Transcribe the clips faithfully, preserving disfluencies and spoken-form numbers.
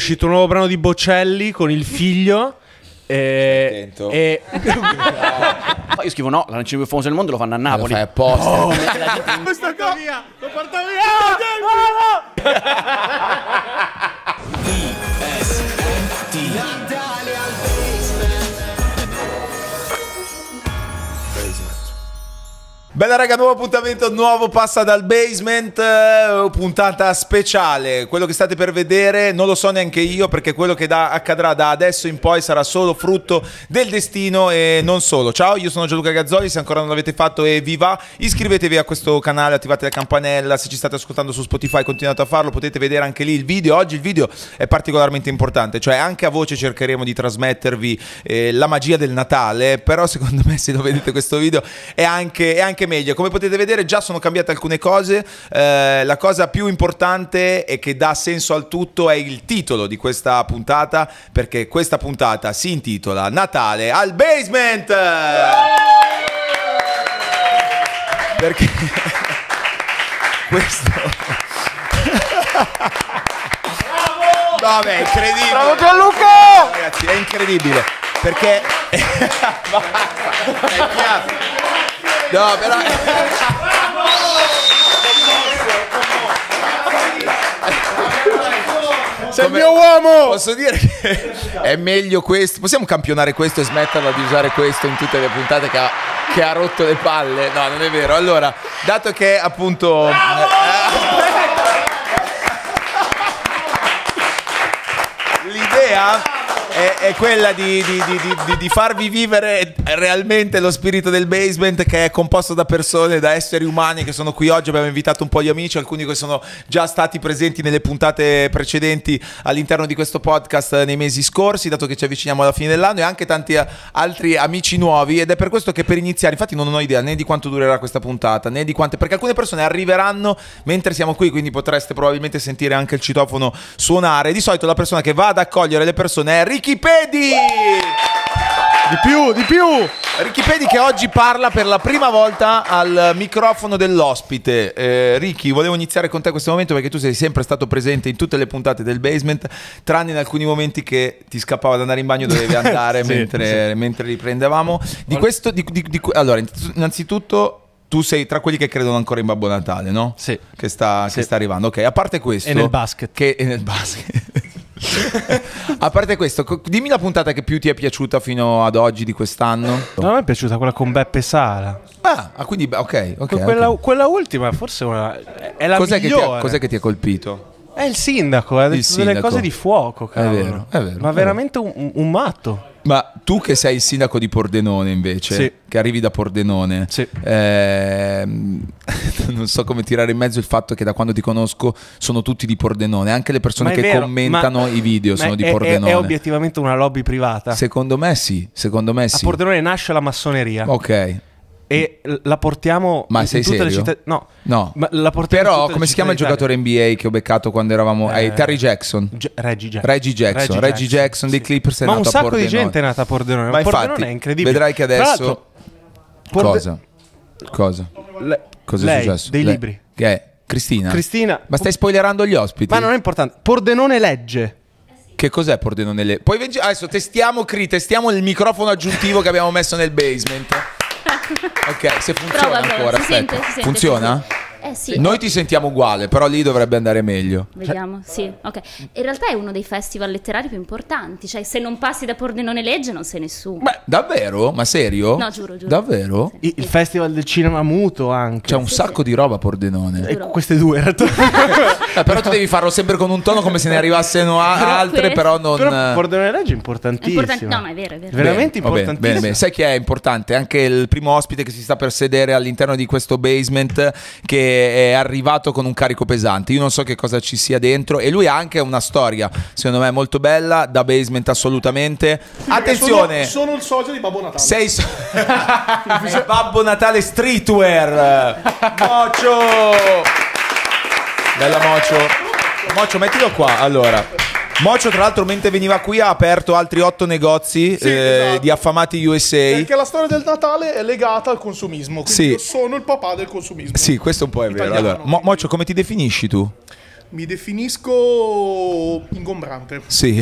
uscito un nuovo brano di Bocelli con il figlio. E, e... Io scrivo no, la canzone più famosa del mondo lo fanno a Napoli. Lo fai apposta. Oh, Questa via, lo porta via. Bella raga, nuovo appuntamento, nuovo Passa dal Basement, eh, puntata speciale. Quello che state per vedere non lo so neanche io, perché quello che da, accadrà da adesso in poi sarà solo frutto del destino e non solo. Ciao, io sono Gianluca Gazzoli, se ancora non l'avete fatto e vi va, iscrivetevi a questo canale, attivate la campanella, se ci state ascoltando su Spotify continuate a farlo, potete vedere anche lì il video. Oggi il video è particolarmente importante, cioè anche a voce cercheremo di trasmettervi eh, la magia del Natale, però secondo me se lo vedete questo video è anche, è anche meglio. Come potete vedere già sono cambiate alcune cose, eh, la cosa più importante e che dà senso al tutto è il titolo di questa puntata, perché questa puntata si intitola Natale al Basement! Perché questo vabbè, incredibile. Bravo Gianluca! Ragazzi, è incredibile perché è chiaro. No, però sei il mio uomo! Posso dire che è meglio questo. Possiamo campionare questo e smetterla di usare questo in tutte le puntate che ha, che ha rotto le palle? No, non è vero. Allora, dato che appunto l'idea è, è quella di, di, di, di, di farvi vivere realmente lo spirito del basement, che è composto da persone, da esseri umani che sono qui oggi. Abbiamo invitato un po' di amici, alcuni che sono già stati presenti nelle puntate precedenti all'interno di questo podcast nei mesi scorsi, dato che ci avviciniamo alla fine dell'anno, e anche tanti altri amici nuovi. Ed è per questo che per iniziare, infatti non ho idea né di quanto durerà questa puntata, né di quante, perché alcune persone arriveranno mentre siamo qui, quindi potreste probabilmente sentire anche il citofono suonare. Di solito la persona che va ad accogliere le persone è Ricky Pedi! Di più, di più! Ricky Pedi, che oggi parla per la prima volta al microfono dell'ospite. eh, Ricky, volevo iniziare con te questo momento perché tu sei sempre stato presente in tutte le puntate del Basement, tranne in alcuni momenti che ti scappava da andare in bagno, dovevi andare sì, mentre, sì. mentre riprendevamo. Di questo, di, di, di, allora, innanzitutto tu sei tra quelli che credono ancora in Babbo Natale, no? Sì. Che sta, sì. che sta arrivando. Ok, a parte questo... E nel basket. Che, e nel basket. A parte questo, dimmi la puntata che più ti è piaciuta fino ad oggi di quest'anno. No, a me è piaciuta quella con Beppe Sala. Ah, quindi ok, ok. Quella, okay. quella ultima forse una, è la cos'è migliore. Che ti ha, cos'è che ti ha colpito? È il sindaco, ha detto delle cose di fuoco, cavolo. È vero, è vero. Ma è veramente vero. Un, un matto. Ma tu che sei il sindaco di Pordenone invece, sì. che arrivi da Pordenone, sì. ehm, non so come tirare in mezzo il fatto che da quando ti conosco sono tutti di Pordenone, anche le persone che vero, commentano ma, i video sono è, di Pordenone. È, è obiettivamente una lobby privata? Secondo me sì, secondo me sì. A Pordenone nasce la massoneria. Ok. E la portiamo ma in sei tutte serio? le città. No, no. Ma la però come si chiama il giocatore N B A che ho beccato quando eravamo eh, Terry Jackson? G- Reggie Jackson. Reggie Jackson, Reggie, Reggie Jackson dei sì. Clippers è ma nato un sacco a Pordenone. di gente è nata a Pordenone. Ma Pordenone infatti è incredibile. vedrai che adesso Porde... cosa? Cosa? Le... Cosa Lei, è successo? dei Lei. libri. Che è? Cristina? Cristina. Ma stai spoilerando gli ospiti? Ma non è importante. Pordenone legge. Che cos'è Pordenone legge? Poi veng- adesso testiamo Cri, testiamo il microfono aggiuntivo che abbiamo messo nel basement. Ok, se funziona prova, ancora, prova. Si aspetta. sente, si sente, funziona? sì, sì. Eh sì. Noi ti sentiamo uguale, però lì dovrebbe andare meglio. Vediamo, sì, ok. In realtà è uno dei festival letterari più importanti, cioè se non passi da Pordenone legge non sei nessuno. Beh, davvero? Ma serio? No, giuro, giuro. Davvero? Il, il festival del cinema muto anche. C'è un sì, sacco sì. di roba a Pordenone. E queste due in realtà. eh, però tu devi farlo sempre con un tono come se ne arrivassero a- altre, però non... Però Pordenone legge è importantissimo. È importante, no, ma è vero, è vero. Veramente bene, importantissimo. Bene, bene. Sai chi è importante? Anche il primo ospite che si sta per sedere all'interno di questo basement, che è arrivato con un carico pesante. Io non so che cosa ci sia dentro, e lui ha anche una storia secondo me molto bella, da basement assolutamente. Attenzione, sono, sono il socio di Babbo Natale. sei so- Babbo Natale Streetwear. Mocio, bella Mocio. Mocio, mettilo qua. Allora, Mocio tra l'altro mentre veniva qui ha aperto altri otto negozi Sì, eh, esatto. di affamati U S A. Perché la storia del Natale è legata al consumismo. Quindi Sì. io sono il papà del consumismo. Sì, questo un po' è vero. Italiano, Allora, Mo- Mocio, come ti definisci tu? Mi definisco ingombrante. Sì,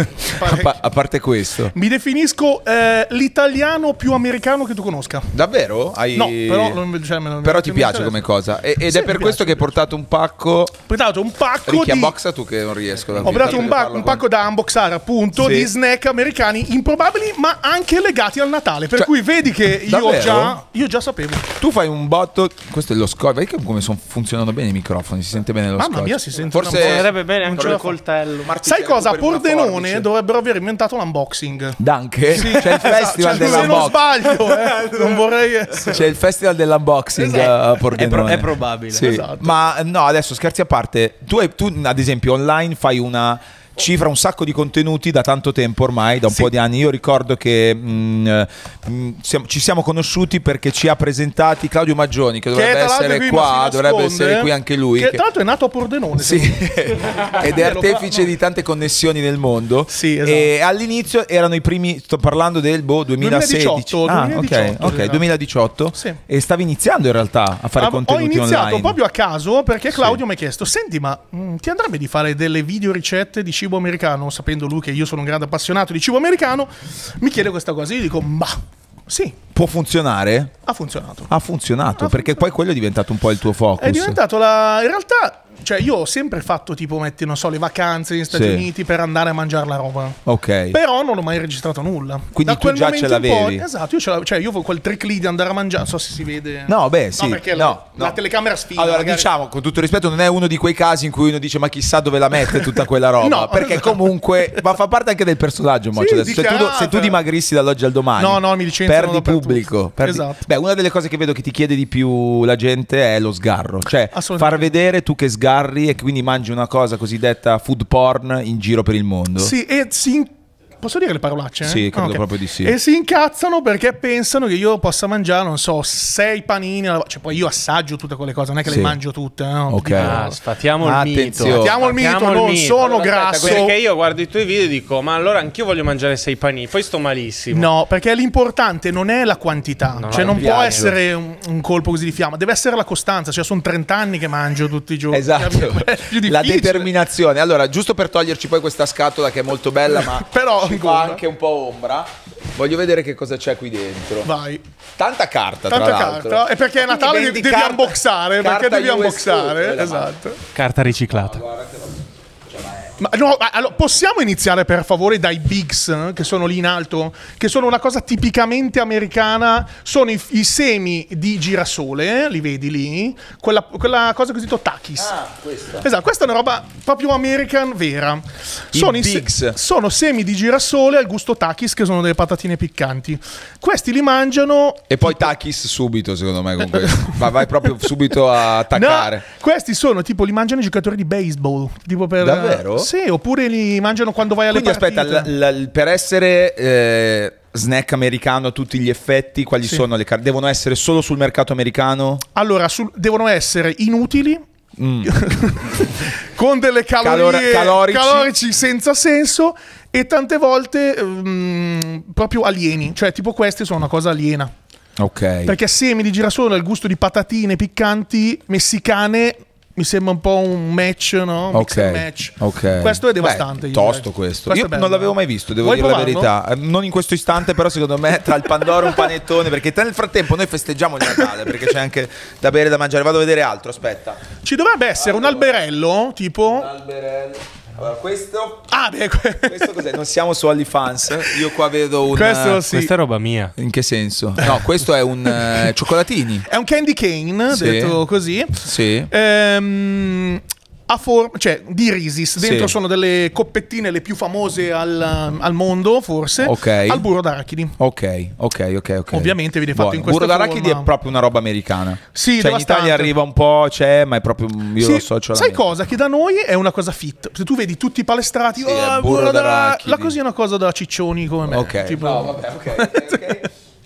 a, pa- a parte questo. Mi definisco eh, l'italiano più americano che tu conosca. Davvero? Hai... No, però, non, cioè, non, però non ti mi piace interessa. come cosa. E- ed Sì, è per mi questo piace. che hai portato un pacco. Ho portato un pacco Ricchi, di... unboxa tu che non riesco da Ho portato un, ba- un pacco da unboxare, appunto, Sì. di snack americani improbabili, ma anche legati al Natale. Per Cioè, cui vedi che io davvero? già, io già sapevo. Tu fai un botto. Questo è lo scotch. Vedi che come son- funzionano bene i microfoni. Si sente bene lo Mamma scotch. mia, si sente Forse una Sarebbe bene anche ce un la fa. coltello. Marti, Sai ti cosa? A recuperi una Pordenone forbice. dovrebbero aver inventato l'unboxing. Danche? C'è il festival Cioè, se non dell'unboxing. sbaglio, eh, non vorrei essere. C'è il festival dell'unboxing a È, Pordenone. pro- è probabile. Sì. Esatto. Ma no, adesso scherzi a parte, tu, hai- tu ad esempio online fai una cifra, un sacco di contenuti da tanto tempo ormai, da un Sì. po' di anni. Io ricordo che mh, mh, siamo- ci siamo conosciuti perché ci ha presentati Claudio Maggioni, che dovrebbe tra l'altro essere qui, qua, ma si dovrebbe nasconde, essere qui anche lui. Che che- tra l'altro è nato a Pordenone. Sì, secondo me. ed è Lo artefice fa- no. di tante connessioni nel mondo. Sì, esatto. E all'inizio erano i primi, sto parlando del boh, duemilasedici. duemiladiciotto, ah, duemiladiciotto ok, ok, era. duemiladiciotto. Sì. E stavi iniziando in realtà a fare Ah, contenuti ho iniziato online. proprio a caso perché Claudio Sì. mi ha chiesto: senti, ma mh, ti andrebbe di fare delle video ricette di cibo americano? Sapendo lui che io sono un grande appassionato di cibo americano, mi chiede questa cosa. Io dico: ma sì, Può funzionare? ha funzionato. Ha funzionato, Ha perché funzionato. poi quello è diventato un po' il tuo focus. È diventato la. In realtà, cioè, io ho sempre fatto tipo, metti, non so, le vacanze negli Stati Sì. Uniti per andare a mangiare la roba. Ok. Però non ho mai registrato nulla. Quindi Da tu quel già momento ce in poi- l'avevi? esatto, io ce l'avevo, cioè io quel trick lì di andare a mangiare, non so se si vede. No, beh, sì. perché no, la, no. la telecamera sfida. Allora, magari. diciamo, con tutto il rispetto, non è uno di quei casi in cui uno dice ma chissà dove la mette tutta quella roba. No, perché esatto. comunque, ma fa parte anche del personaggio, Moccio, Sì, adesso. Se tu, dichiarata. se tu dimagrissi dall'oggi al domani, No, no, mi licenziano perdi dappertutto. pubblico. perdi- Esatto. Beh, una delle cose che vedo che ti chiede di più la gente è lo sgarro. Cioè, Assolutamente. far vedere tu che sgarri e quindi mangi una cosa cosiddetta food porn in giro per il mondo. Sì, e si in- posso dire le parolacce? Sì, credo Ah, ok. proprio di sì. E si incazzano perché pensano che io possa mangiare, non so, sei panini alla... Cioè, poi io assaggio tutte quelle cose, non è che Sì. le mangio tutte, no? Ok. Tipo- Ah, sfatiamo il Attenzione. mito. Sfatiamo il mito, Sfatiamo il non mito. sono Allora, aspetta, grasso. Perché io guardo i tuoi video e dico, ma allora anch'io voglio mangiare sei panini, poi sto malissimo. No, perché l'importante non è la quantità, No, cioè no, non il può viaggio. essere un, un colpo così di fiamma, deve essere la costanza, cioè sono trenta anni che mangio tutti i giorni. Esatto, È più la difficile. determinazione. Allora, giusto per toglierci poi questa scatola che è molto bella, ma Però ci ancora. fa anche un po' ombra. Voglio vedere che cosa c'è qui dentro. Vai. Tanta carta, Tanta tra l'altro. carta, e perché è Quindi Natale vendi devi carta- unboxare, perché carta devi U S B, unboxare, quella, esatto. Carta riciclata. Ma no, ma allora, possiamo iniziare per favore dai Bigs, eh, che sono lì in alto, che sono una cosa tipicamente americana, sono i, i semi di girasole, eh, li vedi lì, quella, quella cosa cosiddetta Takis. Ah, questa. Esatto, questa è una roba proprio American vera. Sono, i se- Bigs. sono semi di girasole al gusto Takis, che sono delle patatine piccanti. Questi li mangiano. E poi Takis subito, secondo me, con questo. Ma vai proprio subito a attaccare. No, questi sono tipo li mangiano i giocatori di baseball. Tipo per, Davvero? Sì, oppure li mangiano quando vai alle Quindi aspetta, partite. l- l- per essere eh, snack americano a tutti gli effetti, quali Sì. sono le carte? Devono essere solo sul mercato americano? Allora, sul- devono essere inutili. Mm. Con delle calorie Calor- calorici. calorici senza senso e tante volte mm, proprio alieni, cioè tipo questi sono una cosa aliena. Ok. Perché semi di girasole al gusto di patatine piccanti messicane mi sembra un po' un match, no? Mix Ok, and match. ok. Questo è devastante. Beh, io tosto direi. questo. Questo Io è bello. non l'avevo mai visto, devo Vuoi dire la provarlo? verità. Eh, Non in questo istante, però secondo me tra il Pandoro e un panettone, perché nel frattempo noi festeggiamo il Natale, perché c'è anche da bere e da mangiare. Vado a vedere altro, aspetta. Ci dovrebbe essere un alberello, tipo... Alberello. Allora, questo Ah, beh, que- questo cos'è? Non siamo su OnlyFans. Io qua vedo un questo sì. Questa è roba mia. In che senso? No, questo è un eh, cioccolatini. È un candy cane, Sì. detto così. Sì. Ehm, a forma, cioè di Risis. Dentro Sì. sono delle coppettine le più famose al, al mondo, forse. Ok. Al burro d'arachidi. Ok, ok, ok, ok. Ovviamente viene fatto Buono. in questa Burro d'arachidi forma. è proprio una roba americana. Sì, cioè in devastante. Italia arriva un po', c'è, ma è proprio io Sì, lo associo alla sai mia. cosa? Che da noi è una cosa fit. Se tu vedi tutti i palestrati, Sì, "Oh, è burro d'ara-" d'arachidi. La così è una cosa da ciccioni come me. Ok. Tipo- No, vabbè, ok, ok, ok.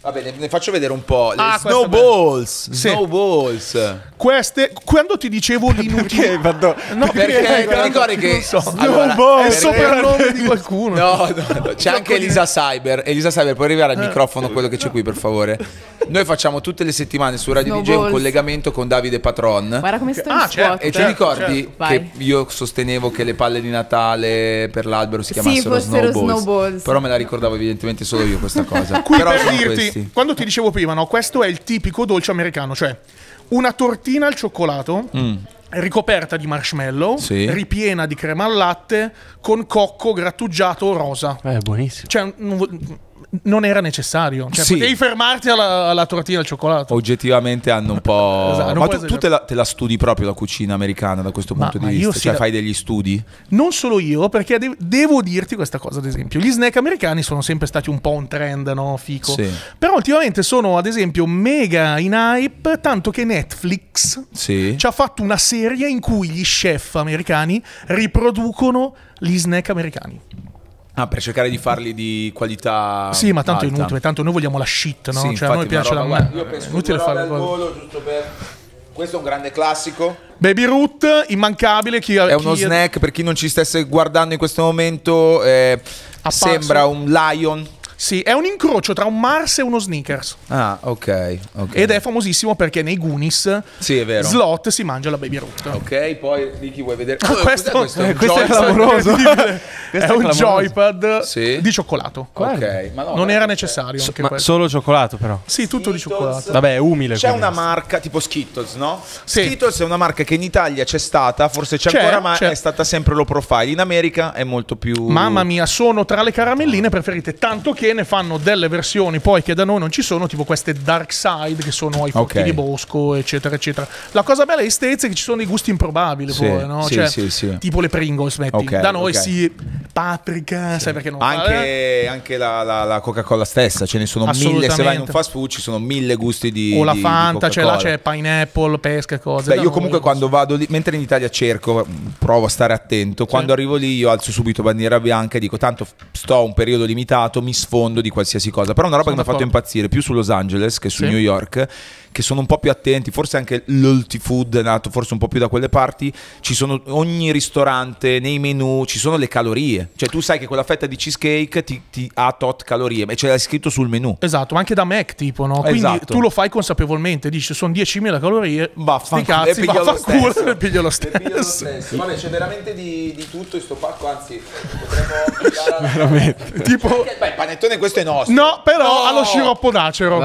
Va bene, ne faccio vedere un po'. Le Ah, questa è snowballs. Sì. Snowballs. Queste, quando ti dicevo l'inutile... Vado- No, Perché ti ricordi che non so. allora, è il perché- soprannome di qualcuno. No, no, no. C'è anche Elisa Cyber. Elisa Cyber, puoi arrivare al microfono quello che c'è qui, per favore? Noi facciamo tutte le settimane su Radio D J un Snowballs. collegamento con Davide Patron. Guarda come sto in Ah, certo, squat. E ti certo, ricordi certo. che Vai. io sostenevo che le palle di Natale per l'albero si Sì, chiamassero fossero snowballs, snowballs. però me la ricordavo evidentemente solo io questa cosa. Qui Però per sono dirti, questi. quando ti dicevo prima, no, questo è il tipico dolce americano, cioè una tortina al cioccolato ricoperta di marshmallow, Sì. ripiena di crema al latte con cocco grattugiato rosa. Eh, buonissimo. Cioè, non, vo- non era necessario. Cioè, Sì. potevi fermarti alla, alla tortina al cioccolato. Oggettivamente hanno un po'. Esatto, non Ma puoi tu, tu esagerare. te, la, te la studi proprio la cucina americana da questo Ma- punto ma di io vista? sì, Cioè, la- fai degli studi? Non solo io, perché de- devo dirti questa cosa, ad esempio. Gli snack americani sono sempre stati un po' un trend, no? Fico. Sì. Però ultimamente sono, ad esempio, mega in hype, tanto che Netflix Sì. ci ha fatto una serie in cui gli chef americani riproducono gli snack americani. Ah, per cercare di farli di qualità. Sì, ma tanto è alta. inutile, tanto noi vogliamo la shit, no? Sì, cioè a noi infatti, una piace la roba- merda. guarda, io È penso inutile due robe fare al cose. volo, giusto per. Questo è un grande classico. Baby Root, immancabile. Chi, È uno chi- snack per chi non ci stesse guardando in questo momento. eh, Apparso. sembra un lion. Sì, è un incrocio tra un Mars e uno Snickers. Ah, ok. ok. Ed è famosissimo perché nei Goonies Sì, è vero. Slot si mangia la Baby Root. Ok, poi Ricky vuoi vedere. Ah, Oh, questo- cos'è questo? eh, Un questo è joystick? clamoroso. Incredibile. Questo È è un clamoroso. joypad Sì. di cioccolato. Ok, ma no, Non guarda era che necessario. anche Ma questo. solo cioccolato, però. Sì, tutto di cioccolato. Vabbè, è umile. C'è quindi. una marca tipo Skittles, no? Sì. Skittles è una marca che in Italia c'è stata, forse c'è, C'è, ancora, ma c'è. è stata sempre low profile. In America è molto più. Mamma mia, sono tra le caramelline preferite, tanto che ne fanno delle versioni poi che da noi non ci sono, tipo queste Dark Side che sono ai frutti Ok. di bosco, eccetera, eccetera. La cosa bella di States è che ci sono dei gusti improbabili, Sì, poi, no? sì, Cioè, sì, sì. tipo le Pringles, metti. Ok, da noi ok. sì, paprika, sai perché non eh? Anche, anche la, la- la Coca-Cola stessa, ce ne sono mille. Se vai in un Assolutamente. fast food ci sono mille gusti di. o la di- Fanta, di cioè là Coca-Cola. c'è pineapple, pesca e cose. Beh, Da io noi comunque non quando so. vado lì, mentre in Italia cerco, provo a stare attento. Quando arrivo lì io alzo subito bandiera bianca e dico tanto sto un periodo limitato, mi sfondo di qualsiasi cosa. Però è una roba Sono che mi ha fatto d'accordo. impazzire più su Los Angeles che su Sì. New York, che sono un po' più attenti, forse anche l'healthy food è nato forse un po' più da quelle parti. Ci sono ogni ristorante, nei menu ci sono le calorie. Cioè tu sai che quella fetta di cheesecake ti, ti ha tot calorie, ma ce l'hai scritto sul menu. Esatto, ma anche da Mac tipo, no? Quindi Esatto. tu lo fai consapevolmente, dici sono diecimila calorie, Vaffanculo, sti cazzi, e piglio lo vaffanculo, stesso. e piglio lo E piglio lo stesso. stesso. Vabbè, c'è veramente di, di tutto in sto pacco, anzi potremmo veramente. Tipo Beh, il panettone questo è nostro. no, però No! ha lo sciroppo d'acero.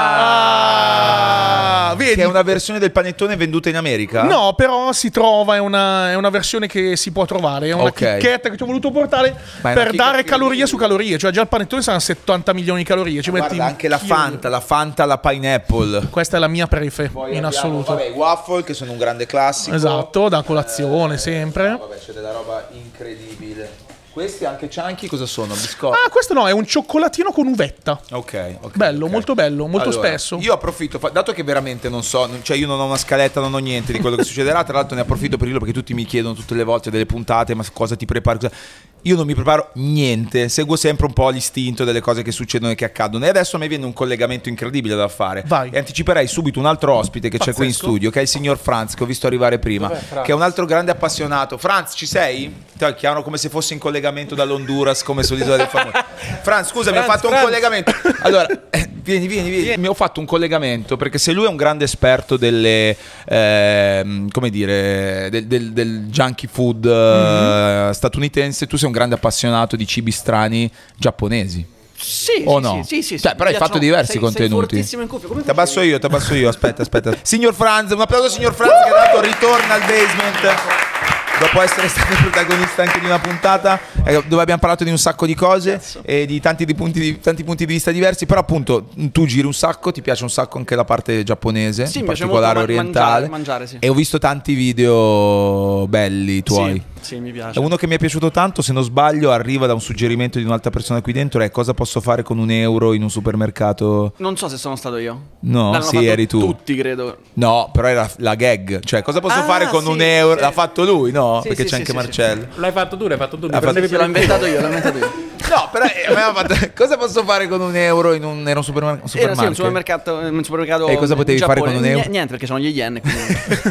Ah, vedi? Che è una versione del panettone venduta in America? No, però si trova, è una, è una versione che si può trovare, è una Ok. chicchetta che ti ho voluto portare Ma è una per chicca dare più calorie di- su calorie, cioè già il panettone saranno settanta milioni di calorie, ci metti Guarda, anche la un chilo di- Fanta, la Fanta alla pineapple. Questa è la mia prefe, Poi in abbiamo, assoluto. Vabbè, i waffle che sono un grande classico. Esatto, da colazione Eh, sempre. Vabbè, c'è della roba incredibile. Questi anche chunky cosa sono? Biscotti? Ah, questo no, è un cioccolatino con uvetta. Ok, ok. Bello, ok. molto bello, molto Allora, spesso. Io approfitto, fa- dato che veramente non so, non- cioè io non ho una scaletta, non ho niente di quello che succederà, tra l'altro ne approfitto per dirlo perché tutti mi chiedono tutte le volte delle puntate, ma cosa ti prepari? Cosa- Io non mi preparo niente, seguo sempre un po' l'istinto delle cose che succedono e che accadono. E adesso mi viene un collegamento incredibile da fare. Vai. E anticiperei subito un altro ospite che c'è qui in studio, che è il signor Franz, che ho visto arrivare prima, che è un altro grande appassionato. Franz, ci sei? Ti chiamano come se fossi in collegamento dall'Honduras, come sull'isola del famoso. Franz, scusa, mi ho fatto un collegamento. Allora, eh, vieni, vieni, vieni. Mi ho fatto un collegamento perché se lui è un grande esperto delle, ehm, come dire, del, del, del junkie food eh, statunitense, tu sei un grande appassionato di cibi strani giapponesi. Sì, O sì, no? sì, sì, sì, Cioè, sì, però hai mi fatto piacciono- diversi sei, contenuti. Sei fortissimo in cuffia. Come Ti abbasso io, ti abbasso io, aspetta, aspetta. Signor Franz, un applauso signor Franz che tra l'altro ritorna al basement. Dopo essere stato protagonista anche di una puntata eh, dove abbiamo parlato di un sacco di cose e di tanti, di punti di tanti punti di vista diversi. Però appunto tu giri un sacco, ti piace un sacco anche la parte giapponese, Sì, in mi piace particolare molto ma- orientale. mangiare, mangiare, sì. E ho visto tanti video belli tuoi. Sì, sì, mi piace. Uno che mi è piaciuto tanto, se non sbaglio, arriva da un suggerimento di un'altra persona qui dentro, è cosa posso fare con un euro in un supermercato. Non so se sono stato io. No, L'hanno sì, fatto eri tu. Tutti, credo. No, però era la gag. Cioè, cosa posso Ah, fare con sì, un euro? sì. L'ha fatto lui, no? Sì, Perché sì, c'è sì, anche sì, Marcello. L'hai fatto tu, l'hai fatto tu. mi Ha fatto- prendevi Sì, per l'ho il culo. inventato io, l'ho inventato io. No, però eh, fatto, cosa posso fare con un euro in un, era un supermer- Era sì, un supermarket? supermercato, un supermercato E cosa potevi in fare Giappone. con un euro? N- niente, perché sono gli yen. Quindi...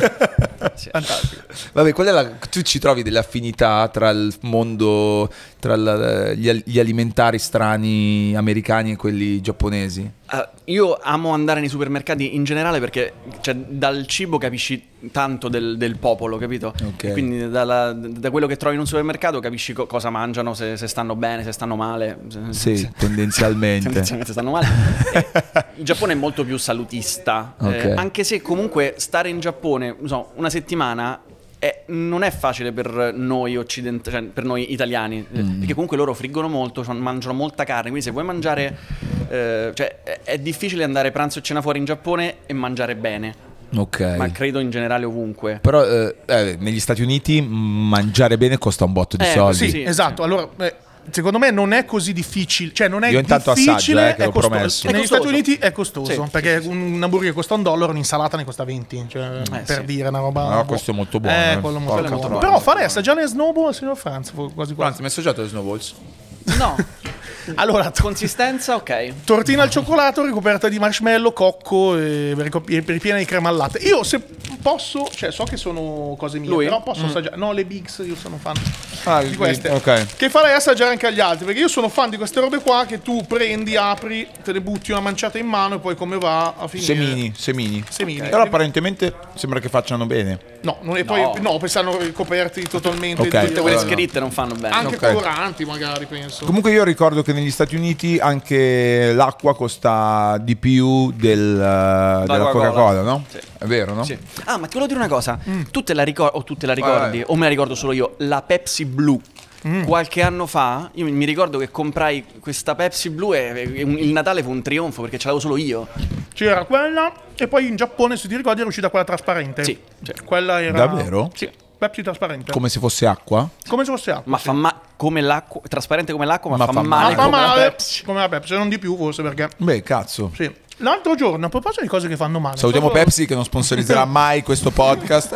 sì. Fantastico. Vabbè, qual è la, tu ci trovi delle affinità tra il mondo, tra la, gli, gli alimentari strani americani e quelli giapponesi? Uh, io amo andare nei supermercati in generale perché cioè, dal cibo capisci tanto del, del popolo, capito? Ok. Quindi dalla, da quello che trovi in un supermercato capisci co- cosa mangiano, se, se stanno bene, se stanno male. Sì, se, tendenzialmente. tendenzialmente stanno male. E il Giappone è molto più salutista, Ok. eh, anche se comunque stare in Giappone, non so, una settimana è- non è facile per noi occidentali, cioè per noi italiani, eh, Mm. perché comunque loro friggono molto, cioè, mangiano molta carne, quindi se vuoi mangiare, eh, cioè è, è difficile andare pranzo e cena fuori in Giappone e mangiare bene, Ok. ma credo in generale ovunque. Però eh, eh, negli Stati Uniti mangiare bene costa un botto di Eh, soldi. Sì, Sì, esatto. Allora, eh, secondo me non è così difficile. Cioè, non è Io intanto difficile, assaggio, eh, che è l'ho costoso. promesso. Negli È costoso. Stati Uniti è costoso. Sì, perché un hamburger costa un dollaro, un'insalata ne costa venti. Cioè, per sì. dire una roba. No, questo è molto buono, Eh, eh. quello è molto Porca buono. troia. Però farei assaggiare snowball al signor Franz. Quasi quasi. Franz, mi hai assaggiato le snowballs? No, Allora, to- consistenza ok. tortina al cioccolato ricoperta di marshmallow, cocco e ricopi- ripiena di crema al latte. Io se posso, cioè so che sono cose mie, Lui? però posso assaggiare. No, le Bigs, io sono fan Ah, di queste. ok. Che farei assaggiare anche agli altri, perché io sono fan di queste robe qua che tu prendi, apri, te ne butti una manciata in mano e poi come va a finire. Semini, semini. Semini. Però apparentemente sembra che facciano bene. No, non è poi no, poi stanno coperti totalmente. Ok. di- Tutte quelle no, no. scritte non fanno bene. Anche Ok. coloranti magari, penso. Comunque io ricordo che negli Stati Uniti anche l'acqua costa di più del, uh, della Coca-Cola. Coca-Cola, no? Sì. È vero, no? Sì. Ah, ma ti volevo dire una cosa. Tu te la ricordi, o tu te la ricordi, Vai. o me la ricordo solo io, la Pepsi Blu. Qualche anno fa, io mi- mi ricordo che comprai questa Pepsi Blu e, e un- il Natale fu un trionfo perché ce l'avevo solo io. C'era quella e poi in Giappone, se ti ricordi, era uscita quella trasparente. Sì, sì. Quella era Davvero? Sì. Pepsi trasparente. Come se fosse acqua? Come se fosse acqua. Ma fa ma- come l'acqua, trasparente come l'acqua, ma, Ma fa, fa male Ma fa come la male Pepsi. come la Pepsi, non di più forse perché. Beh, cazzo. Sì. L'altro giorno, a proposito di cose che fanno male. Salutiamo proprio- Pepsi che non sponsorizzerà mai questo podcast.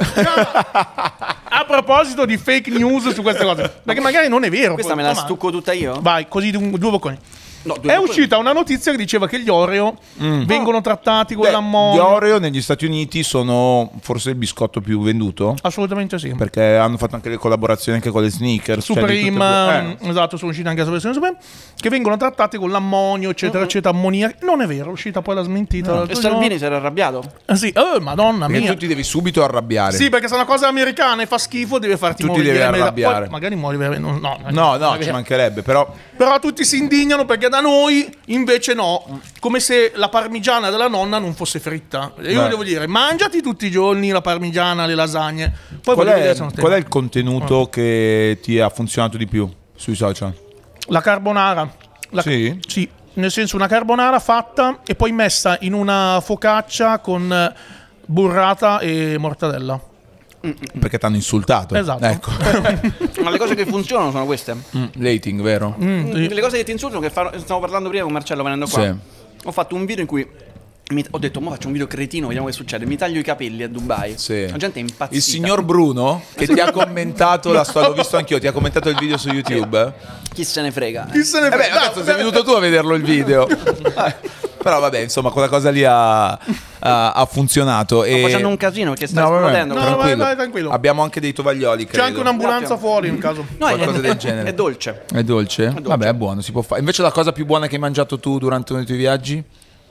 A proposito di fake news su queste cose, perché magari non è vero. Questa poi me la fa male. stucco tutta io? Vai, così di un- due bocconi. No, due È bocconi. uscita una notizia che diceva che gli Oreo vengono trattati con Beh, gli l'ammonio. Oreo negli Stati Uniti sono forse il biscotto più venduto. Assolutamente sì. Perché hanno fatto anche le collaborazioni anche con le sneakers. cioè di tutte Supreme, quelle- eh. esatto, sono uscite anche la versione Supreme, che vengono trattati con l'ammonio, eccetera, eccetera, ammoniaca. Non è vero, è uscita poi la smentita. E l'altro Salvini giorno. si era arrabbiato? Eh sì, oh, madonna Perché mia. tu ti devi subito arrabbiare. Sì, perché se una cosa americana e fa schifo deve farti Tu ti morire. devi Poi arrabbiare. magari muori veramente. No, no, No, non no, è ci vero. mancherebbe, però Però tutti si indignano perché da noi invece no, come se la parmigiana della nonna non fosse fritta. E io Beh. devo dire, mangiati tutti i giorni la parmigiana, le lasagne. Poi qual voglio è, vedere se non qual è stai- il contenuto che ti ha funzionato di più sui social? La carbonara. La- Sì? Sì, nel senso una carbonara fatta e poi messa in una focaccia con eh, burrata e mortadella. Perché ti hanno insultato. Esatto. Ecco. Ma le cose che funzionano sono queste. Mm, Rating, vero? Mm, sì. Le cose che ti insultano, che fa- stavo parlando prima con Marcello venendo qua. Sì. Ho fatto un video in cui mi- ho detto, ma faccio un video cretino, vediamo che succede. Mi taglio i capelli a Dubai. Sì. La gente è impazzita. Il signor Bruno che ti ha commentato la storia, l'ho visto anch'io, ti ha commentato il video su YouTube. Chi se ne frega? Chi se ne Eh beh, frega? cazzo, sei venuto tu a vederlo il video. Però vabbè, insomma, quella cosa lì ha, ha, ha funzionato. Sto e... facendo un casino perché sta No, vabbè, esplodendo. No, tranquillo. vai, vai, tranquillo. Abbiamo anche dei tovaglioli, C'è credo. anche un'ambulanza fuori in caso. No, è, qualcosa è- del genere. è dolce. È dolce? Vabbè, è buono, si può fare. Invece la cosa più buona che hai mangiato tu durante uno dei tuoi viaggi?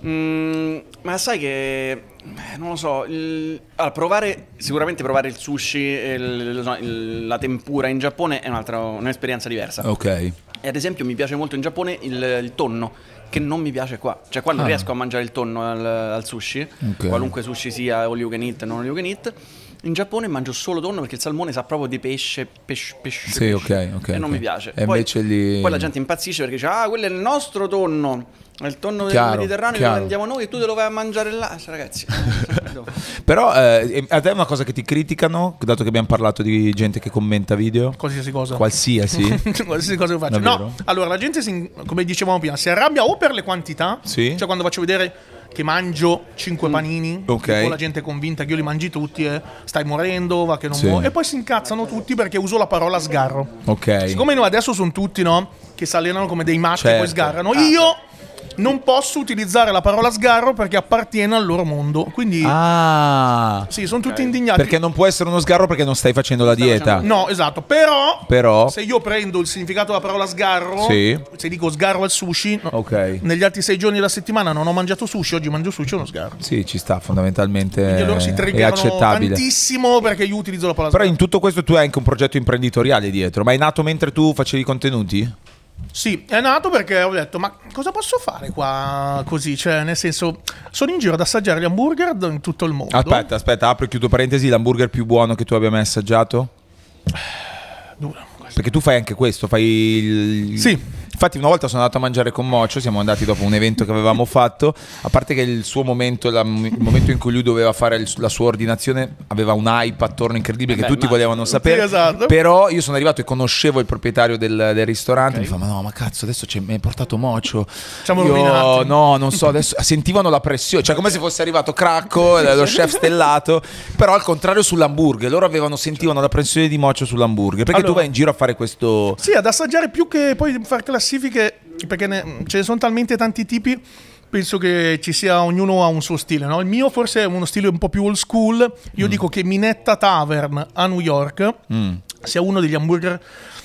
Mm, ma sai che eh, non lo so. il- allora, provare sicuramente provare il sushi, e il- il- il- la tempura in Giappone è un'altra un'esperienza diversa. Ok. E ad esempio mi piace molto in Giappone il, il tonno, che non mi piace qua. Cioè qua non Ah. riesco a mangiare il tonno al, al sushi, Ok. qualunque sushi sia all you can eat, non all you can eat. In Giappone mangio solo tonno perché il salmone sa proprio di pesce, pesce, pesce. Sì, pesce. ok, ok, E non ok. mi piace. E poi, invece lì- poi la gente impazzisce perché dice, ah, quello è il nostro tonno. È il tonno Chiaro, del Mediterraneo chiaro. che mandiamo noi e tu te lo vai a mangiare là. Ragazzi. Però eh, a te è una cosa che ti criticano, dato che abbiamo parlato di gente che commenta video? Qualsiasi cosa. Qualsiasi? Qualsiasi cosa che faccio. Davvero? No, allora la gente, si, come dicevamo prima, si arrabbia o per le quantità, Sì. cioè quando faccio vedere che mangio cinque panini, Ok. tipo la gente è convinta che io li mangi tutti e stai morendo, va che non Sì. muore. E poi si incazzano tutti perché uso la parola sgarro. Ok. Siccome noi adesso sono tutti, no? Che che si allenano come dei matti Certo. e poi sgarrano. Io non posso utilizzare la parola sgarro perché appartiene al loro mondo. Quindi Ah, sì, sono tutti indignati. perché non può essere uno sgarro perché non stai facendo la dieta. No, esatto. Però, Però, se io prendo il significato della parola sgarro, Sì. se dico sgarro al sushi, no, ok. negli altri sei giorni della settimana non ho mangiato sushi, oggi mangio sushi, è uno sgarro. Sì, ci sta, fondamentalmente Quindi loro si è triggerano accettabile. tantissimo perché io utilizzo la parola Però sgarro. in tutto questo tu hai anche un progetto imprenditoriale dietro, ma è nato mentre tu facevi i contenuti? Sì, è nato perché ho detto, ma cosa posso fare qua così? Cioè, nel senso, sono in giro ad assaggiare gli hamburger in tutto il mondo. Aspetta, aspetta, apro e chiudo parentesi, l'hamburger più buono che tu abbia mai assaggiato? Dura. Perché tu fai anche questo, fai il... Sì. Infatti una volta sono andato a mangiare con Mocio, siamo andati dopo un evento che avevamo fatto, a parte che il suo momento, la- il momento in cui lui doveva fare il- la sua ordinazione, aveva un hype attorno incredibile che Beh, tutti ma- volevano sapere, Sì, esatto. però io sono arrivato e conoscevo il proprietario del, del ristorante, mi fa ma no ma cazzo adesso ci mi hai portato Mocio, Siamo io rovinati. no non so adesso sentivano la pressione, cioè come se fosse arrivato Cracco, lo chef stellato, però al contrario sull'hamburger, loro avevano sentivano la pressione di Mocio sull'hamburger, perché tu Allora- vai in giro a fare questo... Sì, ad assaggiare più che poi fare classifiche, perché ne- ce ne sono talmente tanti tipi, penso che ci sia, ognuno ha un suo stile, no? Il mio forse è uno stile un po' più old school, io dico che Minetta Tavern a New York sia uno degli hamburger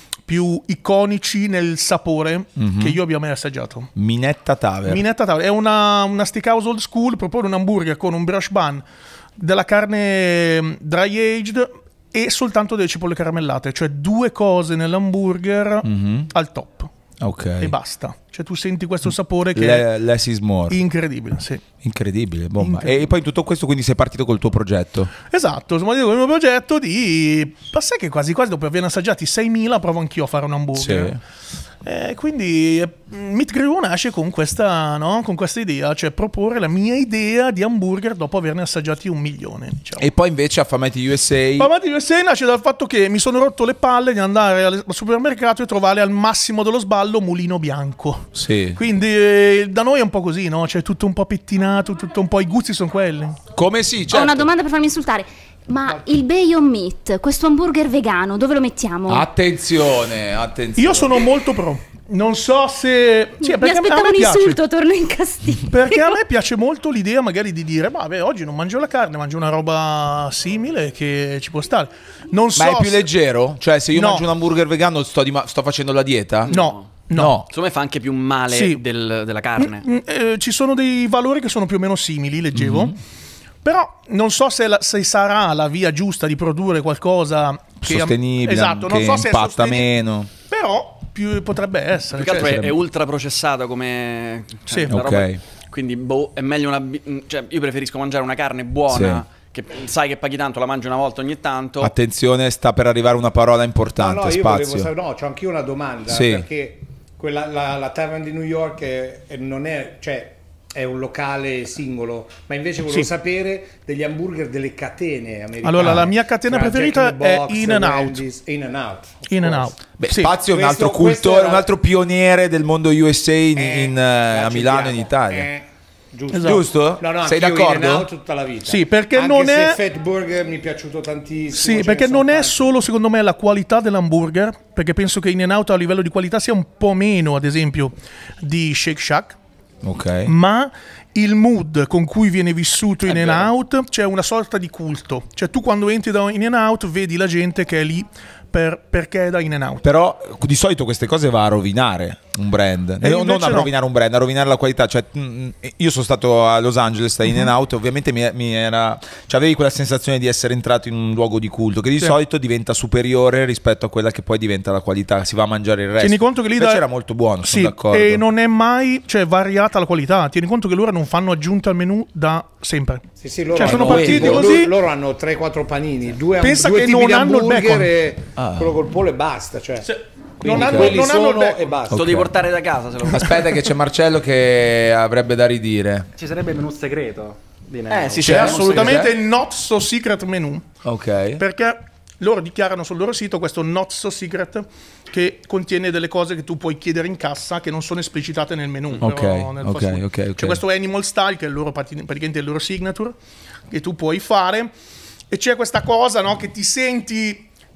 più iconici nel sapore che io abbia mai assaggiato. Minetta Tavern. Minetta Tavern è una, una steakhouse old school, propone un hamburger con un brush bun, della carne mm, dry aged e soltanto delle cipolle caramellate, cioè due cose nell'hamburger al top Ok. e basta. Cioè tu senti questo sapore che Le- less is more. è incredibile, sì. Incredibile, bomba. Incredibile. E poi in tutto questo quindi sei partito col tuo progetto. Esatto, sono partito con il mio progetto di... Ma sai che quasi quasi dopo aver assaggiati seimila provo anch'io a fare un hamburger. Eh, quindi eh, Meat Crew nasce con questa, no? Con questa idea, cioè proporre la mia idea di hamburger dopo averne assaggiati un milione, diciamo. E poi invece Affamati U S A. Affamati U S A nasce dal fatto che mi sono rotto le palle di andare al al supermercato e trovare al massimo dello sballo Mulino Bianco. Sì. Quindi eh, da noi è un po' così, no? Cioè tutto un po' pettinato, tutto un po' i gusti sono quelli. Come sì, Ho certo. una domanda per farmi insultare. Ma il Beyond Meat, questo hamburger vegano, dove lo mettiamo? Attenzione, attenzione. Io sono molto pro. Non so se... Sì, Mi perché a aspettavo me un piace. insulto, torno in castigo. Perché a me piace molto l'idea magari di dire, vabbè, oggi non mangio la carne, mangio una roba simile che ci può stare. Non so Ma è più se- leggero? Cioè se io No. mangio un hamburger vegano sto, di ma- sto facendo la dieta? No, no. No. Secondo me fa anche più male Sì. del- della carne. Mm, eh, ci sono dei valori che sono più o meno simili, leggevo. Mhm. Però non so se, la- se sarà la via giusta di produrre qualcosa che Sostenibile, esatto, non che so se è impatta sostenibile, meno. però più potrebbe essere. Più che altro cioè- è, è ultra processata come Sì. la Ok. roba. Quindi boh, è meglio una bi- cioè io preferisco mangiare una carne buona che sai che paghi tanto, la mangi una volta ogni tanto. Attenzione, sta per arrivare una parola importante, No, no, io spazio. volevo sapere, no, c'ho anch'io una domanda, Sì. perché quella, la, la Tavern di New York è- è- non è, cioè, è un locale singolo, ma invece volevo Sì. sapere degli hamburger delle catene americane. Allora, la mia catena Tra preferita Jack in the è Box, In and Out. Wendy's, In and Out. of In and course. Out. Beh, Sì. Spazio è un Questo- altro questo cultore, era- un altro pioniere del mondo U S A in, Eh, in, eh, la a Milano e in citiamo. Italia. Eh, giusto. Esatto. Giusto? No, no, Sei anch'io d'accordo? In and Out tutta la vita. Sì, perché Anche non se è- Fat Burger mi è piaciuto tantissimo. Sì, ce ne perché sono non è tanti. solo, secondo me, la qualità dell'hamburger, perché penso che In and Out a livello di qualità sia un po' meno, ad esempio, di Shake Shack, Ok. ma il mood con cui viene vissuto In and vero. Out, c'è una sorta di culto. Cioè tu quando entri da In and Out vedi la gente che è lì per- perché è da In and Out. Però di solito queste cose va a rovinare un brand. E non non invece a no. rovinare un brand, a rovinare la qualità. Cioè, mm, io sono stato a Los Angeles da In Mhm. and Out, ovviamente mi, mi era. Cioè, avevi quella sensazione di essere entrato in un luogo di culto, che di Sì. solito diventa superiore rispetto a quella che poi diventa la qualità. Si va a mangiare il resto. Tieni conto che lì Invece da- era molto buono, Sì, sono d'accordo. e non è mai, cioè, variata la qualità. Tieni conto che loro non fanno aggiunte al menù da sempre. Sì, sì, loro Cioè, sono hanno- partiti loro- così. Loro hanno tre quattro panini, due, Pensa due che tipi non di hanno il hamburger bacon. e Ah. quello col pollo e basta. Cioè. Quindi non hanno- quelli non hanno il sono bacon. e basta. Te lo devi portare da casa se lo Aspetta, che c'è Marcello che avrebbe da ridire. Ci sarebbe il menù segreto di Neo. Eh sì, C'è c'è assolutamente il not so secret menù. Ok. Perché loro dichiarano sul loro sito questo not so secret che contiene delle cose che tu puoi chiedere in cassa che non sono esplicitate nel menù. Ok, però nel ok, fast food. ok, ok. C'è questo animal style che è il loro, praticamente il loro signature che tu puoi fare e c'è questa cosa, no, che ti senti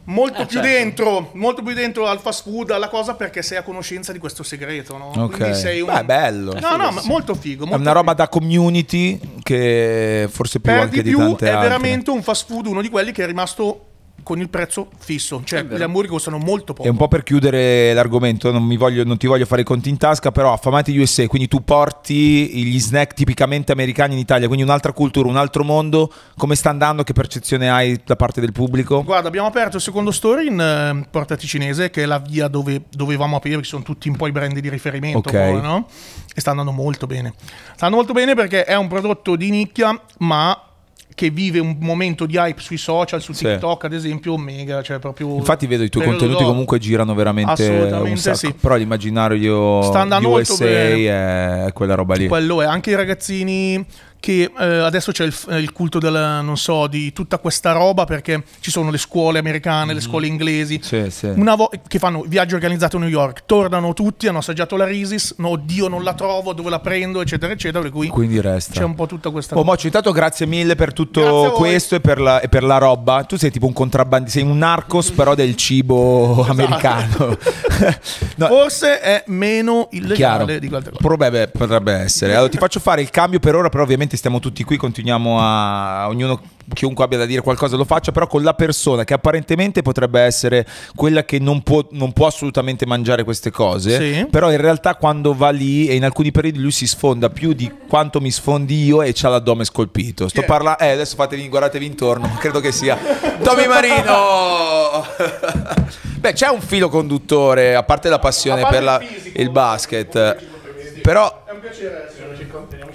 molto Eh, più certo. dentro, molto più dentro al fast food, alla cosa, perché sei a conoscenza di questo segreto, no? Ok. Quindi sei un... Beh, bello. No, no, ma molto figo. È molto una roba figo. da community che forse più Per anche di di più tante è altre. veramente un fast food, uno di quelli che è rimasto con il prezzo fisso, cioè gli hamburger costano molto poco. E un po' per chiudere l'argomento, non, mi voglio, non ti voglio fare i conti in tasca, però affamati U S A, quindi tu porti gli snack tipicamente americani in Italia, quindi un'altra cultura, un altro mondo. Come sta andando? Che percezione hai da parte del pubblico? Guarda, abbiamo aperto il secondo store in eh, Porta Ticinese, che è la via dove dovevamo aprire, che sono tutti un po' i brand di riferimento, Ok. poi, no? E sta andando molto bene. Sta andando molto bene perché è un prodotto di nicchia, ma che vive un momento di hype sui social, su Sì. TikTok ad esempio, mega, cioè proprio... Infatti vedo i tuoi periodo contenuti d'oro. comunque girano veramente Assolutamente un sacco. sì. Però l'immaginario Sta andando U molto S A bene. è quella roba lì. Quello è, anche i ragazzini che eh, adesso c'è il, il culto del, non so, di tutta questa roba, perché ci sono le scuole americane, le scuole inglesi, Sì, sì. una vo- che fanno viaggi organizzati a New York, tornano tutti, hanno assaggiato la Risis, no, oddio non la trovo, dove la prendo, eccetera, eccetera, per cui Quindi resta. c'è un po' tutta questa Oh, Mocio, intanto grazie mille per tutto Grazie a voi. questo e per, la, e per la roba. Tu sei tipo un contrabbandista, sei un narcos però del cibo americano. No, Forse è meno illegale chiaro, di altre cose. potrebbe, potrebbe essere. Allora ti faccio fare il cambio per ora, però ovviamente stiamo tutti qui, continuiamo a ognuno, chiunque abbia da dire qualcosa lo faccia, però con la persona che apparentemente potrebbe essere quella che non può, non può assolutamente mangiare queste cose, Sì. però in realtà quando va lì e in alcuni periodi lui si sfonda più di quanto mi sfondi io e c'ha l'addome scolpito. Sto parlando, eh adesso fatevi, guardatevi intorno, credo che sia Tommy Marino. Beh, c'è un filo conduttore, a parte la passione A parte per la- il fisico, il basket, però È un piacere esserci con te.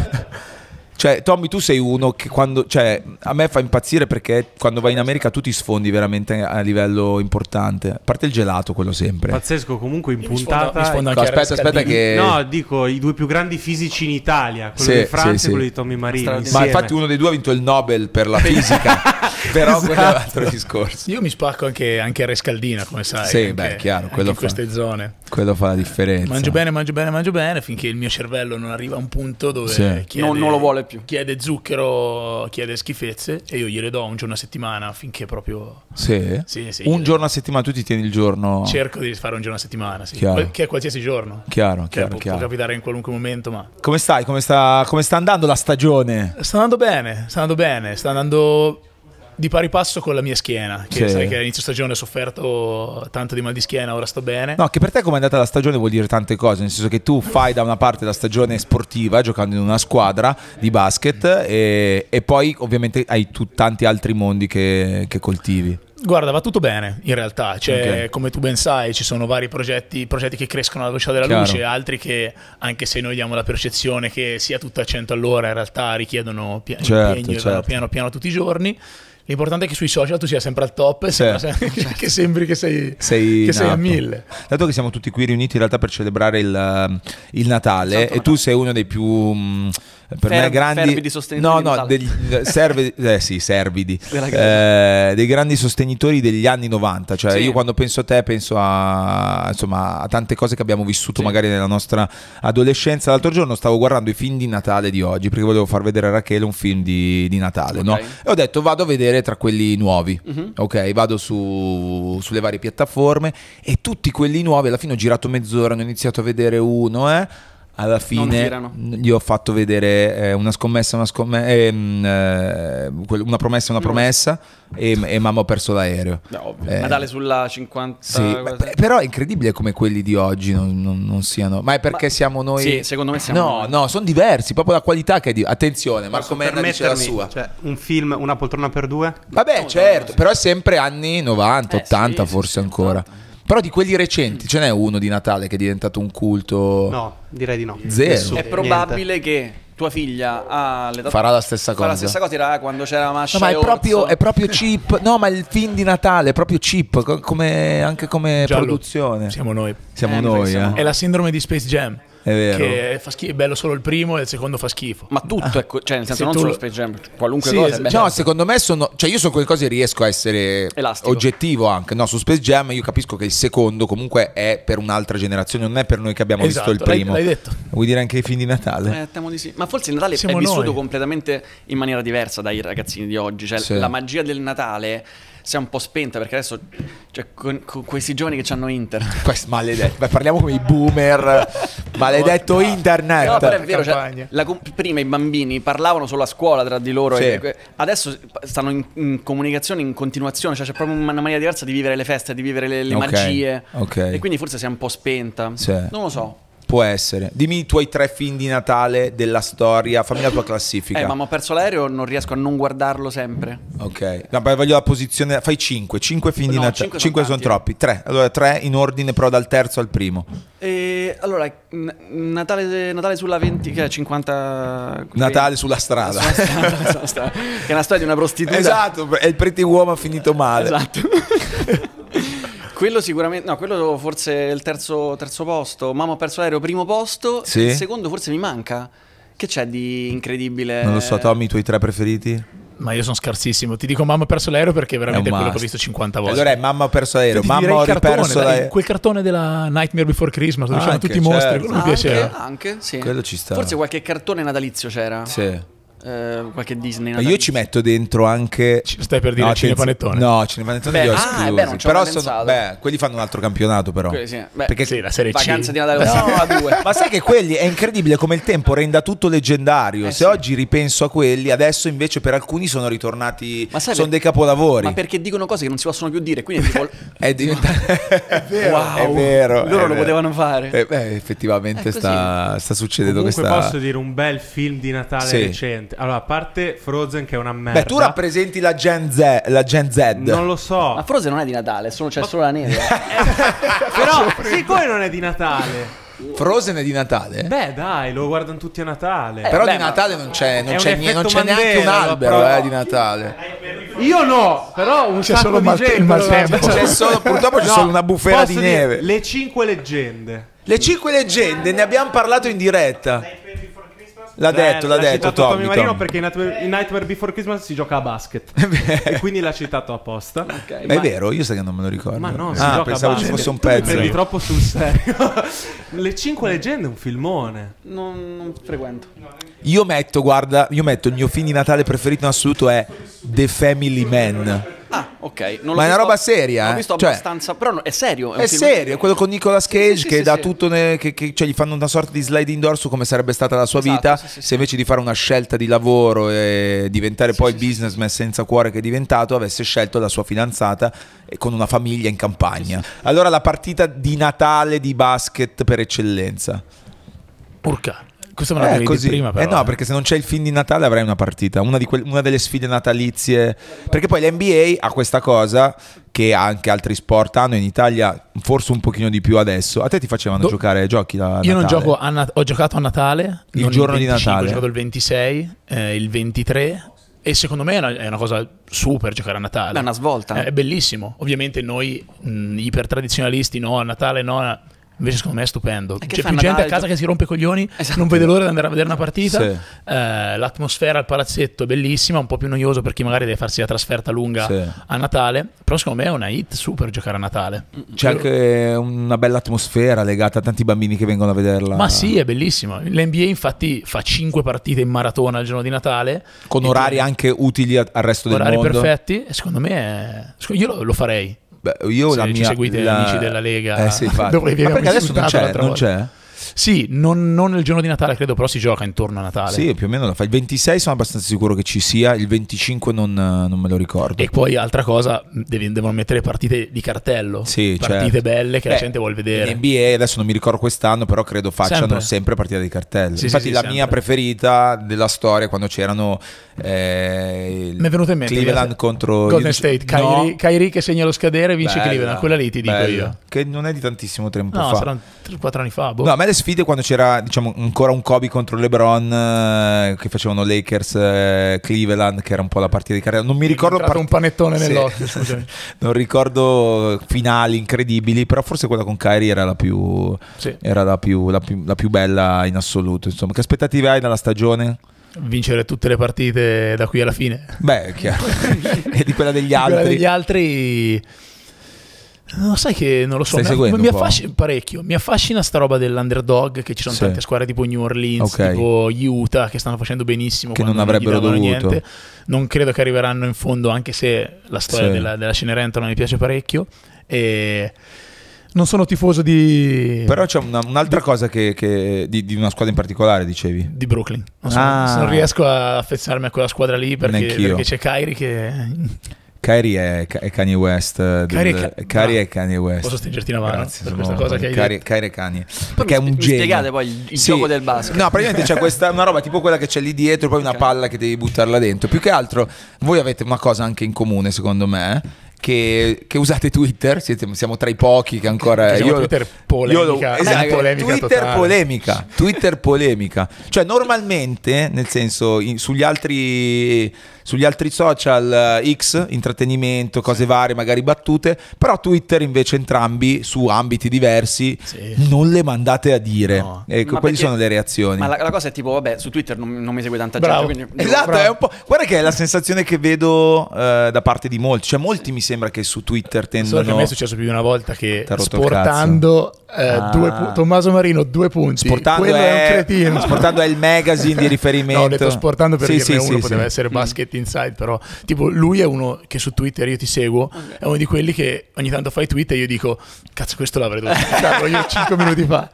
cioè, Tommy, tu sei uno che quando, cioè, a me fa impazzire perché quando vai in America tu ti sfondi veramente a livello importante. A parte il gelato, quello sempre. Pazzesco, comunque in Mi sfondo- puntata. mi sfondo No, anche aspetta, aspetta che No, dico i due più grandi fisici in Italia, quello Sì, di Francia sì, sì. e quello di Tommy Marino. Ma insieme. infatti uno dei due ha vinto il Nobel per la fisica. Però quello è un altro discorso. Io mi spacco anche, anche a Rescaldina, come sai. Sì, anche- beh, chiaro, anche quello in fa. queste zone. Quello fa la differenza. Mangio bene, mangio bene, mangio bene, finché il mio cervello non arriva a un punto dove Sì. chiede, Non- non lo vuole più. Chiede zucchero, chiede schifezze e io gliele do un giorno a settimana finché proprio Sì? Sì, sì. Un giorno a settimana tu ti tieni il giorno. cerco di fare un giorno a settimana, sì. Chiaro. Qual- che è qualsiasi giorno. Chiaro, Che chiaro, può, chiaro. può capitare in qualunque momento, ma Come stai? Come sta, come sta andando la stagione? sta andando bene, sta andando bene, sta andando di pari passo con la mia schiena, che Sì. sai che all'inizio stagione ho sofferto tanto di mal di schiena, ora sto bene. No, che per te come è andata la stagione vuol dire tante cose, nel senso che tu fai da una parte la stagione sportiva giocando in una squadra di basket e, e poi ovviamente hai tu tanti altri mondi che, che coltivi. Guarda, va tutto bene in realtà, cioè, Ok. come tu ben sai ci sono vari progetti, progetti che crescono alla velocità della Chiaro. luce, altri che anche se noi diamo la percezione che sia tutto a cento all'ora in realtà richiedono pia- Certo, impegno certo. piano piano tutti i giorni. L'importante è che sui social tu sia sempre al top e Sì. sembra se- che sembri che sei, Sei, che sei a nato. mille. Dato che siamo tutti qui riuniti in realtà per celebrare il, il Natale e tu sei uno dei più mh, per me Fer- grandi fervidi sostenitori no di no Natale. degli servi, eh sì servidi Della eh, dei grandi sostenitori degli anni novanta, cioè Sì. io quando penso a te penso a insomma a tante cose che abbiamo vissuto Sì. magari nella nostra adolescenza. L'altro giorno stavo guardando i film di Natale di oggi perché volevo far vedere a Rachele un film di, di Natale, Ok. no? E ho detto vado a vedere tra quelli nuovi. Mhm. Ok, vado su, sulle varie piattaforme e tutti quelli nuovi, alla fine ho girato mezz'ora, ne ho iniziato a vedere uno, eh. Alla fine tirano. gli ho fatto vedere eh, una scommessa, una, scomme- ehm, eh, quel- una promessa, una promessa e, e mamma ho perso l'aereo. Beh, ovvio. Eh, Natale sulla cinquanta. Sì, beh, beh, però è incredibile come quelli di oggi non, non- non siano. Ma è perché Ma- siamo noi. Sì, secondo me siamo No, noi. no, sono diversi. Proprio la qualità che è di. Attenzione, Marco Posso Menna dice la permettermi, sua. cioè, un film, una poltrona per due? Vabbè, certo, però è sempre anni novanta, Eh, ottanta sì, forse sì, sì, ancora. ottanta. Però di quelli recenti ce n'è uno di Natale che è diventato un culto. No, direi di no. Zero. Nessuno. È probabile che tua figlia ha l'età Farà la stessa farà la cosa. stessa cosa era quando c'era Mascia No, ma e è proprio, Orso. è proprio cheap. No, ma il film di Natale è proprio cheap, co- come, anche come Giallo. produzione. Siamo noi. Siamo Eh, mi sa noi, che siamo eh. È la sindrome di Space Jam. È vero. Che fa schifo, è bello solo il primo e il secondo fa schifo. Ma tutto è co- cioè nel senso Se non tu solo lo- Space Jam, qualunque Sì, cosa è esatto. bella. No, secondo me sono. Cioè, io su quelle cose riesco a essere Elastico. oggettivo anche. No, su Space Jam io capisco che il secondo comunque è per un'altra generazione, non è per noi che abbiamo Esatto, visto il l'hai- primo. l'hai detto. Vuoi dire anche i film di Natale? Eh, temo di sì. Ma forse il Natale Siamo è vissuto noi. completamente in maniera diversa dai ragazzini di oggi. Cioè, Sì. la magia del Natale si è un po' spenta, perché adesso cioè, con, con questi giovani che hanno internet. Questo maledetto. Beh, parliamo come i boomer. Maledetto internet. No, però è vero, cioè, la, prima i bambini parlavano solo a scuola tra di loro, Sì. e, adesso stanno in, in comunicazione in continuazione, cioè c'è proprio una maniera diversa di vivere le feste, di vivere le, le Ok, magie. ok. E quindi forse si è un po' spenta. Sì. Non lo so. Può essere. Dimmi i tuoi tre film di Natale della storia. Fammi la tua classifica. Eh, ma ho perso l'aereo, non riesco a non guardarlo sempre. Ok. No, beh, voglio la posizione. Fai cinque. Cinque film di No, Natale. cinque cinque sono sono tanti. troppi. Tre. Allora tre in ordine, però dal terzo al primo. E allora, n- Natale, Natale sulla venti, che è cinquanta. Natale sulla strada. Sulla strada, sulla strada. Che è una storia di una prostituta. Esatto. È il Pretty Woman finito male. Esatto. Quello sicuramente, no, quello forse è il terzo, terzo posto. Mamma ho perso l'aereo, primo posto. Sì. Il secondo forse mi manca. Che c'è di incredibile? Non lo so, Tommy, i tuoi tre preferiti? Ma io sono scarsissimo. Ti dico Mamma ha perso l'aereo perché è veramente È un quello che ho must. visto cinquanta volte. Allora è Mamma ha perso l'aereo. Ti Mamma direi ho il cartone, riperso dai, l'aereo. quel cartone della Nightmare Before Christmas dove c'erano Anche, tutti i mostri, certo. quello mi Anche, piaceva. anche, sì. Quello ci sta. Forse qualche cartone natalizio c'era. Sì. Eh, qualche Disney Ma natalizio. io ci metto dentro anche. Ci stai per dire No, Cinepanettone? No, Cinepanettone Beh, li ho ah, esclusi. beh, non ci però avevo sono, pensato. beh, quelli fanno un altro campionato, però. Quelli sì. Beh, Perché Sì, la serie C. Vacanze di Natale No. a due. Ma sai che quelli è incredibile come il tempo renda tutto leggendario. Eh, Se sì. oggi ripenso a quelli, adesso invece per alcuni sono ritornati. Ma sai sono per- dei capolavori. Ma perché dicono cose che non si possono più dire, quindi tipo È diventato. È vero. Wow. È vero. Loro è lo vero. potevano fare. Eh, beh, effettivamente È così. sta, sta succedendo Comunque questa. posso dire un bel film di Natale Sì. recente. Allora, a parte Frozen che è una merda. Beh, tu rappresenti la Gen Z. La Gen Z. Non lo so. Ma Frozen non è di Natale, solo, c'è solo la neve. Però, siccome non è di Natale. Frozen è di Natale? Beh, dai, lo guardano tutti a Natale. Però beh, di ma- Natale non c'è, non È un c'è, nie- non effetto c'è neanche un Mandela, albero però. eh, di Natale. Io no, però un C'è sacco solo di mal- il gente. maltempo. lo- C'è solo, purtroppo c'è No, solo una bufera posso di dire, neve. Le cinque leggende. Le cinque leggende, ne abbiamo parlato in diretta. L'ha detto, l'ha L'ha detto citato Tommy Tommy. Marino Tommy. perché in Nightmare, in Nightmare Before Christmas si gioca a basket. E quindi l'ha citato apposta. Ok, Ma è ma- vero, io sai che non me lo ricordo. Ma no, si ah, gioca pensavo a ci basket. fosse un Tu mi pezzo. prendi troppo sul serio. Le cinque leggende è un filmone. Non, non frequento. Io metto, guarda, io metto il mio film di Natale preferito in assoluto è The Family Man. Ah, ok. Non l'ho Ma è una visto- roba seria, L'ho eh? visto Cioè- abbastanza. Però no, è serio. un È film- serio, è quello con Nicolas Cage sì, che sì, dà sì. tutto ne- che, che- cioè gli fanno una sorta di sliding door su come sarebbe stata la sua Esatto, vita sì, sì, se sì. invece di fare una scelta di lavoro e diventare poi il businessman senza cuore che è diventato avesse scelto la sua fidanzata e con una famiglia in campagna. Allora la partita di Natale di basket per eccellenza. Urca. Questo me Eh, l'avevi così. detto prima, però. Eh no, eh. perché se non c'è il film di Natale avrai una partita, una, di quel- una delle sfide natalizie. Perché poi l'N B A ha questa cosa che anche altri sport hanno in Italia, forse un pochino di più adesso. A te ti facevano Do- giocare giochi da Io non Natale? gioco a Nat- ho giocato a Natale Il non giorno il di venticinque, Natale. Ho giocato il ventisei, eh, il ventitré e secondo me è una, è una cosa super giocare a Natale. Beh, è una svolta. Eh, È bellissimo. Ovviamente noi mh, ipertradizionalisti no, a Natale no. Invece secondo me è stupendo. E che C'è fai più a gente a Natale? casa che si rompe i coglioni, Esatto. non vede l'ora di andare a vedere una partita. Sì. Eh, l'atmosfera al palazzetto è bellissima, un po' più noioso per chi magari deve farsi la trasferta lunga Sì. a Natale. Però secondo me è una hit super giocare a Natale. C'è anche una bella atmosfera legata a tanti bambini che vengono a vederla. Ma sì, è bellissimo. L'N B A infatti fa cinque partite in maratona il giorno di Natale. Con E orari tu- anche utili a- al resto del orari mondo. perfetti. E secondo me è... secondo- io lo, lo farei. Beh, io Se la ci mia, seguite la- amici della Lega, eh sì, infatti. dove vi Ma abbiamo perché adesso non insultato c'è, l'altra non volta. c'è? Sì, non, non il giorno di Natale, credo, però si gioca intorno a Natale. Sì, più o meno lo fa. Il ventisei sono abbastanza sicuro che ci sia, il venticinque non, non me lo ricordo. E poi altra cosa, devi- devono mettere partite di cartello. Sì, partite certo. belle che la Beh, gente vuole vedere. In N B A adesso non mi ricordo quest'anno, però credo facciano sempre, Sempre. partita di cartello. Sì, Infatti sì, sì, la sempre. mia preferita della storia è quando c'erano eh, il Mi è venuto in mente Cleveland contro Golden io- State, No. Kyrie, Kyrie che segna lo scadere e vince Bella, Cleveland. Quella lì ti dico bella. io. Che non è di tantissimo tempo No, fa. saranno tre quattro anni fa. Boh. No, a me le sfide quando c'era diciamo ancora un Kobe contro LeBron eh, che facevano Lakers eh, Cleveland, che era un po' la partita di carriera. Non mi ricordo È entrato un panettone Sì. nell'occhio, scusami. Non ricordo finali incredibili, però forse quella con Kyrie era la più Sì. era la più, la più la più bella in assoluto, insomma. Che aspettative hai dalla stagione? Vincere tutte le partite da qui alla fine. Beh, è chiaro. E di quella degli Quella altri. degli altri No, sai che non lo so, Stai mi, seguendo mi un po'? affascina parecchio. Mi affascina sta roba dell'underdog, che ci sono Sì. tante squadre tipo New Orleans, Ok. tipo Utah, che stanno facendo benissimo, Che quando non avrebbero gli davano dovuto. niente. Non credo che arriveranno in fondo, anche se la storia Sì. della, della Cenerentola mi piace parecchio. E non sono tifoso di Però c'è una- un'altra cosa che, che- di, di una squadra in particolare, dicevi. di Brooklyn. Non, so, Ah. non riesco a affezionarmi a quella squadra lì perché, Neanch'io. perché c'è Kyrie che Kyrie è, è Kanye West. eh, del- Kyrie è Ka- Kyrie è Kanye West. posso stringerti la mano Grazie, per sono- questa cosa che hai Kyrie, detto. Kyrie è Kanye. Perché è mi, un mi genio. spiegate poi il, il Sì. gioco del basket. No, praticamente c'è questa una roba tipo quella che c'è lì dietro, poi una palla che devi buttarla dentro. Più che altro, voi avete una cosa anche in comune, secondo me. Che, che usate Twitter, siete, siamo tra i pochi che ancora Diciamo Twitter polemica, io lo- esatto, eh, polemica Twitter totale. polemica, Twitter polemica. Cioè normalmente, nel senso, in- sugli altri sugli altri social eh, X, intrattenimento, cose varie, magari battute, però Twitter invece entrambi su ambiti diversi Sì. non le mandate a dire. No. Ecco, Ma quali perché- sono le reazioni? Ma la, la cosa è tipo, vabbè, su Twitter non, non mi segue tanta Bravo. gente, quindi Esatto, Bravo. è un po'. Guarda che è la sensazione che vedo eh, da parte di molti. Cioè, molti mi sembra che su Twitter Solo che a tendono. me è successo più di una volta che T'ha rotto il sportando eh, Ah. due pu- Tommaso Marino due punti. Sportando Quello è, è, un cretino. sportando è il magazine di riferimento. No, ho detto sportando perché Sì, sì, uno sì, poteva sì. essere Basket Inside, però tipo lui è uno che su Twitter io ti seguo, è uno di quelli che ogni tanto fai tweet e io dico cazzo questo l'avrei dovuto farlo io cinque minuti fa.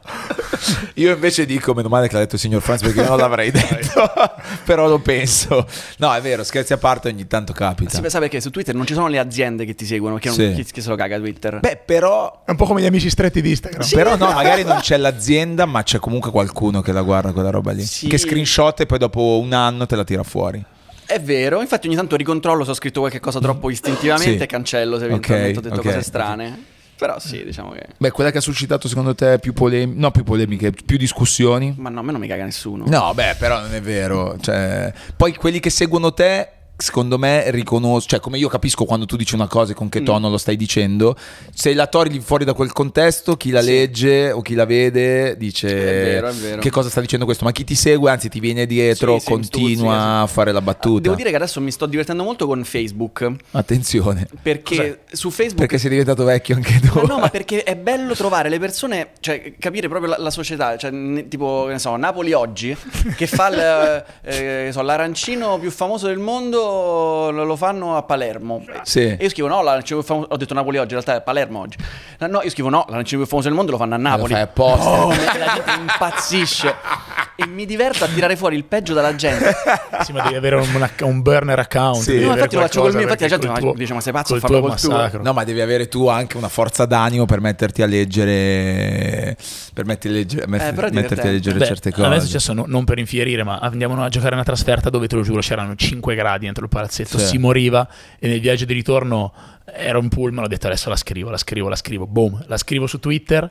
Io invece dico, meno male che l'ha detto il signor Franz perché io non l'avrei detto, però lo penso. No, è vero, scherzi a parte, ogni tanto capita. si pensa perché su Twitter non ci sono le aziende che ti seguono, che, non, Sì. chi, chi se lo caga Twitter. Beh, però È un po' come gli amici stretti di Instagram. Però no, magari non c'è l'azienda, ma c'è comunque qualcuno che la guarda quella roba lì. Sì. Che screenshot e poi dopo un anno te la tira fuori. È vero, infatti ogni tanto ricontrollo se ho scritto qualche cosa troppo istintivamente Sì. e cancello se eventualmente Ok, ho detto ok. cose strane. Però sì, diciamo che... Beh, quella che ha suscitato secondo te più polemiche, no più polemiche, più discussioni? Ma no, a me non mi caga nessuno. No, beh, però non è vero. Cioè, poi quelli che seguono te, secondo me, riconoscono, cioè come io capisco quando tu dici una cosa e con che tono lo stai dicendo, se la togli fuori da quel contesto, chi la Sì. legge o chi la vede dice È vero, è vero. che cosa sta dicendo questo, ma chi ti segue anzi ti viene dietro, Sì, sì, continua stuzzica, sì. a fare la battuta. Devo dire che adesso mi sto divertendo molto con Facebook, Attenzione. perché su Facebook... Perché sei diventato vecchio anche tu. Ma no, ma perché è bello trovare le persone, cioè capire proprio la, la società, cioè ne- tipo, che ne so, Napoli oggi, che fa il, eh, che so, l'arancino più famoso del mondo, lo, lo fanno a Palermo. Sì. E io scrivo no, l'arancino più famoso, ho detto Napoli oggi, in realtà è Palermo oggi. No, io scrivo no, l'arancino più famoso del mondo lo fanno a Napoli. Lo fai apposta. Oh, la gente impazzisce. E mi diverto a tirare fuori il peggio dalla gente. Sì, ma devi avere un, un acc- un burner account. Sì. devi No, avere infatti lo faccio col qualcosa, mio, infatti la perché gente col tuo- dice, ma sei pazzo, col fallo tuo col tuo. massacro. No, ma devi avere tu anche una forza d'animo per metterti a leggere, per metterti a leggere, met- Eh, però è metterti a divertente. leggere Beh, certe a me è cose. successo, no- non per infierire, ma andiamo a giocare una trasferta dove, te lo giuro, c'erano cinque gradi dentro il palazzetto, Sì. si moriva, e nel viaggio di ritorno era un pullman, ho detto adesso la scrivo, la scrivo, la scrivo, boom, la scrivo su Twitter.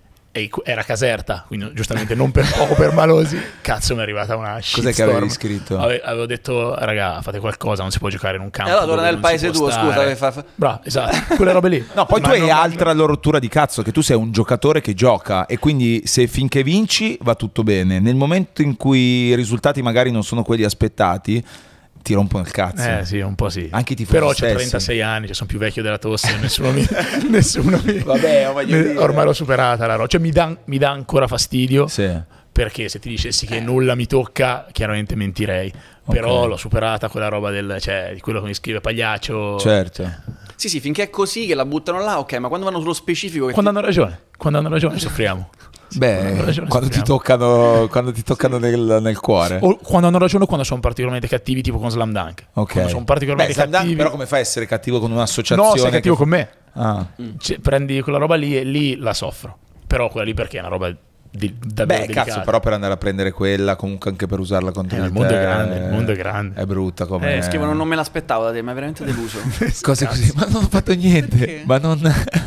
E era Caserta, quindi giustamente non per poco per malosi. Cazzo, mi è arrivata una shitstorm. Cos'è che avevi scritto? Ave- avevo detto, raga, fate qualcosa, non si può giocare in un campo. E allora torna dove nel non si paese può tuo, stare. scusa, che fa- fa- Bravo, esatto, quelle robe lì. No, poi Ma tu hai non- altra loro rottura di cazzo, che tu sei un giocatore che gioca e quindi se finché vinci va tutto bene. Nel momento in cui i risultati magari non sono quelli aspettati, ti rompono il cazzo. Eh sì, un po' sì. Anche i tifosi Però ho stessi. trentasei anni, cioè sono più vecchio della tosse, nessuno mi... nessuno mi Vabbè, voglio ne- dire. ormai l'ho superata la roba. Cioè mi dà mi dà ancora fastidio, Sì. perché se ti dicessi che nulla mi tocca, chiaramente mentirei. Però Ok. l'ho superata quella roba del, cioè, di quello che mi scrive Pagliaccio. Certo. Sì, sì, finché è così che la buttano là, ok, ma quando vanno sullo specifico... Che Quando hanno ragione, quando hanno ragione soffriamo. Beh, Quando hanno ragione, quando ti soffriamo. toccano, quando ti toccano nel, nel cuore. O quando hanno ragione o quando sono particolarmente cattivi, tipo con Slam Dunk. Ok. Quando sono Beh, particolarmente Slam Dunk, cattivi. però come fai a essere cattivo con un'associazione? No, sei cattivo che- con me. Ah. Cioè, prendi quella roba lì e lì la soffro. Però quella lì perché è una roba di, davvero Beh, delicata. cazzo, però per andare a prendere quella, comunque anche per usarla contro Eh, di il mondo te, è grande, il mondo è grande. È brutta come... Eh, scrivono non me l'aspettavo da te, ma è veramente deluso. Cose così, ma non ho fatto niente. Perché? Ma non...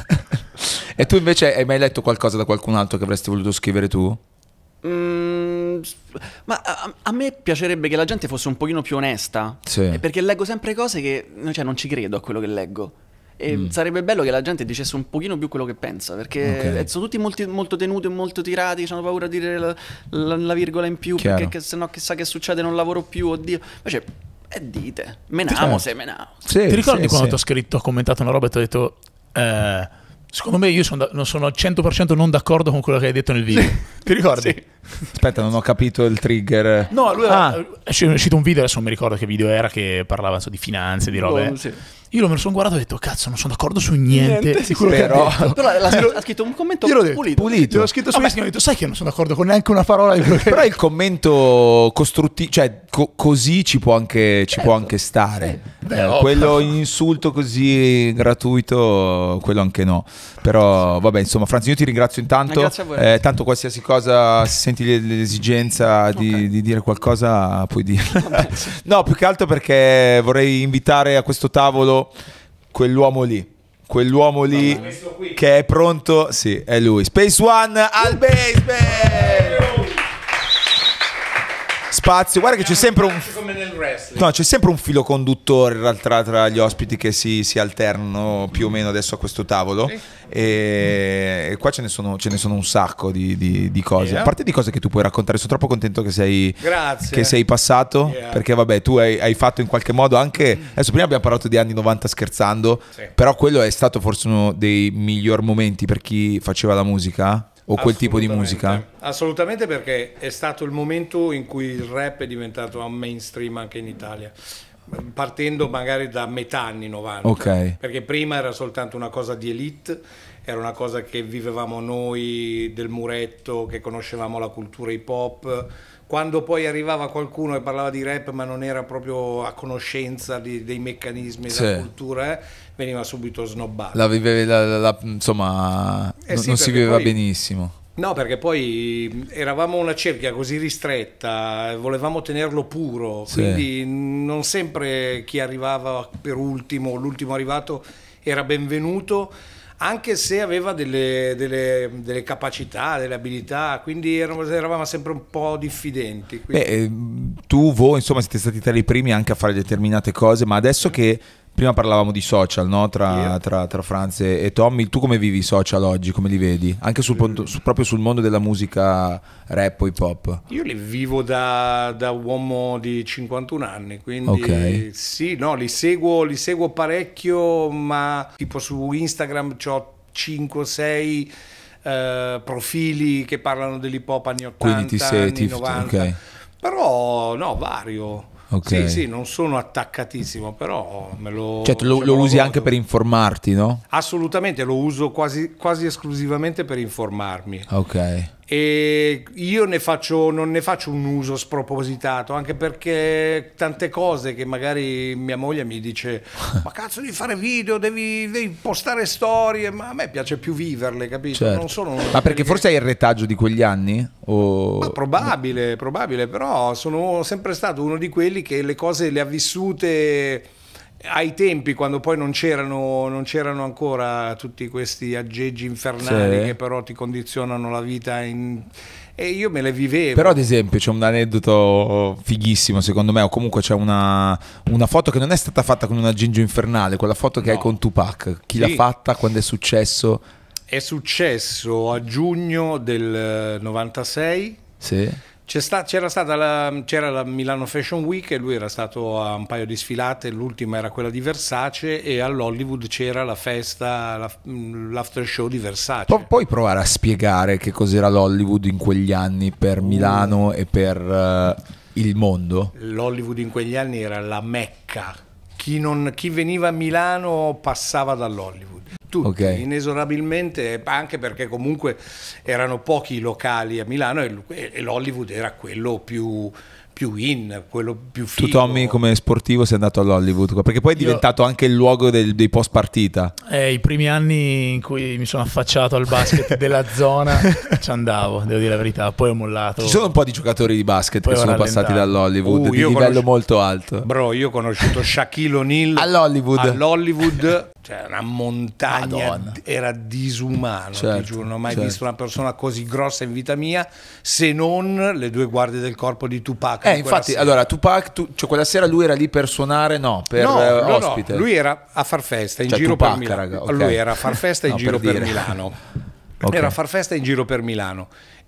E tu invece hai mai letto qualcosa da qualcun altro che avresti voluto scrivere tu? Mm, ma a, a me piacerebbe che la gente fosse un pochino più onesta. Sì. Eh, Perché leggo sempre cose che... Cioè, non ci credo a quello che leggo. E Mm. sarebbe bello che la gente dicesse un pochino più quello che pensa. Perché Ok. eh, sono tutti molti- molto tenuti e molto tirati. Hanno paura di dire la, la- la virgola in più. Chiaro. Perché che, se no chissà che succede, non lavoro più. Oddio. Invece, eh, dite. Menamo Certo. se menamo. Sì, Ti ricordi sì, quando sì. ti ho scritto, ho commentato una roba e ti ho detto eh, Secondo me io sono da- non sono al cento per cento non d'accordo con quello che hai detto nel video. Ti ricordi? Sì. Aspetta, non ho capito il trigger. No, lui Ah. ha- è uscito un video, adesso non mi ricordo che video era, che parlava insomma, di finanze, di robe. Oh, sì. Io me lo sono guardato e ho detto, cazzo, non sono d'accordo su niente, Niente, di sì, quello però- che ha detto. Però l'ha scritto- ha scritto un commento Io l'ho detto, pulito. pulito. Gliel'ho scritto su Instagram e ho detto, sai che non sono d'accordo con neanche una parola di quello che Però il commento costruttivo, cioè co- così ci può anche, ci può anche stare. Beh, Eh, oh, quello però- in insulto così gratuito, quello anche no. Però vabbè, insomma, Franz, io ti ringrazio intanto. Eh, grazie a voi. Eh, tanto qualsiasi cosa, se senti l- l'esigenza di, di dire qualcosa, puoi dirlo. No, più che altro perché vorrei invitare a questo tavolo quell'uomo lì. Quell'uomo lì che è pronto, sì, è lui. Space One al basement. Spazio, guarda che c'è sempre un come nel wrestling. No, c'è sempre un filo conduttore in realtà tra gli ospiti che si, si alternano più o meno adesso a questo tavolo. E, e qua ce ne sono, ce ne sono un sacco di, di- di cose. Yeah. A parte di cose che tu puoi raccontare, sono troppo contento che sei, Grazie. che sei passato. Yeah. Perché vabbè, tu hai, hai fatto in qualche modo anche. Adesso prima abbiamo parlato di anni novanta scherzando, Sì. però quello è stato forse uno dei miglior momenti per chi faceva la musica o quel tipo di musica. Assolutamente. Assolutamente, perché è stato il momento in cui il rap è diventato un mainstream anche in Italia, partendo magari da metà anni novanta. Ok. Perché prima era soltanto una cosa di elite, era una cosa che vivevamo noi del muretto, che conoscevamo la cultura hip hop. Quando poi arrivava qualcuno e parlava di rap ma non era proprio a conoscenza di- dei meccanismi Sì. della cultura, eh, veniva subito snobbato. La vivevi, la- la- la- insomma, Eh non- sì, non si perché viveva poi- benissimo. No, perché poi eravamo una cerchia così ristretta, volevamo tenerlo puro, Sì. quindi non sempre chi arrivava per ultimo, l'ultimo arrivato, era benvenuto, anche se aveva delle, delle- delle capacità, delle abilità, quindi eravamo, eravamo sempre un po' diffidenti. quindi- Beh, eh, tu, voi, insomma, siete stati tra i primi anche a fare determinate cose, ma adesso che prima parlavamo di social, no? Tra, Yeah. tra, tra Franz e e Tommy, tu come vivi i social oggi? Come li vedi? Anche sul, ponto- su- proprio sul mondo della musica rap o hip hop? Io li vivo da, da uomo di cinquantuno anni, quindi Ok. sì, no, li seguo, li seguo parecchio, ma tipo su Instagram ho cinque sei profili che parlano dell'hip hop anni ottanta, Quindi ti sei- anni ti- novanta, ok. però no, vario. Ok. Sì, sì, non sono attaccatissimo, però me lo... Cioè, tu lo, cioè, lo me usi godo. anche per informarti, no? Assolutamente, lo uso quasi, quasi esclusivamente per informarmi. Ok. E io ne faccio, non ne faccio un uso spropositato, anche perché tante cose che magari mia moglie mi dice ma cazzo di fare video, devi, devi postare storie, ma a me piace più viverle, capito? Certo. Non sono uno di Ma perché quelli che- forse hai il retaggio di quegli anni? O... Ma probabile, probabile, però sono sempre stato uno di quelli che le cose le ha vissute ai tempi, quando poi non c'erano, non c'erano ancora tutti questi aggeggi infernali Sì. che però ti condizionano la vita in... e io me le vivevo. Però ad esempio c'è un aneddoto fighissimo secondo me, o comunque c'è una, una foto che non è stata fatta con un aggeggio infernale, quella foto che No. hai con Tupac. Chi Sì. l'ha fatta, quando è successo? È successo a giugno del novantasei. Sì. C'è sta- c'era stata la, c'era la Milano Fashion Week e lui era stato a un paio di sfilate, l'ultima era quella di Versace e all'Hollywood c'era la festa, la- l'after show di Versace. Pu- puoi provare a spiegare che cos'era l'Hollywood in quegli anni per Milano e per eh, il mondo? L'Hollywood in quegli anni era la Mecca. Chi, non- chi veniva a Milano passava dall'Hollywood. Tutti, Ok. inesorabilmente, anche perché comunque erano pochi i locali a Milano e, e l'Hollywood era quello più, più in, quello più Tu figo. Tommy come sportivo sei andato all'Hollywood, perché poi è Io- diventato anche il luogo del- dei post partita. Eh, i primi anni in cui mi sono affacciato al basket della zona ci andavo, devo dire la verità, poi ho mollato. Ci sono un po' di giocatori di basket Poi che ho sono passati rallentato. dall'Hollywood Uh, di io livello conosco- molto alto. Bro, io ho conosciuto Shaquille O'Neal All'Hollywood. all'Hollywood, cioè una montagna, Madonna. era disumano, Certo, ti giuro, non ho mai certo. visto una persona così grossa in vita mia, se non le due guardie del corpo di Tupac. Eh, di quella infatti, sera. allora Tupac, tu, cioè quella sera lui era lì per suonare, no, per no, eh, no, no, ospite. lui era a far festa in Cioè, giro Tupac, per Milano. raga, ok. Lui era a far festa in No, giro per per, dire. Milano. Ok. Era a far festa in giro per Milano.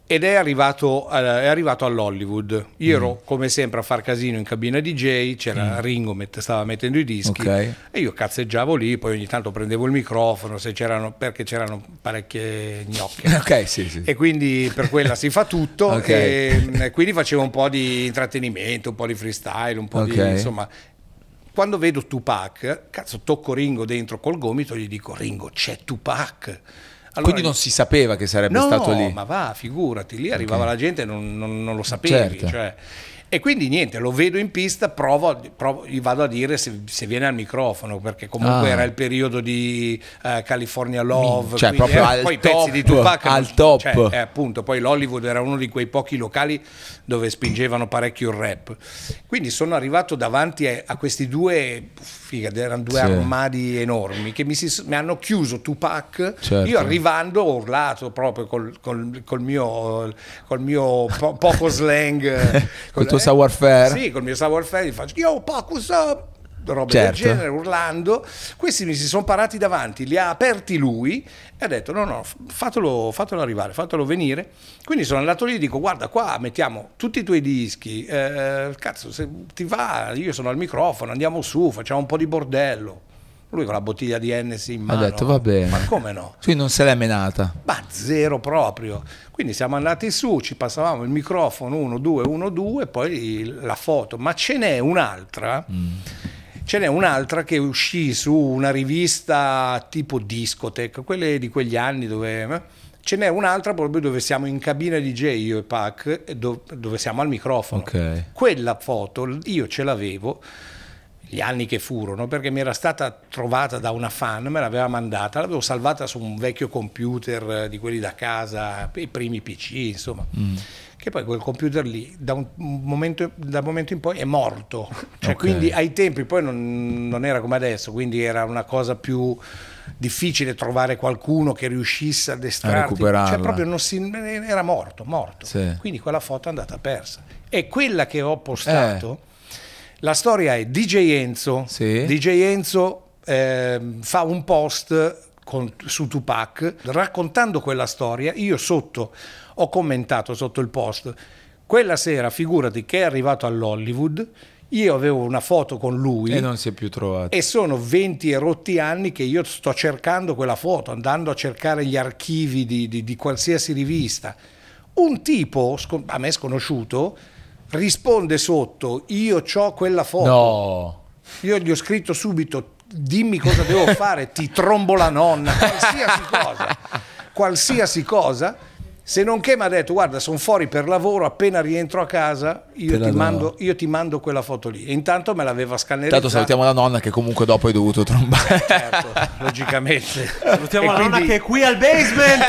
ed è arrivato, uh, è arrivato all'Hollywood. Io mm. ero come sempre a far casino in cabina D J, c'era mm. Ringo, met- stava mettendo i dischi, okay. e io cazzeggiavo lì, poi ogni tanto prendevo il microfono, se c'erano, perché c'erano parecchie gnocche. Ok, sì, sì. E quindi per quella si fa tutto, Okay. e, e quindi facevo un po' di intrattenimento, un po' di freestyle, un po' Okay. di, insomma... Quando vedo Tupac, cazzo, tocco Ringo dentro col gomito, gli dico: Ringo, c'è Tupac. Allora, Quindi non si sapeva che sarebbe no, stato lì. ma va, figurati, lì arrivava la gente e non, non, non lo sapevi. Certo. Cioè. E quindi niente, lo vedo in pista, provo, provo, gli vado a dire se, se viene al microfono, perché comunque Ah. era il periodo di uh, California Love, Cioè, quindi proprio era- al poi i top, pezzi di Tupac, al top. Cioè, eh, appunto, poi l'Hollywood era uno di quei pochi locali dove spingevano parecchio il rap. Quindi sono arrivato davanti a, a questi due, figa, erano due Sì. armadi enormi che mi, si, mi hanno chiuso Tupac. Certo. Io arrivando ho urlato proprio col, col, col mio, col mio po- poco slang, Col tuo savoir-faire. Sì, col mio savoir-faire, gli faccio yo Pac, what's up? Robe Certo. del genere, urlando. Questi mi si sono parati davanti, li ha aperti lui e ha detto no no, fatelo, fatelo arrivare, fatelo venire. Quindi sono andato lì e dico: guarda, qua mettiamo tutti i tuoi dischi, eh, cazzo, se ti va, io sono al microfono, andiamo su, facciamo un po' di bordello. Lui con la bottiglia di Hennessy in Ha mano. detto va bene. Ma come no? Sì, non se l'è menata. Ma zero proprio. Quindi siamo andati su, ci passavamo il microfono uno, due, uno, due, poi la foto. Ma ce n'è un'altra, Mm. ce n'è un'altra che uscì su una rivista tipo Discotech, quelle di quegli anni dove... eh, ce n'è un'altra proprio dove siamo in cabina D J, io e Pac, e do- dove siamo al microfono. Ok. Quella foto io ce l'avevo gli anni che furono, perché mi era stata trovata da una fan, me l'aveva mandata, l'avevo salvata su un vecchio computer eh, di quelli da casa, i primi P C, insomma. Mm. Che poi quel computer lì da un momento, da un momento in poi è morto. Cioè, Ok. quindi ai tempi poi non, non era come adesso, quindi era una cosa più difficile trovare qualcuno che riuscisse ad estrarti. recuperarla. Cioè proprio non si, era morto, morto. Sì. Quindi quella foto è andata persa. E quella che ho postato, la storia è D J Enzo. Sì. D J Enzo eh, fa un post con, su Tupac raccontando quella storia. Io sotto ho commentato sotto il post: quella sera, figurati che è arrivato all'Hollywood, io avevo una foto con lui E non si è più trovato. e sono venti e rotti anni che io sto cercando quella foto, andando a cercare gli archivi di, di, di qualsiasi rivista. Un tipo, scon- a me sconosciuto, risponde sotto: io c'ho quella foto. No. Io gli ho scritto subito: dimmi cosa devo fare, ti trombo la nonna, qualsiasi cosa, qualsiasi cosa. Se non che mi ha detto: guarda, sono fuori per lavoro, appena rientro a casa io Te la ti, do. mando, io ti mando quella foto lì. E intanto me l'aveva scannerizzata. Intanto salutiamo la nonna che comunque dopo hai dovuto trombare. Certo, logicamente. Salutiamo E la nonna quindi- che è qui al basement.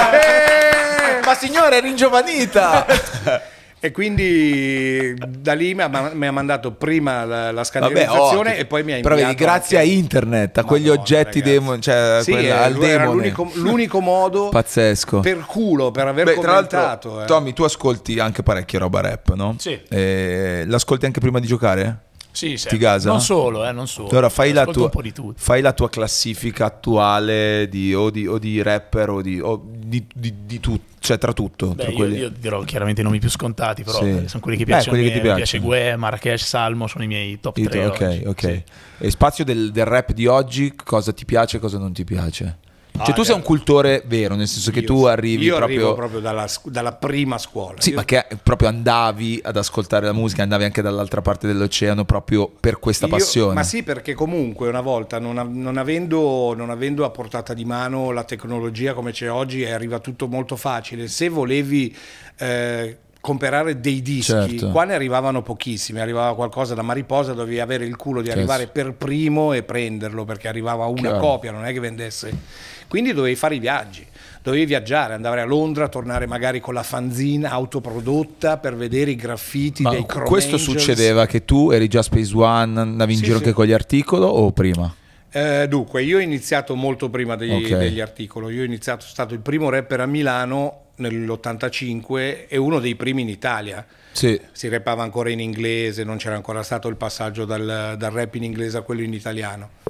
Eh, ma signore, è ringiovanita! E quindi da lì mi ha, mi ha mandato prima la, la Vabbè, scannerizzazione oh, e poi mi ha però inviato vedi, grazie anche- a internet, a quegli Madonna, oggetti ragazzi. demo, cioè Sì, quella- eh, al lui era demone. l'unico, l'unico modo Pazzesco. per culo per aver Beh, tra l'altro, commentato. eh. Tommy, tu ascolti anche parecchia roba rap, no? Sì. Eh, l'ascolti anche prima di giocare? Sì, sì. Ti gasa? Non solo, eh, non solo. Allora fai la, Ascolto tua, un po' di tutto. fai la tua classifica attuale di, o, di, o di rapper o di, o di, di, di tutto, cioè tra tutto. Beh, tra io, quelli. io dirò chiaramente i nomi più scontati, però Sì. eh, sono quelli che Eh, piacciono. quelli a che me. ti Mi piace piacciono. Guè, Marrakesh, Salmo, sono i miei top Io- tre. ok, oggi. ok. Sì. E spazio del, del rap di oggi, cosa ti piace e cosa non ti piace? Cioè Ah, tu sei un eh, cultore vero, nel senso che io tu sì. arrivi io proprio... arrivo proprio dalla, scu- dalla prima scuola. Sì, Io- ma che proprio andavi ad ascoltare la musica, andavi anche dall'altra parte dell'oceano proprio per questa Io- passione. Ma sì, perché comunque una volta non, a- non avendo, non avendo a portata di mano la tecnologia come c'è oggi, arriva tutto molto facile. Se volevi eh, comprare dei dischi, Certo. qua ne arrivavano pochissimi, arrivava qualcosa da Mariposa, dovevi avere il culo di Certo. arrivare per primo e prenderlo, perché arrivava una Chiaro. copia, non è che vendesse. Quindi dovevi fare i viaggi. Dovevi viaggiare, andare a Londra, tornare magari con la fanzina autoprodotta per vedere i graffiti Ma dei Chrome questo Angels. succedeva che tu eri già Space One, andavi in Sì, giro sì. anche con gli articoli o prima? Eh, dunque, io ho iniziato molto prima degli, Ok. degli articoli. Io ho iniziato, sono stato il primo rapper a Milano nell'ottantacinque e uno dei primi in Italia. Sì. Si rappava ancora in inglese, non c'era ancora stato il passaggio dal, dal rap in inglese a quello in italiano.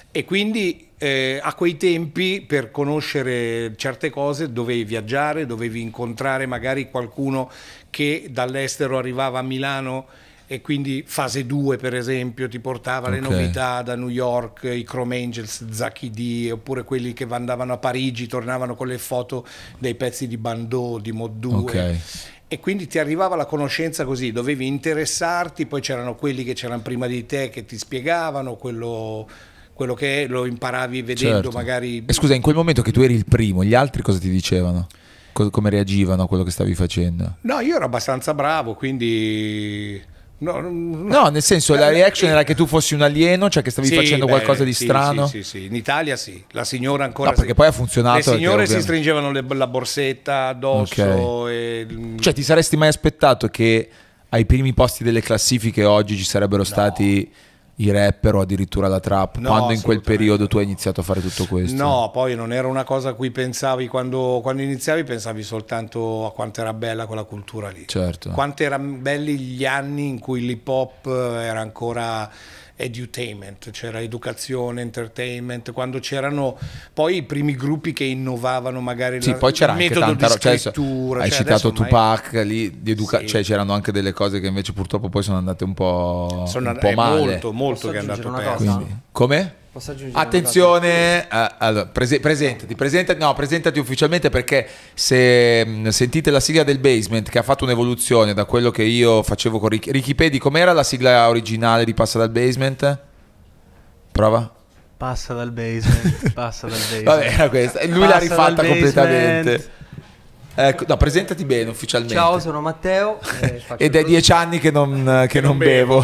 E quindi eh, a quei tempi per conoscere certe cose dovevi viaggiare, dovevi incontrare magari qualcuno che dall'estero arrivava a Milano e quindi Fase due per esempio ti portava okay. le novità da New York, i Chrome Angels, Zacchi D, oppure quelli che andavano a Parigi, tornavano con le foto dei pezzi di Bandò, di Mod due. Okay. E quindi ti arrivava la conoscenza così, dovevi interessarti, poi c'erano quelli che c'erano prima di te che ti spiegavano quello... quello che lo imparavi vedendo certo. magari... E scusa, in quel momento che tu eri il primo, gli altri cosa ti dicevano? Co- come reagivano a quello che stavi facendo? No, io ero abbastanza bravo, quindi... No, no, no nel senso, la reaction era che tu fossi un alieno, cioè che stavi sì, facendo beh, qualcosa di sì, strano? Sì, sì, sì, in Italia sì, la signora ancora... No, perché sì. poi ha funzionato... Le signore perché, si stringevano le, la borsetta addosso okay. e... Cioè ti saresti mai aspettato che ai primi posti delle classifiche oggi ci sarebbero no. stati... i rapper o addirittura la trap, no, quando in quel periodo tu hai iniziato a fare tutto questo? No, poi non era una cosa a cui pensavi quando, quando iniziavi, pensavi soltanto a quanto era bella quella cultura lì. Certo. Quanto erano belli gli anni in cui l'hip hop era ancora edutainment, c'era educazione, entertainment, quando c'erano poi i primi gruppi che innovavano magari sì, la, poi c'era il anche metodo tanta di scrittura. Cioè, hai cioè, citato Tupac mai... lì, di educa- sì. cioè c'erano anche delle cose che invece purtroppo poi sono andate un po', sono un po' male. Molto, molto Posso che è andato perso. Quindi, come? Posso aggiungere attenzione, uh, allora, prese- presentati, presentati, no, presentati ufficialmente perché se mh, sentite la sigla del Basement che ha fatto un'evoluzione da quello che io facevo con Ricky, Ricky Pedi, com'era la sigla originale di Passa dal Basement? Prova. Passa dal basement, passa dal basement. Vabbè, era questa. Lui Passa l'ha rifatta completamente. Ecco, no, presentati bene ufficialmente. Ciao, sono Matteo. Eh, Ed è dieci anni che non, che non bevo.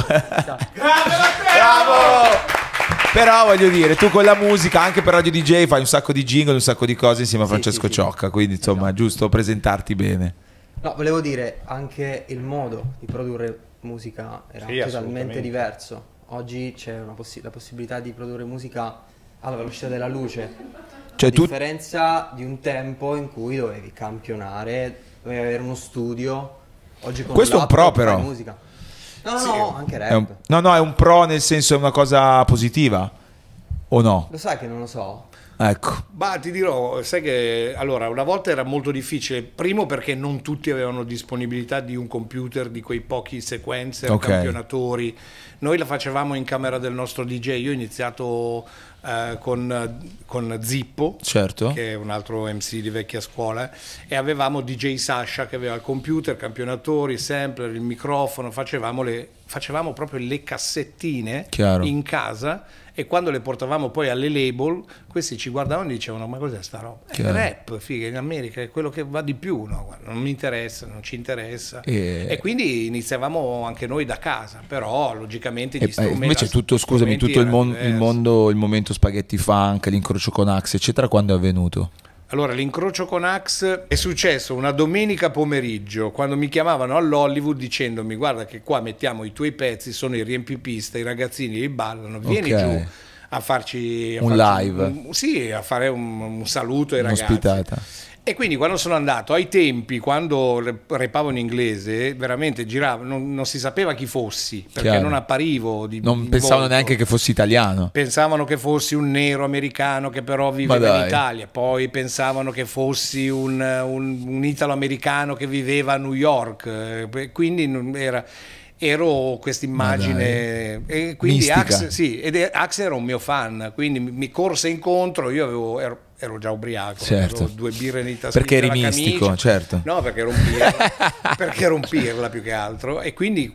Bravo! Però voglio dire, tu con la musica, anche per Radio D J, fai un sacco di jingle, un sacco di cose insieme a Francesco sì, sì, Ciocca, quindi insomma è giusto presentarti bene. No, volevo dire, anche il modo di produrre musica era sì, totalmente diverso. Oggi c'è una possi- la possibilità di produrre musica alla velocità della luce, cioè, a tu... differenza di un tempo in cui dovevi campionare, dovevi avere uno studio. Oggi con questo è un pro però. Musica. No, no, sì, no, anche rap. È un... No, no, è un pro nel senso è una cosa positiva o no? Lo sai che non lo so. Ecco. Ma ti dirò, sai che allora una volta era molto difficile, primo perché non tutti avevano disponibilità di un computer, di quei pochi sequencer, okay. campionatori. Noi la facevamo in camera del nostro D J. Io ho iniziato eh, con, con Zippo, certo. che è un altro M C di vecchia scuola, e avevamo D J Sasha che aveva il computer, campionatori, sampler, il microfono, facevamo, le, facevamo proprio le cassettine Chiaro. in casa. E quando le portavamo poi alle label, questi ci guardavano e dicevano: ma cos'è sta roba? È rap, figa, in America è quello che va di più, no? Guarda, non mi interessa, non ci interessa. E... e quindi iniziavamo anche noi da casa, però logicamente gli e, strumenti... Invece tutto, scusami, tutto il, mon- il mondo, il momento spaghetti funk, l'incrocio con Axe, eccetera, quando è avvenuto? Allora, l'incrocio con Axe è successo una domenica pomeriggio, quando mi chiamavano all'Hollywood dicendomi: guarda che qua mettiamo i tuoi pezzi, sono i riempipista, i ragazzini li ballano, vieni okay. giù a farci... A un farci live. Un, sì, a fare un, un saluto ai ragazzi. Un'ospitata. E quindi quando sono andato, ai tempi, quando repavo in inglese, veramente giravo, non, non si sapeva chi fossi, perché Chiaro. non apparivo di Non pensavano volto. neanche che fossi italiano. Pensavano che fossi un nero americano che però viveva in Italia, poi pensavano che fossi un, un, un italo-americano che viveva a New York, quindi era... ero questa immagine e quindi Axe, sì, ed Axe era un mio fan, quindi mi corse incontro, io avevo, ero, ero già ubriaco, certo. avevo due birre in tasca, perché eri mistico, camicia. certo. No, perché ero un pirla, perché ero un pirla più che altro, e quindi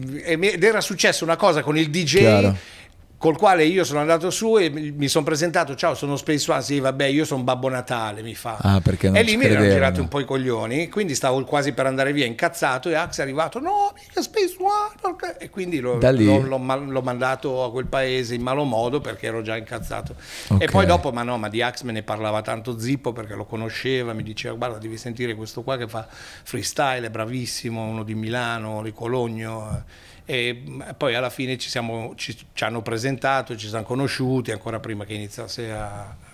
ed era successa una cosa con il D J Chiaro. col quale io sono andato su e mi sono presentato: ciao, sono Space One. Sì, vabbè, io sono Babbo Natale, mi fa. Ah, perché non e lì ci mi erano credevano. girati un po' i coglioni, quindi stavo quasi per andare via incazzato, e Axe è arrivato: no, mica Space One, perché? E quindi l'ho, l'ho, l'ho, l'ho mandato a quel paese in malo modo perché ero già incazzato. Okay. E poi dopo, ma no, ma di Axe me ne parlava tanto Zippo, perché lo conosceva, mi diceva: guarda, devi sentire questo qua che fa freestyle, è bravissimo, uno di Milano, di Cologno. E poi alla fine ci, siamo, ci, ci hanno presentato, ci siamo conosciuti ancora prima che iniziasse a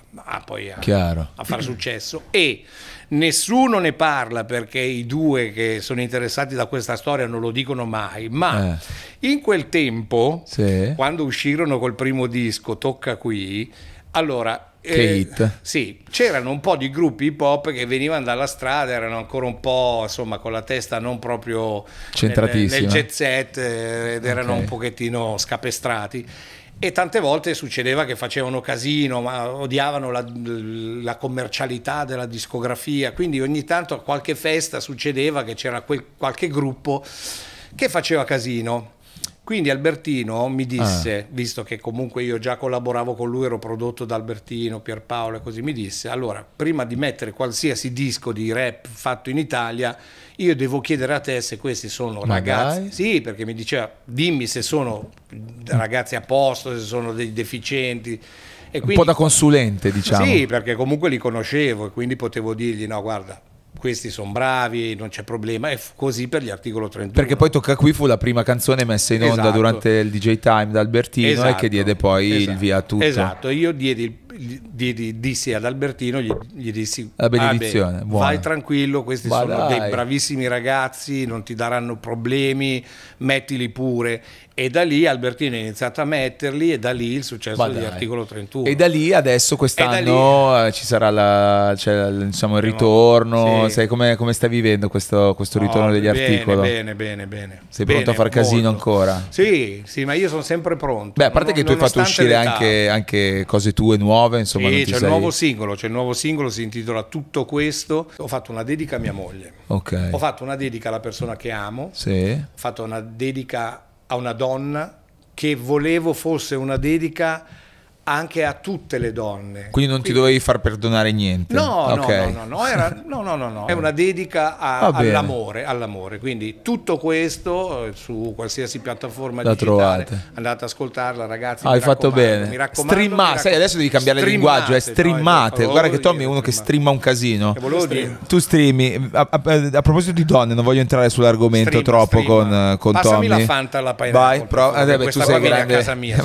a, poi a, Chiaro. a far successo. E nessuno ne parla perché i due che sono interessati da questa storia non lo dicono mai, ma eh. in quel tempo, sì. quando uscirono col primo disco Tocca Qui, allora che eh, hit. Sì, c'erano un po' di gruppi hip hop che venivano dalla strada, erano ancora un po' insomma con la testa non proprio centratissima nel, nel jet set eh, ed erano okay. un pochettino scapestrati. E tante volte succedeva che facevano casino, ma odiavano la, la commercialità della discografia, quindi ogni tanto a qualche festa succedeva che c'era quel, qualche gruppo che faceva casino. Quindi Albertino mi disse, ah. visto che comunque io già collaboravo con lui, ero prodotto da Albertino, Pierpaolo e così, mi disse, allora, prima di mettere qualsiasi disco di rap fatto in Italia, io devo chiedere a te se questi sono Ma ragazzi, dai. Sì, perché mi diceva, dimmi se sono ragazzi a posto, se sono dei deficienti. E quindi, un po' da consulente, diciamo. Sì, perché comunque li conoscevo e quindi potevo dirgli, no guarda, questi sono bravi, non c'è problema, e fu così per gli articolo trentuno. Perché poi Tocca Qui fu la prima canzone messa in onda esatto. durante il D J Time da Albertino esatto. e che diede poi esatto. il via a tutto. Esatto, io diedi, diedi, dissi ad Albertino, gli, gli dissi la benedizione, ah beh, vai tranquillo, questi Ma sono dai. dei bravissimi ragazzi, non ti daranno problemi, mettili pure. E da lì Albertino ha iniziato a metterli e da lì il successo degli articolo trentuno. E da lì adesso quest'anno lì... ci sarà la, cioè, insomma, il ritorno. Sì. Sai come, come stai vivendo questo, questo ritorno no, degli bene, articoli? Bene, bene, bene. Sei bene, pronto a far casino molto. ancora? Sì, sì, ma io sono sempre pronto. Beh, a parte non, che tu hai fatto uscire anche, anche cose tue nuove, insomma. Sì, non ti c'è sei... il nuovo singolo, c'è il nuovo singolo, si intitola Tutto Questo. Ho fatto una dedica a mia moglie. Ok. Ho fatto una dedica alla persona che amo. Sì. Ho fatto una dedica a una donna che volevo fosse una dedica anche a tutte le donne. Quindi non ti Quindi... dovevi far perdonare niente? No, okay. no, no, no, no, era, no, no, no, no, è una dedica a, all'amore, all'amore. Quindi tutto questo su qualsiasi piattaforma la digitale. Trovate. Andate ad ascoltarla, ragazzi. Ah, hai fatto bene. Mi raccomando. Streamate, sai, adesso devi cambiare il linguaggio, è streamate. No, Guarda che Tommy è uno che streama un casino. Dire. Tu streami. A, a, a proposito di donne, non voglio entrare sull'argomento streama, troppo streama. con, con Passami Tommy. la Fanta alla Pineapple. Vai, pro, eh, beh, tu sei grande. A casa mia.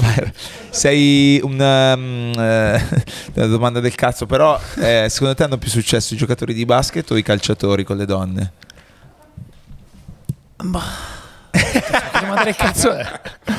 Sei un um, la domanda del cazzo, però eh, secondo te hanno più successo i giocatori di basket o i calciatori con le donne? Ma domanda del cazzo è?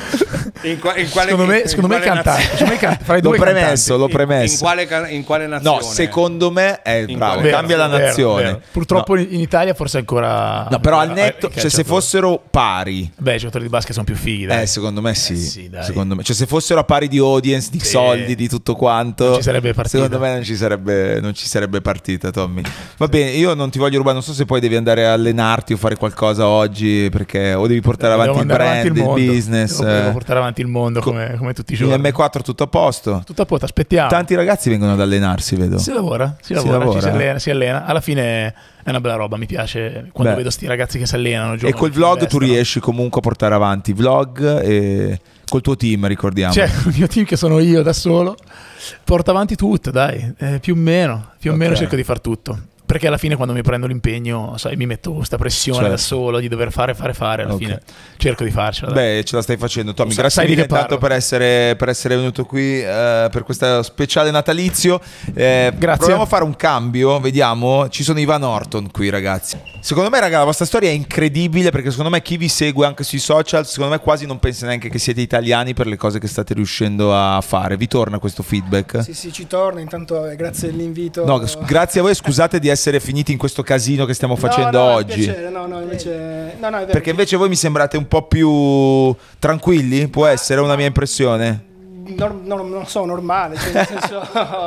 In, qua, in quale, secondo me, in secondo me cantare, can- l'ho premesso, l'ho premesso. In, in, quale, in quale nazione? No, secondo me è in bravo, vero, cambia la vero, nazione. Vero. Purtroppo no. in Italia forse ancora. No, però al netto, cioè se fossero pari. Beh, i giocatori di basket sono più fighi, dai. Eh, secondo me sì. Eh, sì dai. Secondo me, cioè se fossero a pari di audience, di sì. soldi, di tutto quanto, non ci sarebbe partita. Secondo me non ci sarebbe, non ci sarebbe partita, Tommy. Va bene, io non ti voglio rubare, non so se poi devi andare a allenarti o fare qualcosa oggi, perché o devi portare avanti il brand, il, il business. Devo, devo portare avanti il mondo come come tutti i giorni. In M quattro tutto a posto? Tutto a posto, aspettiamo. Tanti ragazzi vengono ad allenarsi, vedo. Si lavora, si lavora, si, lavora. Ci si, allena, si allena. Alla fine è una bella roba, mi piace quando Beh. vedo sti ragazzi che si allenano. E col vlog tu riesci comunque a portare avanti vlog e col tuo team, ricordiamo. Cioè, il mio team che sono io da solo, porto avanti tutto, dai, eh, più o meno, più o okay. meno cerco di far tutto. Perché alla fine quando mi prendo l'impegno, sai, mi metto questa pressione certo. da solo di dover fare, fare, fare. Alla okay. fine cerco di farcela. Dai. Beh, ce la stai facendo, Tommy. Sa, Grazie mille intanto per essere, per essere venuto qui eh, per questo speciale natalizio. Eh, Grazie. Proviamo a fare un cambio, vediamo. Ci sono i Van Orton qui, ragazzi. Secondo me, raga, la vostra storia è incredibile perché secondo me chi vi segue anche sui social, secondo me quasi non pensa neanche che siete italiani per le cose che state riuscendo a fare. Vi torna questo feedback? Sì, sì, ci torna. Intanto eh, grazie dell'invito. No, grazie a voi, scusate di essere finiti in questo casino che stiamo facendo no, no, oggi. Piacere, no, no, invece, no, no, è vero. Perché invece voi mi sembrate un po' più tranquilli, può essere una mia impressione? No, no, non so, normale, cioè nel senso,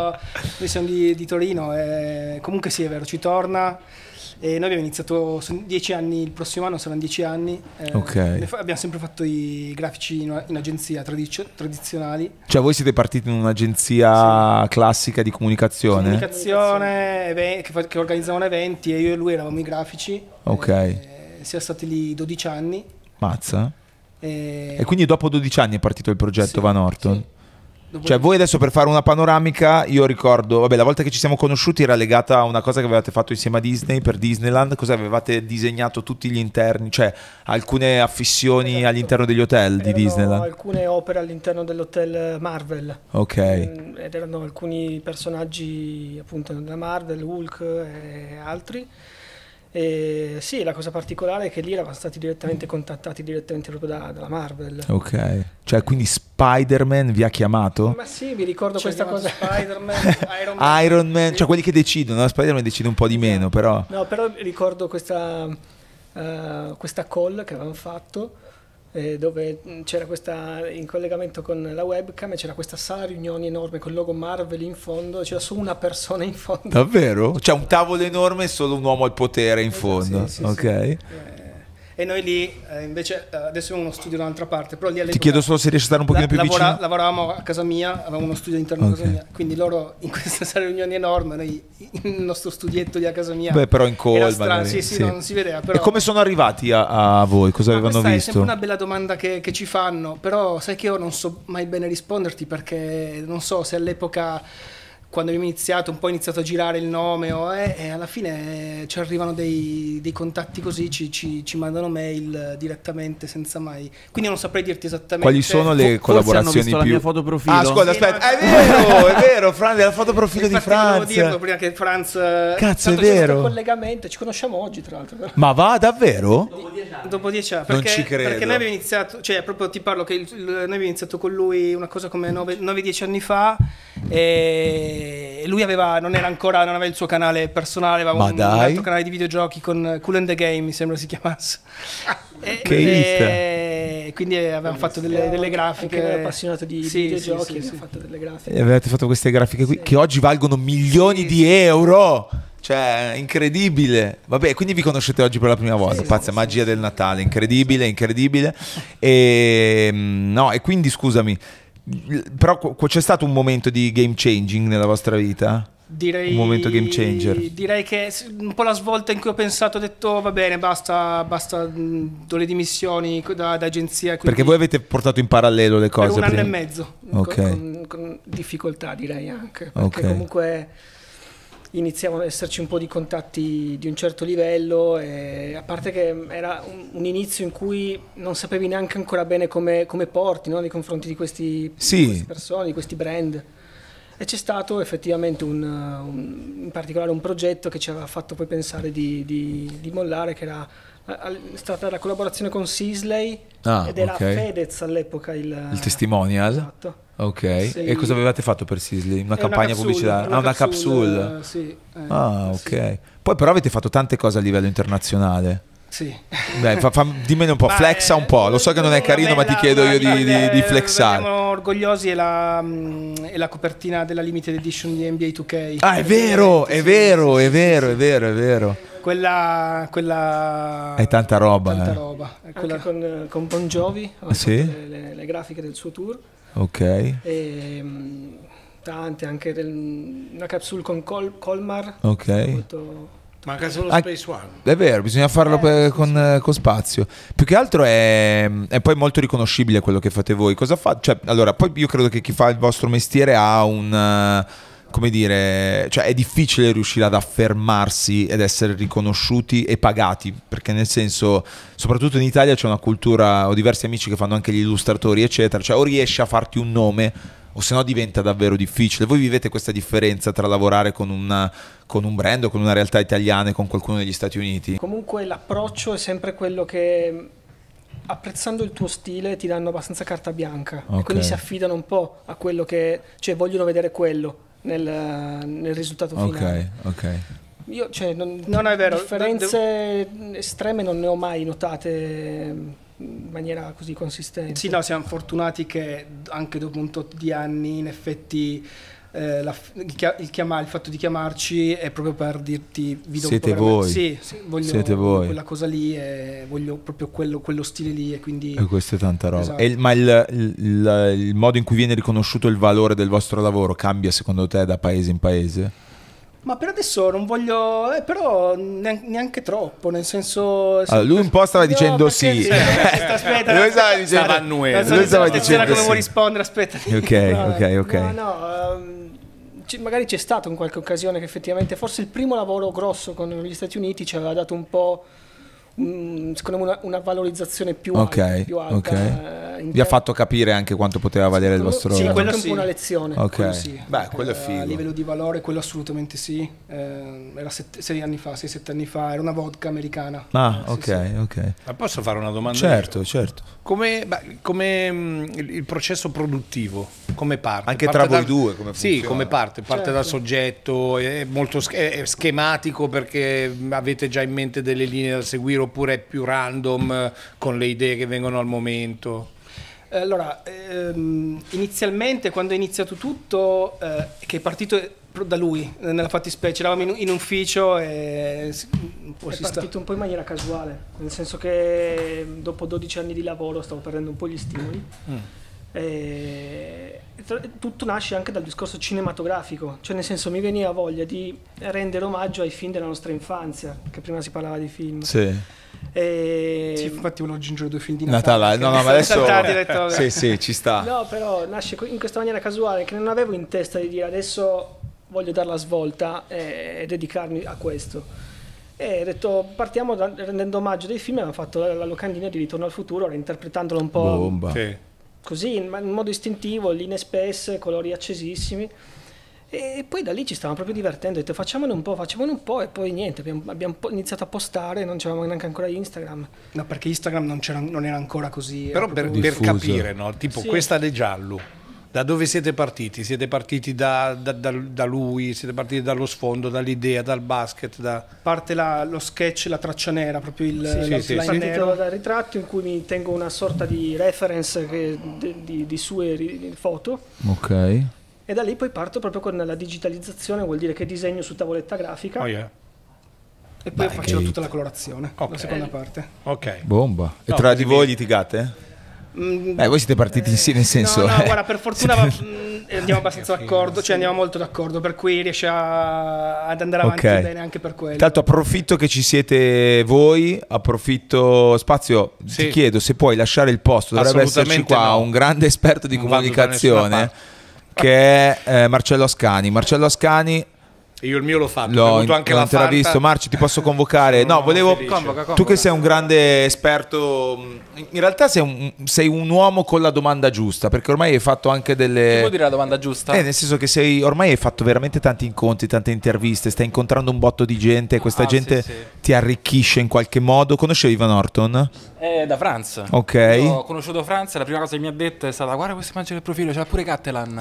noi siamo di, di Torino e comunque sì, è vero, ci torna. E noi abbiamo iniziato, sono dieci anni, il prossimo anno saranno dieci anni. Eh, okay. Abbiamo sempre fatto i grafici in, in agenzia tradizio, tradizionali. Cioè voi siete partiti in un'agenzia sì. classica di comunicazione? Comunicazione, even- che, che organizzavano eventi e io e lui eravamo i grafici. Ok. Eh, siamo stati lì dodici anni. Mazza. E, e quindi dopo dodici anni è partito il progetto sì, Van Orton? Sì. Cioè voi adesso per fare una panoramica, io ricordo, vabbè, la volta che ci siamo conosciuti era legata a una cosa che avevate fatto insieme a Disney per Disneyland. Cosa avevate disegnato tutti gli interni, cioè alcune affissioni esatto. all'interno degli hotel di erano Disneyland? Alcune opere all'interno dell'hotel Marvel. Ok. Mm, ed erano alcuni personaggi appunto della Marvel, Hulk e altri. E sì, la cosa particolare è che lì eravamo stati direttamente contattati direttamente proprio da, dalla Marvel. Ok, cioè quindi Spider-Man vi ha chiamato? Ma sì, mi ricordo C'è questa cosa. Spider-Man, Iron Man, Iron Man sì. Cioè quelli che decidono, no? Spider-Man decide un po' di meno, però. No, però ricordo questa, uh, questa call che avevamo fatto, eh, dove c'era questa, in collegamento con la webcam, e c'era questa sala riunioni enorme con il logo Marvel in fondo, c'era solo una persona in fondo. Davvero? C'è un tavolo enorme e solo un uomo al potere in esatto, fondo. sì, sì, ok. sì. Eh, e noi lì, eh, invece, eh, adesso abbiamo uno studio da un'altra parte, però lì Ti chiedo solo se riesci a stare un pochino la, più lavora, vicino. Lavoravamo a casa mia, avevamo uno studio all'interno okay. di casa mia, quindi loro in questa sala riunioni enorme, noi il nostro studietto di a casa mia. Beh, però in call stra- magari. sì, sì, sì. Non si vedeva. Però... E come sono arrivati a, a voi? Cosa Ma avevano questa visto? È sempre una bella domanda che, che ci fanno, però sai che io non so mai bene risponderti, perché non so se all'epoca, quando abbiamo iniziato, un po' iniziato a girare il nome o, eh, e alla fine ci arrivano dei, dei contatti così, ci, ci, ci mandano mail direttamente senza mai, quindi non saprei dirti esattamente quali sono le Forse collaborazioni hanno visto più... la mia foto profilo. Ah, scusa, aspetta, è vero, è vero, Franz, è la foto profilo di Franz. Volevo dirlo prima che Franz... Cazzo, è c'è vero. questo collegamento, ci conosciamo oggi tra l'altro. Però. Ma va, davvero? Dopo dieci anni. Dopo dieci anni. Non Perché, ci credo. perché noi abbiamo iniziato, cioè proprio ti parlo che il, il, noi abbiamo iniziato con lui una cosa come nove dieci anni fa, e lui aveva, non era ancora, non aveva il suo canale personale, aveva Ma un, dai. un altro canale di videogiochi con Cool and the Game, mi sembra si chiamasse. E, che e quindi avevamo fatto delle, delle grafiche. Anche appassionato di sì, videogiochi, sì, sì, abbiamo sì. fatto delle grafiche. E avete fatto queste grafiche qui Sì. che oggi valgono milioni Sì, di sì. euro. Cioè, incredibile. Vabbè, quindi vi conoscete oggi per la prima volta. Sì, Pazza sì, magia sì. del Natale, incredibile, incredibile. E mm, no, e quindi scusami, però qu- c'è stato un momento di game changing nella vostra vita? Direi, Un momento game changer. Direi che un po' la svolta in cui ho pensato, ho detto va bene, basta, basta, mh, do le dimissioni da, da agenzia. Quindi Perché voi avete portato in parallelo le cose per un anno prima. e mezzo, Ok. con, con, con difficoltà direi anche, perché Ok. comunque iniziavano ad esserci un po' di contatti di un certo livello, e a parte che era un, un inizio in cui non sapevi neanche ancora bene come, come porti, no? Nei confronti di, questi, Sì. di queste persone, di questi brand. E c'è stato effettivamente un, un- in particolare un progetto che ci aveva fatto poi pensare di, di- di mollare, che era è stata la collaborazione con Sisley, Ah, ed era ok. Fedez all'epoca il, Il testimonial? Esatto. Ok. Sì. E cosa avevate fatto per Sisley? Una È campagna capsule, pubblicitaria? Ah, una capsule. eh, sì, eh, Ah, ok. sì. Poi però avete fatto tante cose a livello internazionale. Sì. Dai, fa, fa, dimmene un po', Ma, flexa eh, un po'. Lo so che non è carino, ma vabbè, ti chiedo la- io di, la- di, di eh, flexare. Siamo orgogliosi, è la, mh, è la copertina della limited edition di N B A due K. Ah, è vero, è Sì, vero, sì, è sì, vero, sì. è vero, è vero. Quella, quella È tanta roba, tanta eh. roba. È Anche quella- con, con Bon Jovi, ho Sì? fatto le, le- le grafiche del suo tour. Ok. E, mh, tante, anche del- una capsule con Col- Colmar. Ok. Molto... Manca solo Ah, Space One. È vero, bisogna farlo Eh, per- sì, con, eh, con spazio. Più che altro è, è poi molto riconoscibile quello che fate voi. Cosa fa? Cioè, allora, poi io credo che chi fa il vostro mestiere ha un... eh, come dire, cioè è difficile riuscire ad affermarsi ed essere riconosciuti e pagati, perché nel senso, soprattutto in Italia c'è una cultura, ho diversi amici che fanno anche gli illustratori, eccetera, cioè o riesci a farti un nome o se no diventa davvero difficile. Voi vivete questa differenza tra lavorare con, una, con un brand o con una realtà italiana e con qualcuno negli Stati Uniti? Comunque l'approccio è sempre quello che, apprezzando il tuo stile, ti danno abbastanza carta bianca, Ok. e quindi si affidano un po' a quello che, cioè vogliono vedere quello nel, nel risultato finale. Ok, ok. Io, cioè, non, non è vero, differenze estreme non ne ho mai notate in maniera così consistente. Sì, no, siamo fortunati che anche dopo un tot di anni, in effetti, eh, la, il, chia- il, chiamare, il fatto di chiamarci è proprio per dirti vi do Siete veramente- voi. Sì, sì, voglio Siete voi. quella cosa lì, e voglio proprio quello, quello stile lì, e quindi E questo è tanta roba. Esatto. E il- ma il, il- il modo in cui viene riconosciuto il valore del vostro lavoro cambia secondo te da paese in paese? Ma per adesso non voglio, eh, però neanche troppo, nel senso... Allora, lui un po' stava no, dicendo sì. sì. Aspetta, aspetta. Lui stava dicendo stava Lui stava dicendo come sì. vuoi rispondere, aspetta. Ok, no, ok, ok. No, no, um, c- magari c'è stato in qualche occasione che effettivamente, forse il primo lavoro grosso con gli Stati Uniti ci aveva dato un po'... Mm, secondo me una, una valorizzazione più Ok, alta, più alta ok. eh, in Vi ha te- fatto capire anche quanto poteva valere il vostro... Sì, quello Ok. sì. Un po' una lezione. Ok. Quello sì. Beh, quello è Eh, figo. A livello di valore, quello assolutamente sì. Eh, era sette, sei anni fa, sei, sette anni fa, era una vodka americana. Ah, Eh, sì, ok, sì. ok. Ma posso fare una domanda? Certo, certo. Come, beh, come mh, il, il processo produttivo, come parte? Anche Parte tra voi dal- due, come Sì, funziona? come parte? Parte Certo. dal soggetto, è molto sch- è schematico perché avete già in mente delle linee da seguire oppure è più random eh, con le idee che vengono al momento? Eh, Allora, ehm, inizialmente quando è iniziato tutto, eh, che è partito da lui, eh, nella fattispecie, eravamo in, in ufficio e s- un po' È si sta- partito un po' in maniera casuale, nel senso che dopo dodici anni di lavoro stavo perdendo un po' gli stimoli. Mm. E tra- tutto nasce anche dal discorso cinematografico, cioè nel senso mi veniva voglia di rendere omaggio ai film della nostra infanzia, che prima si parlava di film. Sì. E... Sì, infatti volevo aggiungere due film di Natale. Natale, no, no, ma adesso... Saltati, ho detto, vabbè. Sì, sì, ci sta. No, però nasce in questa maniera casuale che non avevo in testa di dire adesso voglio dare la svolta e, e dedicarmi a questo. E ho detto partiamo da, rendendo omaggio dei film e abbiamo fatto la, la locandina di Ritorno al futuro, reinterpretandolo un po' Bomba. Sì. così, in, in modo istintivo, linee spesse, colori accesissimi. E poi da lì ci stavamo proprio divertendo, ho detto facciamone un po', facciamone un po' e poi niente, abbiamo, abbiamo po- iniziato a postare, non c'avevamo neanche ancora Instagram. No, perché Instagram non, c'era, non era ancora così. Però era per, proprio- per diffuso. capire, no? Tipo Sì. questa De Giallo, da dove siete partiti? Siete partiti da, da- da- da lui, siete partiti dallo sfondo, dall'idea, dal basket, da... parte la- lo sketch, la traccia nera, proprio il Sì, l'outline sì, È sì. partito nero. dal ritratto in cui mi tengo una sorta di reference che- di, di- di sue ri- foto. Ok. E da lì poi parto proprio con la digitalizzazione, vuol dire che disegno su tavoletta grafica. Oh yeah. E poi Beh, faccio che- tutta la colorazione, Ok. la seconda parte. Ok. Bomba. E No, tra così di voi mi- litigate? Mm, Beh, voi siete partiti insieme, nel senso... no, no, eh, guarda, per fortuna va- mm, andiamo abbastanza d'accordo, cioè andiamo molto d'accordo, per cui riesce a- ad andare avanti Ok. bene anche per quello. Tanto approfitto che ci siete voi, approfitto Spazio, Sì. ti chiedo se puoi lasciare il posto, dovrebbe esserci Assolutamente qua no. un grande esperto di Non vado da comunicazione nessuna che è eh, Marcello Ascani. Marcello Ascani, Io il mio l'ho fatto, ho l'ho, bevuto anche l'ho la intervisto. Fanta. Marci, ti posso convocare? Sono No, volevo... felice. Convoca, convoca. Tu che sei un grande esperto, in realtà sei un, sei un uomo con la domanda giusta, perché ormai hai fatto anche delle... Che vuol dire la domanda giusta? Eh, nel senso che sei ormai hai fatto veramente tanti incontri, tante interviste, stai incontrando un botto di gente, questa Ah, gente sì, sì. ti arricchisce in qualche modo. Conoscevi Ivan Orton? È da Franz. Ok. Io ho conosciuto Franz e la prima cosa che mi ha detto è stata guarda questa immagine del profilo, c'ha pure Cattelan.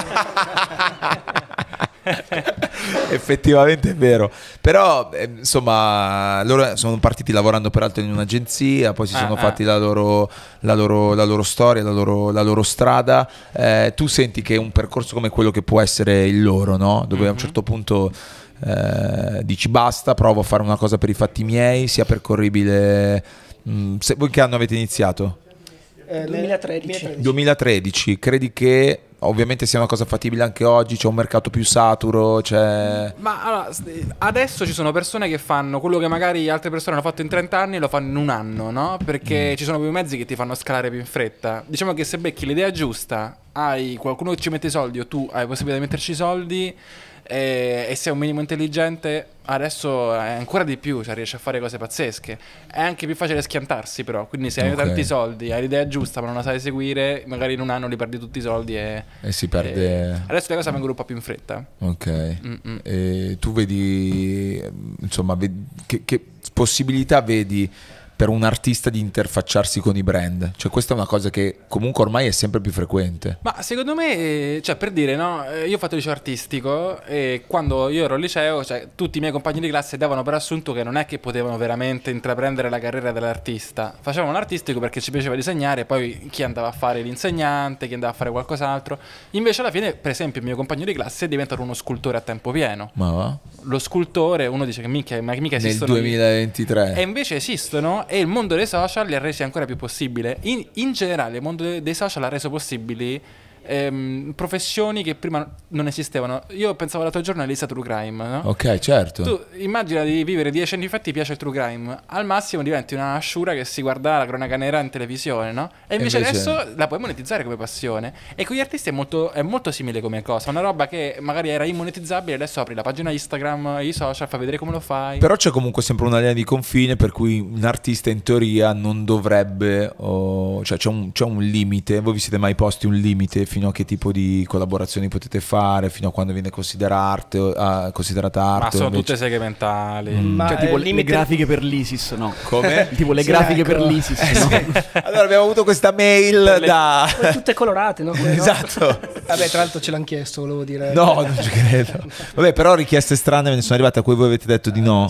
Effettivamente è vero, però eh, insomma loro sono partiti lavorando peraltro in un'agenzia, poi si Ah, sono ah. fatti la loro, la, loro, la loro storia, la loro, la loro strada. Eh, tu senti che è un percorso come quello che può essere il loro, no? Dove a un certo punto eh, dici basta, provo a fare una cosa per i fatti miei, sia percorribile. Mm, se, voi che anno avete iniziato? Eh, duemilatredici. duemilatredici, credi che ovviamente sia una cosa fattibile anche oggi? C'è un mercato più saturo? C'è... Ma allora, s- adesso ci sono persone che fanno quello che magari altre persone hanno fatto in trenta anni e lo fanno in un anno, no? Perché ci sono più mezzi che ti fanno scalare più in fretta. Diciamo che se becchi l'idea giusta, hai qualcuno che ci mette i soldi o tu hai possibilità di metterci i soldi e, e sei un minimo intelligente, adesso è ancora di più, cioè riesci a fare cose pazzesche. È anche più facile schiantarsi però, quindi se hai Ok. tanti soldi, hai l'idea giusta ma non la sai seguire, magari in un anno li perdi tutti i soldi e... E si perde... e- Adesso le cose vengono un po' più in fretta. Ok. Mm-mm. E tu vedi, insomma, vedi- che, che possibilità vedi per un artista di interfacciarsi con i brand? Cioè questa è una cosa che comunque ormai è sempre più frequente. Ma secondo me, cioè per dire, no, eh, io ho fatto il liceo artistico e quando io ero al liceo, cioè tutti i miei compagni di classe davano per assunto che non è che potevano veramente intraprendere la carriera dell'artista. Facevano l'artistico perché ci piaceva disegnare, poi chi andava a fare l'insegnante, chi andava a fare qualcos'altro. Invece alla fine, per esempio, il mio compagno di classe è diventato uno scultore a tempo pieno. Ma va? Lo scultore, uno dice che mica, ma mica Nel esistono... duemilaventitré. E invece esistono e il mondo dei social li ha resi ancora più possibile. In, in generale il mondo de- dei social ha reso possibili ehm, professioni che prima non esistevano. Io pensavo l'altro giorno a Elisa True Crime, no? Ok, certo. Tu immagina di vivere dieci anni fa e ti piace il True Crime, al massimo diventi una asciura che si guarda la cronaca nera in televisione, no? E invece, invece adesso la puoi monetizzare come passione. E con gli artisti è molto, è molto simile come cosa, una roba che magari era immonetizzabile, adesso apri la pagina Instagram, i social, fai vedere come lo fai. Però c'è comunque sempre una linea di confine per cui un artista in teoria non dovrebbe, oh, cioè c'è un, c'è un limite. Voi vi siete mai posti un limite fino a che tipo di collaborazioni potete fare, fino a quando viene considerata arte, uh, considerata arte? Ma sono invece... tutte segmentali. Mm. Ma cioè tipo le, limite... le grafiche per l'ISIS, no? Come? Tipo le sì, grafiche ecco. per l'ISIS, eh, no? sì. Allora abbiamo avuto questa mail le... da... Poi tutte colorate, no? Quelle, no? Esatto. Vabbè, tra l'altro ce l'hanno chiesto, volevo dire. No, non ci credo. Vabbè, però richieste strane ve ne sono arrivate a cui voi avete detto di no.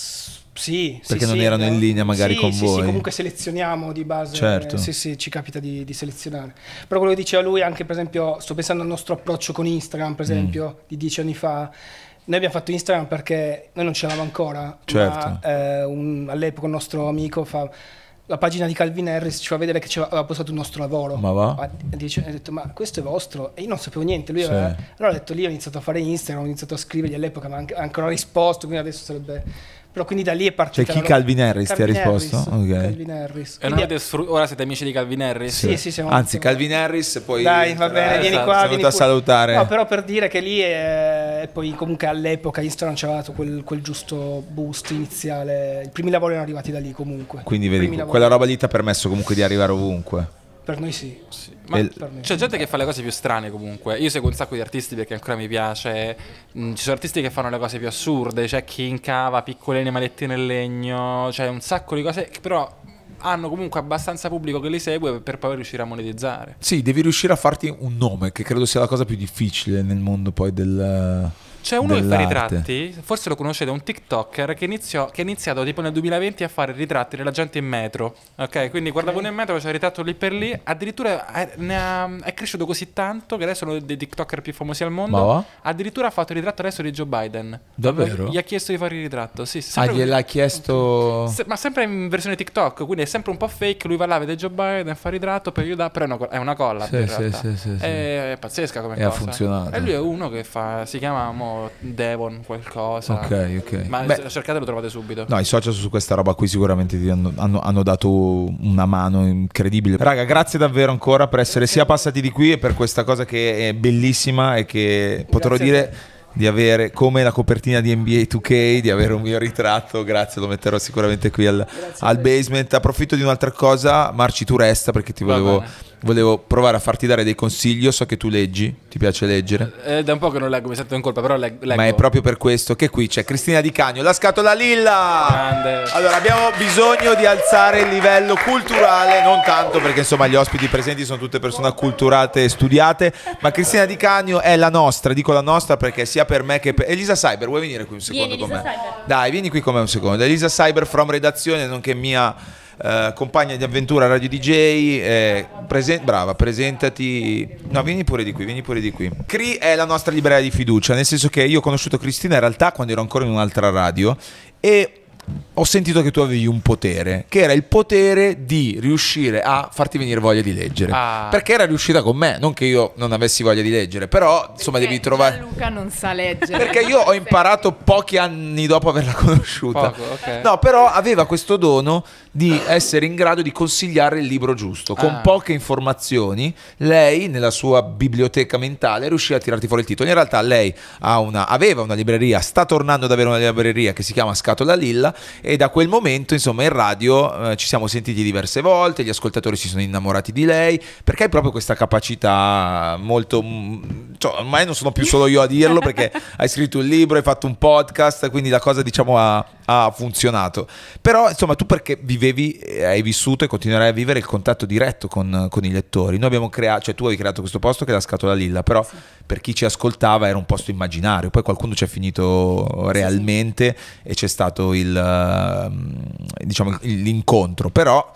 Sì, perché sì, non sì, erano no? in linea magari sì, con sì, voi. Sì, comunque selezioniamo di base. Certo. Sì, sì, ci capita di, di selezionare. Però quello che diceva lui, anche per esempio, sto pensando al nostro approccio con Instagram, per esempio, mm. di dieci anni fa. Noi abbiamo fatto Instagram perché noi non ce l'avevamo ancora, certo. ma eh, un, all'epoca un nostro amico fa... La pagina di Calvin Harris ci fa vedere che ci aveva postato il nostro lavoro. Ma va? Ha, dice, ha detto, ma questo è vostro? E io non sapevo niente. Lui sì. aveva, allora ho detto, lì ho iniziato a fare Instagram, ho iniziato a scrivergli all'epoca, ma ha ancora risposto, quindi adesso sarebbe... Però quindi da lì è partita. Cioè chi Calvin Harris Calvin ti ha risposto? Harris, Okay. Calvin Harris. E non avete sfru- ora siete amici di Calvin Harris? Sì, sì, sì siamo Anzi, siamo... Calvin Harris poi... Dai, va bene, eh, vieni esatto, qua, sono vieni venuto a salutare. No, però per dire che lì è... e poi comunque all'epoca Instagram ci aveva dato quel, quel giusto boost iniziale. I primi lavori erano arrivati da lì comunque. Quindi vedi, quella roba lì ti ha permesso comunque di arrivare ovunque. Per noi sì. sì. Ma El- c'è gente che fa le cose più strane comunque. Io seguo un sacco di artisti perché ancora mi piace. Mm, ci sono artisti che fanno le cose più assurde. C'è chi incava piccoli animaletti nel legno. C'è un sacco di cose che però hanno comunque abbastanza pubblico che li segue per poi riuscire a monetizzare. Sì, devi riuscire a farti un nome, che credo sia la cosa più difficile nel mondo poi del... C'è uno dell'arte. che fa ritratti, forse lo conoscete, un TikToker che, iniziò, che ha iniziato tipo nel duemilaventi a fare ritratti della gente in metro. Ok, quindi guardavo nel metro, faceva il ritratto lì per lì. Addirittura è, ne ha, è cresciuto così tanto che adesso è uno dei TikToker più famosi al mondo. Ma va? Addirittura ha fatto il ritratto adesso di Joe Biden. Davvero? Gli ha chiesto di fare il ritratto. Sì, Ah, gliel'ha chiesto... Se, ma sempre in versione TikTok, quindi è sempre un po' fake. Lui va là, vede Joe Biden, fa il ritratto, poi gli dà, però è una, è una collab Sì, in sì, realtà. sì, sì, sì. È, è pazzesca come E ha cosa. funzionato. E lui è uno che fa, si chiama mo, Devon qualcosa. Ok, ok. Ma Beh, cercate, lo trovate subito. No, i social su questa roba qui sicuramente ti hanno, hanno, hanno dato una mano incredibile. Raga, grazie davvero ancora per essere sia passati di qui e per questa cosa che è bellissima e che potrò Grazie dire di avere come la copertina di N B A due K, di avere un mio ritratto. Grazie, lo metterò sicuramente qui al, al basement. Approfitto di un'altra cosa, Marci, tu resta perché ti volevo, volevo provare a farti dare dei consigli. Io so che tu leggi, ti piace leggere. Eh, da un po' che non leggo, mi sento in colpa, però leg- leggo. Ma è proprio per questo che qui c'è Cristina Di Cagno, la scatola lilla. Grande. Allora, abbiamo bisogno di alzare il livello culturale, non tanto perché insomma gli ospiti presenti sono tutte persone acculturate e studiate, ma Cristina Di Cagno è la nostra, dico la nostra perché sia per me che per... Elisa Cyber, vuoi venire qui un secondo Vieni, con Elisa me? Cyber. Dai, vieni qui con me un secondo. Elisa Cyber from redazione, nonché mia eh, compagna di avventura Radio D J, eh, presen- brava, presentati. No, vieni pure di qui, vieni pure di qui. Cri è la nostra libreria di fiducia, nel senso che io ho conosciuto Cristina in realtà quando ero ancora in un'altra radio e ho sentito che tu avevi un potere, che era il potere di riuscire a farti venire voglia di leggere. Ah. Perché era riuscita con me, non che io non avessi voglia di leggere, però insomma devi trovare... Luca non sa leggere. Perché io ho imparato pochi anni dopo averla conosciuta. Poco, ok. No, però aveva questo dono di essere in grado di consigliare il libro giusto. Con Ah. poche informazioni, lei nella sua biblioteca mentale riusciva a tirarti fuori il titolo. In realtà lei ha una, aveva una libreria, sta tornando ad avere una libreria che si chiama Scatola Lilla e da quel momento, insomma, in radio eh, ci siamo sentiti diverse volte, gli ascoltatori si sono innamorati di lei, perché hai proprio questa capacità molto... Cioè, ormai non sono più solo io a dirlo, perché hai scritto un libro, hai fatto un podcast, quindi la cosa, diciamo, ha, ha funzionato. Però, insomma, tu perché vivevi, hai vissuto e continuerai a vivere il contatto diretto con, con i lettori. Noi abbiamo creato, cioè tu hai creato questo posto che è la Scatola Lilla, però sì, per chi ci ascoltava era un posto immaginario, poi qualcuno ci è finito realmente, sì, sì, e c'è stato il, diciamo, l'incontro. Però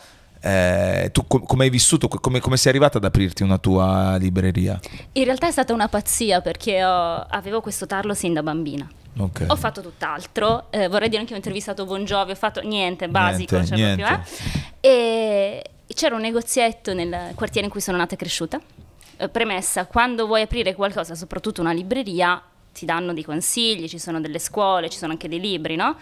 eh, tu com- come hai vissuto, come, come sei arrivata ad aprirti una tua libreria? In realtà è stata una pazzia perché ho, avevo questo tarlo sin da bambina. Okay. Ho fatto tutt'altro, eh, vorrei dire che ho intervistato Bon Jovi, ho fatto niente, basico, niente, cioè niente. Proprio, eh. E c'era un negozietto nel quartiere in cui sono nata e cresciuta eh, premessa, quando vuoi aprire qualcosa, soprattutto una libreria, ti danno dei consigli, ci sono delle scuole, ci sono anche dei libri, no?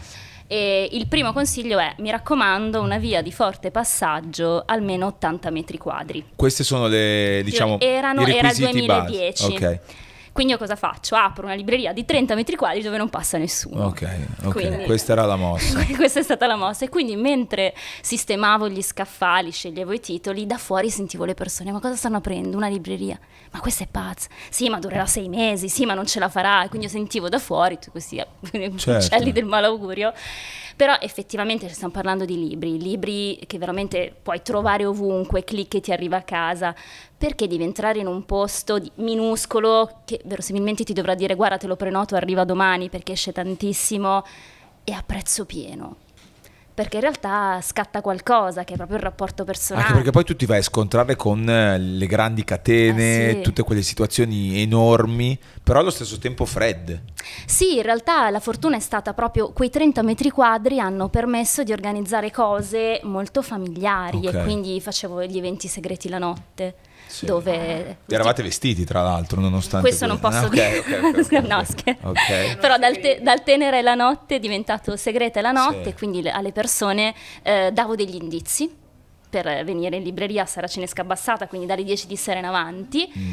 E il primo consiglio è, mi raccomando, una via di forte passaggio almeno ottanta metri quadri. Queste sono le, diciamo, Erano, i era il requisiti duemiladieci. base. Ok. Quindi io cosa faccio? Apro una libreria di trenta metri quadri dove non passa nessuno. Ok, ok, Quindi, questa era la mossa. Questa è stata la mossa. E quindi mentre sistemavo gli scaffali, sceglievo i titoli, da fuori sentivo le persone: ma cosa stanno aprendo? Una libreria? Ma questa è pazza. Sì, ma durerà sei mesi, sì, ma non ce la farà. E quindi io sentivo da fuori tutti questi certo. uccelli del malaugurio. Però effettivamente stiamo parlando di libri, libri che veramente puoi trovare ovunque, clicchi e ti arriva a casa. Perché devi entrare in un posto di, minuscolo che verosimilmente ti dovrà dire guarda te lo prenoto, arriva domani perché esce tantissimo e a prezzo pieno? Perché in realtà scatta qualcosa che è proprio il rapporto personale. Anche perché poi tu ti vai a scontrare con le grandi catene, eh sì. tutte quelle situazioni enormi, però allo stesso tempo fredde. Sì, in realtà la fortuna è stata proprio quei trenta metri quadri hanno permesso di organizzare cose molto familiari Okay. e quindi facevo gli eventi segreti la notte. Sì. Dove Eravate vestiti tra l'altro nonostante questo non quello. posso Ah, dire. ok, ok, ok, ok. No, scherzo. Ok. Però dal, te- dal tenere la notte è diventato segreta la notte, Sì. quindi le- alle persone eh, davo degli indizi per venire in libreria a Saracinesca Abbassata, quindi dalle dieci di sera in avanti, Mm.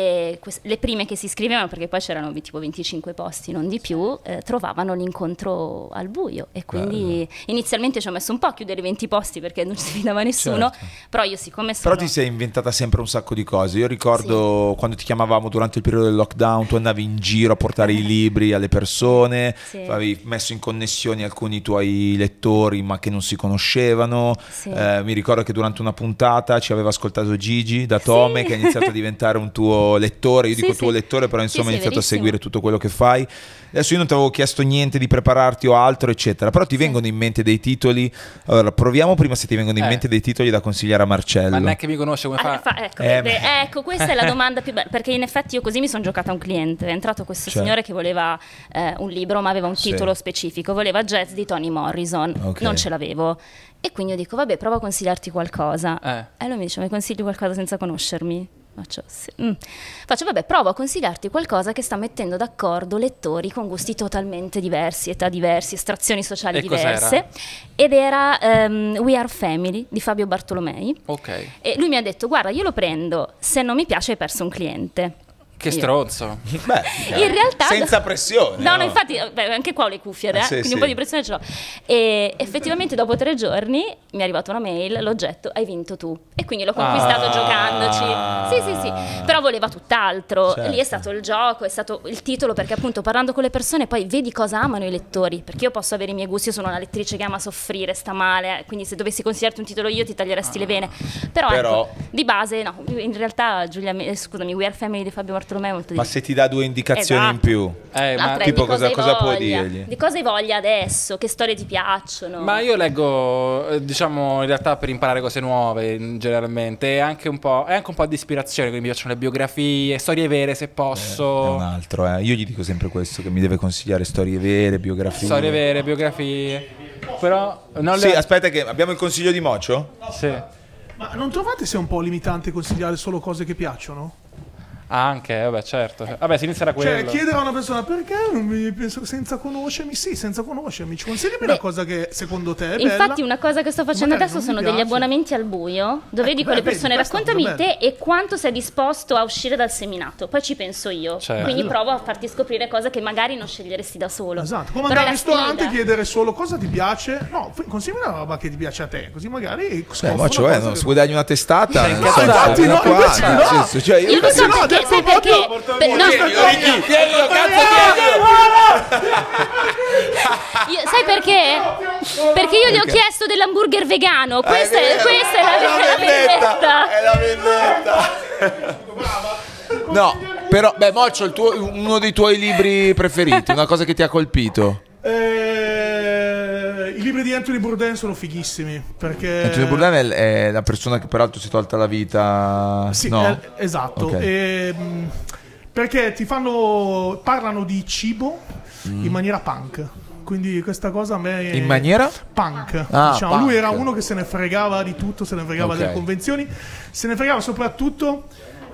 e quest- le prime che si iscrivevano, perché poi c'erano tipo venticinque posti, non di più, eh, trovavano l'incontro al buio e quindi inizialmente ci ho messo un po' a chiudere i venti posti perché non si fidava nessuno, Certo. però io siccome sono... Però ti sei inventata sempre un sacco di cose. Io ricordo quando ti chiamavamo durante il periodo del lockdown, tu andavi in giro a portare i libri alle persone, Sì. avevi messo in connessione alcuni tuoi lettori ma che non si conoscevano. Sì. Eh, mi ricordo che durante una puntata ci aveva ascoltato Gigi da Tome, che ha iniziato a diventare un tuo lettore. Io Sì, dico sì. tuo lettore, però Sì, insomma sì, ha iniziato a verissimo. seguire tutto quello che fai. Adesso io non ti avevo chiesto niente di prepararti o altro, eccetera, però ti vengono in mente dei titoli. Allora, proviamo prima se ti vengono in Eh. mente dei titoli da consigliare a Marcello. Ma non è che mi conosce come Ah, fa. fa- ecco, Eh, beh, ma- ecco, questa è la domanda più bella, perché in effetti io così mi sono giocata a un cliente. È entrato questo Cioè? signore che voleva eh, un libro, ma aveva un Sì. titolo specifico, voleva Jazz di Toni Morrison, Ok. non ce l'avevo. E quindi io dico, vabbè, prova a consigliarti qualcosa. Eh. E lui mi dice, mi consigli qualcosa senza conoscermi? Faccio, sì. Mm. Faccio, vabbè, provo a consigliarti qualcosa che sta mettendo d'accordo lettori con gusti totalmente diversi, età diverse, estrazioni sociali E diverse. cos'era? Ed era ehm, We Are Family di Fabio Bartolomei. Ok. E lui mi ha detto, guarda, io lo prendo, se non mi piace hai perso un cliente. Che Io- stronzo. Beh, In realtà... senza pressione. No, no, infatti, beh, anche qua ho le cuffie, eh, Eh, sì, quindi sì. un po' di pressione ce l'ho. E effettivamente dopo tre giorni mi è arrivata una mail, l'oggetto hai vinto tu. E quindi l'ho conquistato Ah. giocandoci. Sì, sì, sì. Però voleva tutt'altro. Certo. Lì è stato il gioco, è stato il titolo, perché appunto parlando con le persone poi vedi cosa amano i lettori. Perché io posso avere i miei gusti, io sono una lettrice che ama soffrire, sta male, eh, quindi se dovessi consigliarti un titolo io ti taglieresti le vene. Però, Però- ecco, di base, no, in realtà Giulia, eh, scusami, We Are Family di Fabio Bartolomei è molto Ma difficile. se ti dà due indicazioni in Esatto. più, Eh, ma, L'altra è tipo di cosa, cosa- hai cosa può voglia, dirgli? di cosa hai voglia adesso, che storie ti piacciono. ma io leggo, eh, diciamo, in realtà per imparare cose nuove in- generalmente, e anche un po', è anche un po' di ispirazione, quindi mi piacciono le biografie, storie vere se è posso. un altro. Eh. Io gli dico sempre questo, che mi deve consigliare storie vere, biografie. Storie vere, biografie. Però non Sì, le... aspetta che abbiamo il consiglio di Mocio? Sì. Ma non trovate sia un po' limitante consigliare solo cose che piacciono? Ah, anche, vabbè, certo. Vabbè, si inizia da quello. Cioè, chiedere a una persona perché non mi penso senza conoscermi? Sì, senza conoscermi. Ci consigliami una cosa che secondo te è bella? Infatti una cosa che sto facendo Magari adesso non mi sono degli piace. abbonamenti al buio, dove Ecco, dico alle beh, persone vedi, questo è raccontami molto bello. te e quanto sei disposto a uscire dal seminato, poi ci penso io. Certo. Quindi Bello. provo a farti scoprire cose che magari non sceglieresti da solo. Esatto, come Però andare al la ristorante e sfida- chiedere solo cosa ti piace. No, f- consigli una roba che ti piace a te, così magari Beh, scopri Mocio, una eh, cosa non che- si vuoi dargli una testata? Sei nel incazzato? senso, Infatti, fino no, qua, invece nel no. senso, cioè, io Io lo so no, perché, adesso sai perché? proprio- Per- no, Chiedilo, chiedilo, cazzo, io- sai perché? Perché io gli ho chiesto dell'hamburger vegano. Questa, è, vero. questa è la, la vendetta. È la vendetta. No, però, beh, Mocio, il tuo, uno dei tuoi libri preferiti, una cosa che ti ha colpito. Eh, I libri di Anthony Bourdain sono fighissimi perché Antonio Bourdain è, è la persona che peraltro si è tolta la vita. Sì, no? eh, esatto. Ok. Ehm, perché ti fanno parlano di cibo in maniera punk. Quindi questa cosa a me è In maniera? punk. Ah, diciamo. punk. Lui era uno che se ne fregava di tutto, se ne fregava Ok. delle convenzioni, se ne fregava soprattutto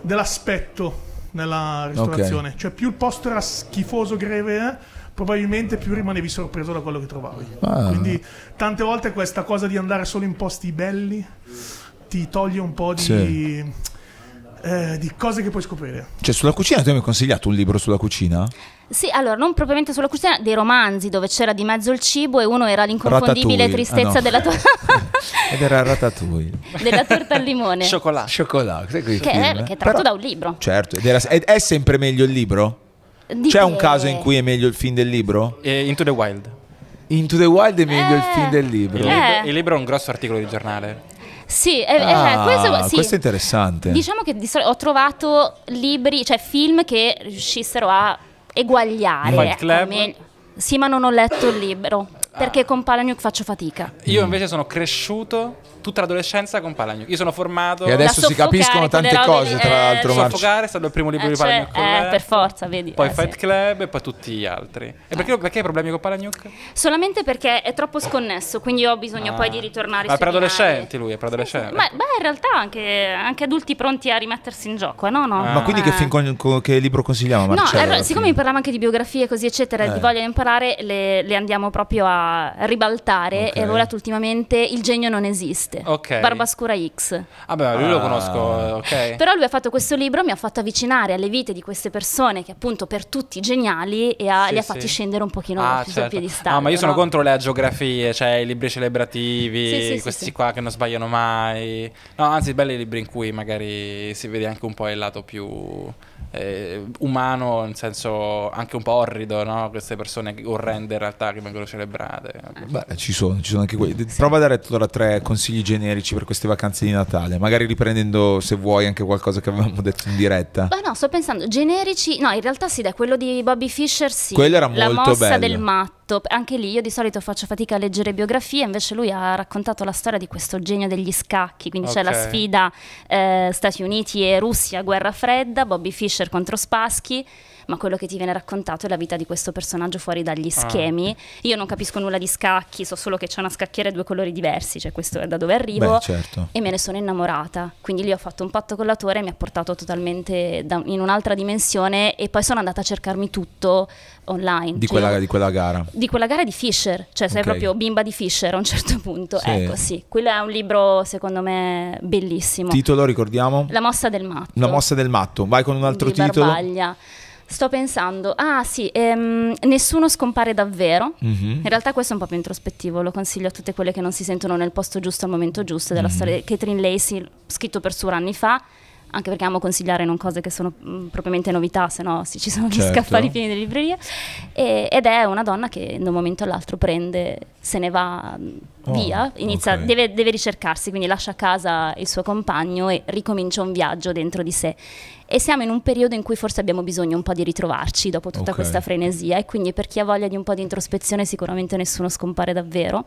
dell'aspetto nella ristorazione. Ok. Cioè più il posto era schifoso, greve, eh, probabilmente più rimanevi sorpreso da quello che trovavi. Ah. Quindi tante volte questa cosa di andare solo in posti belli ti toglie un po' di... Sì. Eh, di cose che puoi scoprire. Cioè, sulla cucina tu mi hai consigliato un libro sulla cucina? Sì, allora, non propriamente sulla cucina, dei romanzi dove c'era di mezzo il cibo e uno era l'inconfondibile Ratatouille. tristezza Ah, no. della, to- Ed era Ratatouille. della torta al limone. Cioccolato. Cioccolato, sai quei Che film, è, eh? che è tratto Però- da un libro. Certo, ed era- è, è sempre meglio il libro? Di C'è un che- caso in cui è meglio il film del libro? E Into the Wild. Into the Wild è meglio il Eh. film del libro. Il, Eh. libro, il libro è un grosso articolo di giornale. Sì, è, è- Ah, questo, sì. questo è interessante. Diciamo che di solito ho trovato libri, cioè film che riuscissero a eguagliare. Fight ecco, Club? meglio. Sì, ma non ho letto il libro perché con Palahniuk faccio fatica. Io invece sono cresciuto tutta l'adolescenza con Palahniuk. Io sono formato... E adesso Da si capiscono soffocare tante quelle robe cose, lì, tra eh, l'altro, Marcio. Soffocare è stato il primo libro Eh, di cioè, Palahniuk. che ho eh, letto. per forza, vedi. Poi eh, Fight sì. Club e poi tutti gli altri. E perché, perché hai problemi con Palahniuk? Solamente perché è troppo sconnesso, quindi ho bisogno Ah. poi di ritornare Ma sui per binari. adolescenti lui, è per adolescenti. Ma beh, in realtà anche, anche adulti pronti a rimettersi in gioco, eh, no? no Ma quindi che, film con- con- che libro consigliamo, No, Marcello? allora, alla siccome fine? mi parlava anche di biografie così eccetera, Eh. di voglia di imparare, le, le andiamo proprio a ribaltare. Ok. E avevo letto ultimamente Il genio non esiste, Ok. Barbascura X. Vabbè, lui lo Ah. conosco, ok. Però lui ha fatto questo libro, mi ha fatto avvicinare alle vite di queste persone che appunto per tutti geniali e ha- Sì, li ha sì. fatti scendere un pochino Ah, più sul certo. piedistallo. Ah, ma io sono no? contro le agiografie, cioè i libri celebrativi, Sì, sì, sì, questi sì. qua che non sbagliano mai. No, anzi, belli libri in cui magari si vede anche un po' il lato più eh, umano, nel senso anche un po' orrido, no? Queste persone orrende in realtà che vengono celebrate. Beh, ci sono, ci sono anche quelli. Prova a dare allora tre consigli generici per queste vacanze di Natale, magari riprendendo, se vuoi, anche qualcosa che avevamo detto in diretta. Ma no, sto pensando, generici, no, in realtà sì, dai, quello di Bobby Fischer sì. Quello era La molto mossa bello. del matto, anche lì io di solito faccio fatica a leggere biografie, invece lui ha raccontato la storia di questo genio degli scacchi, quindi c'è la Ok. sfida eh, Stati Uniti e Russia, guerra fredda, Bobby Fischer contro Spassky. Ma quello che ti viene raccontato è la vita di questo personaggio fuori dagli schemi. Io non capisco nulla di scacchi, so solo che c'è una scacchiera e due colori diversi, cioè questo è da dove arrivo. Beh, certo. E me ne sono innamorata. Quindi lì ho fatto un patto con l'autore, mi ha portato totalmente da- in un'altra dimensione e poi sono andata a cercarmi tutto online. Di Cioè, quella, di quella gara. di quella gara di Fischer, cioè sei Ok. proprio bimba di Fischer a un certo punto. Sì. Ecco, sì, quello è un libro secondo me bellissimo. Titolo, ricordiamo? La mossa del matto. La mossa del matto. Vai con un altro di titolo. Barbaglia. Sto pensando, ah sì, ehm, Nessuno scompare davvero. Mhm. In realtà questo è un po' più introspettivo, lo consiglio a tutte quelle che non si sentono nel posto giusto al momento giusto, della Mhm. storia di Catherine Lacey, scritto per Sura anni fa, anche perché amo consigliare non cose che sono mh, propriamente novità, se no sì, ci sono gli Certo. scaffali pieni delle librerie. E- ed è una donna che da un momento all'altro prende, se ne va mh, Oh, via, inizia, ok. deve, deve ricercarsi, quindi lascia a casa il suo compagno e ricomincia un viaggio dentro di sé. E siamo in un periodo in cui forse abbiamo bisogno un po' di ritrovarci dopo tutta Ok. questa frenesia, e quindi per chi ha voglia di un po' di introspezione sicuramente Nessuno scompare davvero.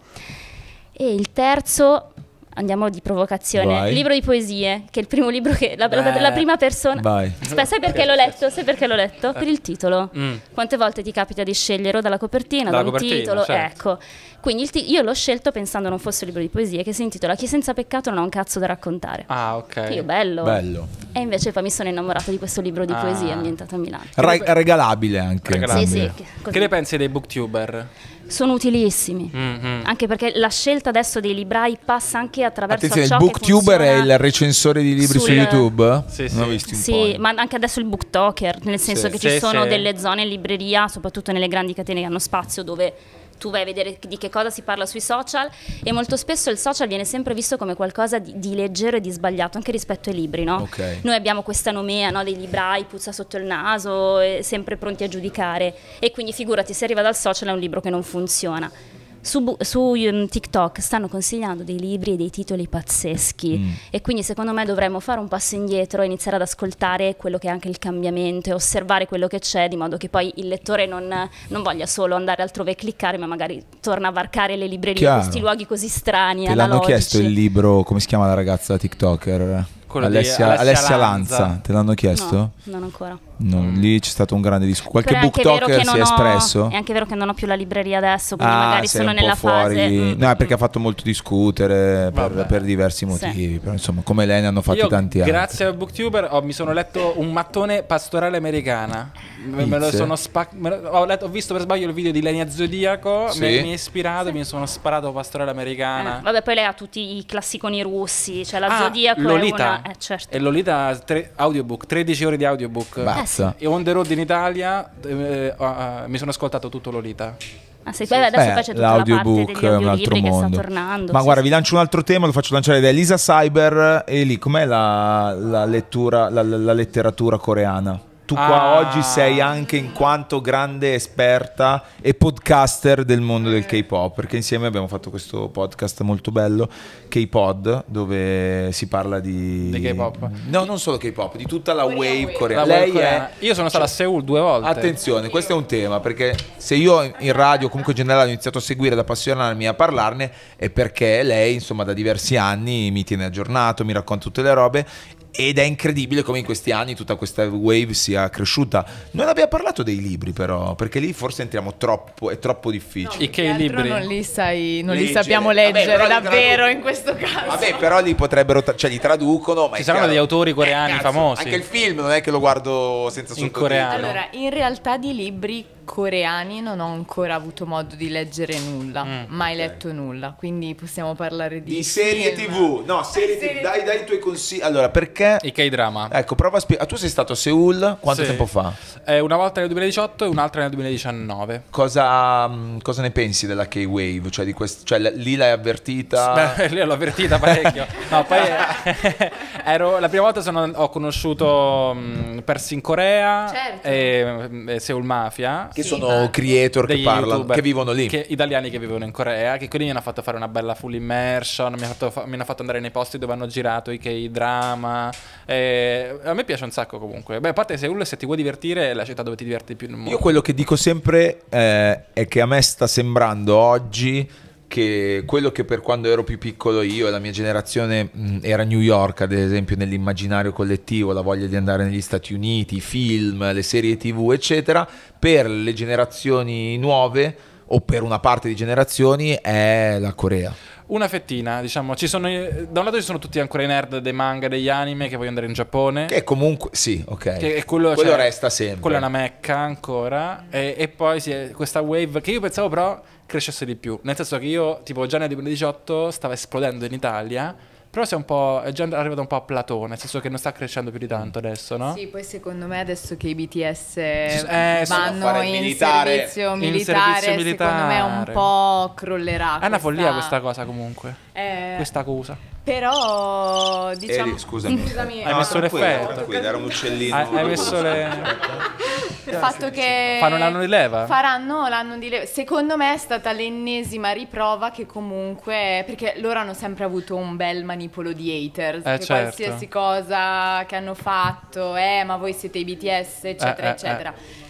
E il terzo, andiamo di provocazione, Vai. libro di poesie, che è il primo libro che la, la- Beh. la prima persona. Vai. Aspetta, sai perché l'ho letto? Sai perché l'ho letto? Per il titolo. Mm. Quante volte ti capita di scegliere o dalla copertina, Dalla da un copertina, titolo? certo. Ecco. Quindi il ti- io l'ho scelto pensando non fosse un libro di poesie, che si intitola Chi senza peccato non ha un cazzo da raccontare. Ah, ok. Io, bello. Bello. E invece poi mi sono innamorato di questo libro di Ah. poesie ambientato a Milano. Re- regalabile anche. Regalabile. Sì, sì, che- così. Che ne pensi dei booktuber? Sono utilissimi. Mm-hmm. Anche perché la scelta adesso dei librai passa anche attraverso Attenzione, il ciò che booktuber è funziona il recensore di libri su sul- YouTube? Sì, Non ho sì. visti un Sì, po'. ma anche adesso il booktalker, nel senso Sì. che ci Sì, sono sì. delle zone in libreria, soprattutto nelle grandi catene che hanno spazio, dove tu vai a vedere di che cosa si parla sui social, e molto spesso il social viene sempre visto come qualcosa di, di leggero e di sbagliato, anche rispetto ai libri, no? Ok. Noi abbiamo questa nomea, no, dei librai, puzza sotto il naso, e sempre pronti a giudicare, e quindi figurati se arriva dal social è un libro che non funziona. Su, bu- su um, TikTok stanno consigliando dei libri e dei titoli pazzeschi, Mm. e quindi secondo me dovremmo fare un passo indietro e iniziare ad ascoltare quello che è anche il cambiamento e osservare quello che c'è, di modo che poi il lettore non, non voglia solo andare altrove e cliccare, ma magari torna a varcare le librerie, Chiaro. questi luoghi così strani, Te l'hanno analogici. chiesto il libro, come si chiama la ragazza TikToker? Quello di Alessia, Alessia Alessia Lanza. Lanza. Te l'hanno chiesto? No, non ancora. No, lì c'è stato un grande discorso. Qualche Però è anche vero booktoker che si è non ho- espresso? È anche vero che non ho più la libreria adesso, quindi Ah, magari sei sono un po' nella fuori. fase. Mm. No, è perché ha fatto molto discutere per, Vabbè. per diversi motivi. Però insomma, come lei ne hanno fatti Io, tanti altri. grazie al booktuber, ho- mi sono letto un mattone pastorale americana. Me, me lo Pizze. sono spac- me lo- ho, letto- ho visto per sbaglio il video di Lenia Zodiaco. Sì. Mi, mi ha ispirato, mi sono sparato pastorale americana. Eh, vabbè, poi lei ha tutti i classiconi russi, cioè la Ah, Zodiaco Lolita. è una... Eh, certo. E Lolita tre, audiobook, tredici ore di audiobook. Bazza. E on the road in Italia eh, ah, ah, mi sono ascoltato tutto Lolita. Ah, sì, poi adesso Beh, poi c'è tutta la parte l'audiobook degli è un altro audiolibri che sta mondo. tornando. Ma sì, guarda, sì. vi lancio un altro tema, lo faccio lanciare da Elisa Cyber. E lì, com'è la, la lettura, la, la letteratura coreana? Tu qua Ah. oggi sei anche in quanto grande esperta e podcaster del mondo del K-pop, perché insieme abbiamo fatto questo podcast molto bello, K-Pod, dove si parla di... Di K-pop? No, non solo K-pop, di tutta la wave coreana. La wave Lei coreana. è... Io sono stato a Seoul due volte. Attenzione, questo è un tema, perché se io in radio, comunque in generale, ho iniziato a seguire, ad appassionarmi, a parlarne, è perché lei, insomma, da diversi anni mi tiene aggiornato, mi racconta tutte le robe. Ed è incredibile come in questi anni tutta questa wave sia cresciuta. Non abbiamo parlato dei libri, però, perché lì forse entriamo troppo, è troppo difficile. I che Altro libri? non li sai, non li Leggere. sappiamo Vabbè, leggere però li davvero tradu- in questo caso. Vabbè, però li potrebbero, tra- cioè li traducono. Ma Ci è saranno chiaro. degli autori coreani Eh, cazzo, famosi. Anche il film non è che lo guardo senza In sottotitoli. coreano. Allora, in realtà di libri coreani non ho ancora avuto modo di leggere nulla, Mm, mai letto nulla, quindi possiamo parlare di, Di serie film. tivù. No, serie tivù. Dai, dai i tuoi consigli. Allora, perché... I K-drama. Ecco, prova a spiegare. Tu sei stato a Seoul quanto Sì. tempo fa? Eh, una volta nel duemiladiciotto e un'altra nel duemiladiciannove. Cosa, mh, cosa ne pensi della K-Wave? Cioè, di quest- cioè l- lì l'hai avvertita? Beh, lì l'ho avvertita parecchio. No, poi eh, ero, la prima volta sono, ho conosciuto mh, Persi in Corea Certo. e, e Seoul Mafia. Che sono creator che degli parlano, YouTuber che vivono lì. che- italiani che vivono in Corea, che quindi mi hanno fatto fare una bella full immersion, mi, ha fatto fa- mi hanno fatto andare nei posti dove hanno girato i K-drama. E a me piace un sacco comunque. Beh, a parte Seoul, se ti vuoi divertire, è la città dove ti diverti di più nel mondo. Io quello che dico sempre eh, è che a me sta sembrando oggi che quello che per quando ero più piccolo io e la mia generazione mh, era New York, ad esempio, nell'immaginario collettivo, la voglia di andare negli Stati Uniti, i film, le serie tivù, eccetera, per le generazioni nuove o per una parte di generazioni è la Corea. Una fettina, diciamo, ci sono, da un lato ci sono tutti ancora i nerd dei manga, degli anime che vogliono andare in Giappone. Che comunque, sì, ok. Che è quello, Quello cioè, resta sempre. Quella è una mecca ancora. E, e poi sì, questa wave che io pensavo però crescesse di più. Nel senso che io, tipo, già nel duemiladiciotto stava esplodendo in Italia. Però si è un po', è già arrivato un po' a platone, nel senso che non sta crescendo più di tanto adesso, no? Sì, poi secondo me adesso che i B T S Eh, sì, vanno fare in militare. servizio In militare, servizio secondo me un militare. po' crollerà. È una follia questa cosa comunque. Eh, Questa cosa. Però diciamo Eri, scusami. scusami, Hai messo tranquillo, l'effetto. tranquillo, era un uccellino. Hai, hai messo le... il fatto che Fanno l'anno di leva? faranno l'anno di leva. Secondo me è stata l'ennesima riprova che comunque, perché loro hanno sempre avuto un bel manipolo di haters, Eh, che certo. qualsiasi cosa che hanno fatto, eh ma voi siete i B T S eccetera Eh, eh, eccetera.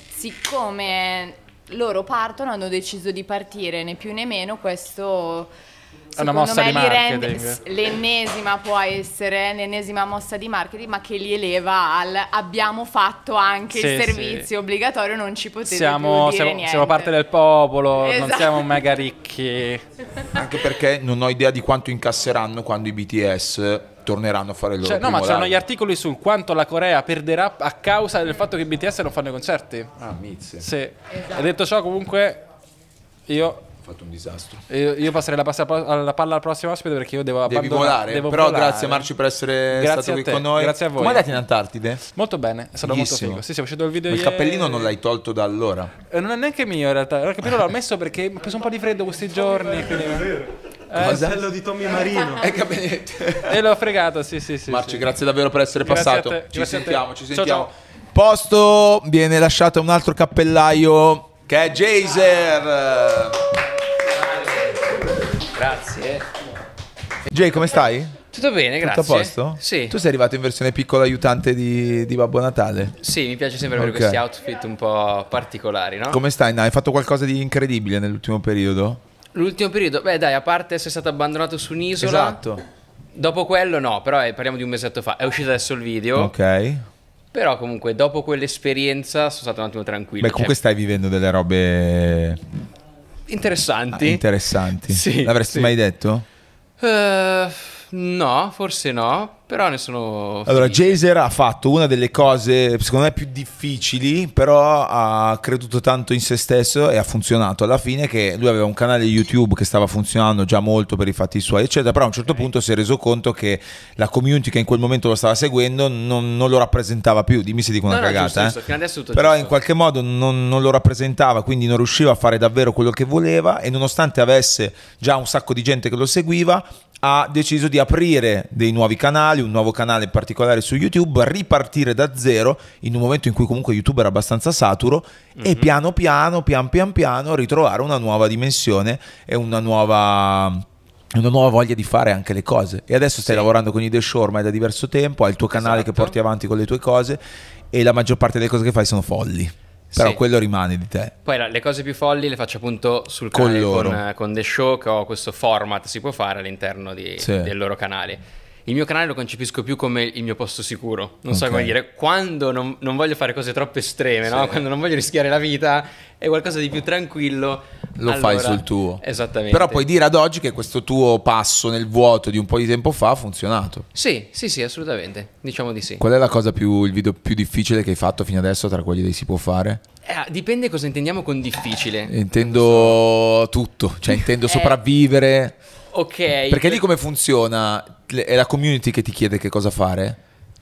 Siccome loro partono, hanno deciso di partire né più né meno, questo È una secondo mossa me di li rende- marketing. s- l'ennesima può essere l'ennesima mossa di marketing, ma che li eleva al abbiamo fatto anche Sì, il sì. servizio obbligatorio, non ci potete Siamo, più dire siamo, niente. siamo parte del popolo, non Esatto. siamo mega ricchi. Anche perché non ho idea di quanto incasseranno quando i B T S torneranno a fare il loro Cioè, no, ma primo c'erano live. gli articoli sul quanto la Corea perderà a causa del fatto che i B T S non fanno i concerti. Ah, mizze. Sì. Esatto. E detto ciò, comunque, io, Ho fatto un disastro. io, io passerei la, passa- la palla al prossimo ospite perché io devo Devi abbandonare. volare, devo però volare. grazie Marci per essere Grazie stato a qui te, con noi. grazie a voi. Come andate in Antartide? Molto bene, è stato molto Fighissimo. figo. Sì, sì, è uscito il video Ma il ieri. cappellino non l'hai tolto da allora? Eh, non è neanche mio in realtà. Il cappellino l'ho messo perché ho preso un po' di freddo questi giorni. Quindi... Eh, Cosa? Quello di Tommy Marino. È capelletto. e l'ho fregato, sì, sì, sì. Marci, sì. grazie davvero per essere Grazie passato. a te, Ci grazie a te. sentiamo, ci Ciao, sentiamo. ciao. Posto viene lasciato un altro cappellaio che è Jaser. Grazie. Jay, come stai? Tutto bene, grazie. Tutto a posto? Sì. Tu sei arrivato in versione piccola aiutante di, di Babbo Natale? Sì, mi piace sempre avere Ok. questi outfit un po' particolari, no? Come stai? No, hai fatto qualcosa di incredibile nell'ultimo periodo? L'ultimo periodo, beh dai, a parte essere stato abbandonato su un'isola. Esatto. Dopo quello no, però eh, parliamo di un mesetto fa. È uscito adesso il video. Ok. Però comunque dopo quell'esperienza sono stato un attimo tranquillo. Beh, comunque cioè... stai vivendo delle robe interessanti. Ah, interessanti. Sì, L'avresti sì. mai detto? Uh, no, forse no, però ne sono Allora, felice. Jaser ha fatto una delle cose secondo me più difficili, però ha creduto tanto in se stesso e ha funzionato alla fine, che lui aveva un canale YouTube che stava funzionando già molto per i fatti suoi eccetera, però a un certo punto si è reso conto che la community che in quel momento lo stava seguendo non, non lo rappresentava più. Dimmi se dico una No, no, cagata, giusto, eh. giusto, fino adesso tutto Però giusto. in qualche modo non, non lo rappresentava, quindi non riusciva a fare davvero quello che voleva, e nonostante avesse già un sacco di gente che lo seguiva, ha deciso di aprire dei nuovi canali, un nuovo canale in particolare su YouTube, ripartire da zero in un momento in cui comunque YouTube era abbastanza saturo, mm-hmm. e piano piano, pian pian piano ritrovare una nuova dimensione e una nuova... una nuova voglia di fare anche le cose. E adesso stai sì. lavorando con i The Show ormai da diverso tempo, hai il tuo canale esatto. che porti avanti con le tue cose, e la maggior parte delle cose che fai sono folli. Però sì. quello rimane di te. Poi le cose più folli le faccio appunto sul Con canale loro. con, con The Show, che ho questo format, si può fare all'interno di, Sì. del loro canale. Il mio canale lo concepisco più come il mio posto sicuro. Non so Ok. come dire, quando non, non voglio fare cose troppo estreme, Sì. no? Quando non voglio rischiare la vita, è qualcosa di più tranquillo. Lo allora- fai sul tuo. Esattamente. Però puoi dire ad oggi che questo tuo passo nel vuoto di un po' di tempo fa ha funzionato. Sì, sì, sì, assolutamente. Diciamo di sì. Qual è la cosa più, il video più difficile che hai fatto fino adesso tra quelli dei si può fare? Eh, dipende cosa intendiamo con difficile. Intendo tutto, cioè intendo Eh. sopravvivere. Ok. Perché lì come funziona? È la community che ti chiede che cosa fare?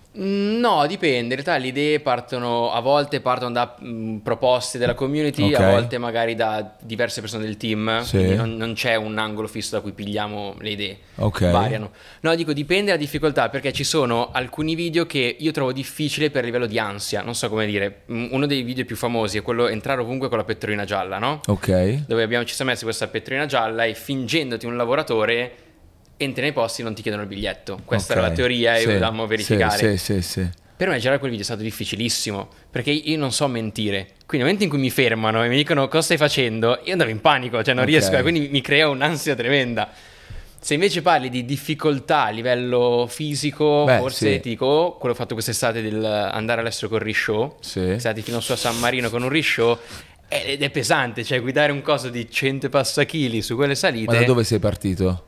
No, dipende. In realtà le idee partono, a volte partono da mh, proposte della community, Ok. a volte magari da diverse persone del team. Sì. Quindi non, non c'è un angolo fisso da cui pigliamo le idee. Ok. Variano. No, dico dipende dalla difficoltà, perché ci sono alcuni video che io trovo difficile per livello di ansia. Non so come dire. Mm, Uno dei video più famosi è quello entrare ovunque con la pettorina gialla, no? Ok. Dove abbiamo, ci siamo messi questa pettorina gialla e fingendoti un lavoratore entri nei posti e non ti chiedono il biglietto. Questa Ok. era la teoria e Sì, volevamo verificare. Sì, sì, sì, sì. Per me girare quel video è stato difficilissimo, perché io non so mentire. Quindi nel momento in cui mi fermano e mi dicono cosa stai facendo, io andavo in panico, cioè non Ok. riesco, quindi mi crea un'ansia tremenda. Se invece parli di difficoltà a livello fisico, Beh, forse sì. ti dico, quello fatto quest'estate del andare all'estero con Rishow, Sì. stati fino su a San Marino con un Rishow, ed è pesante, cioè guidare un coso di cento e passa chili su quelle salite. Ma da dove sei partito?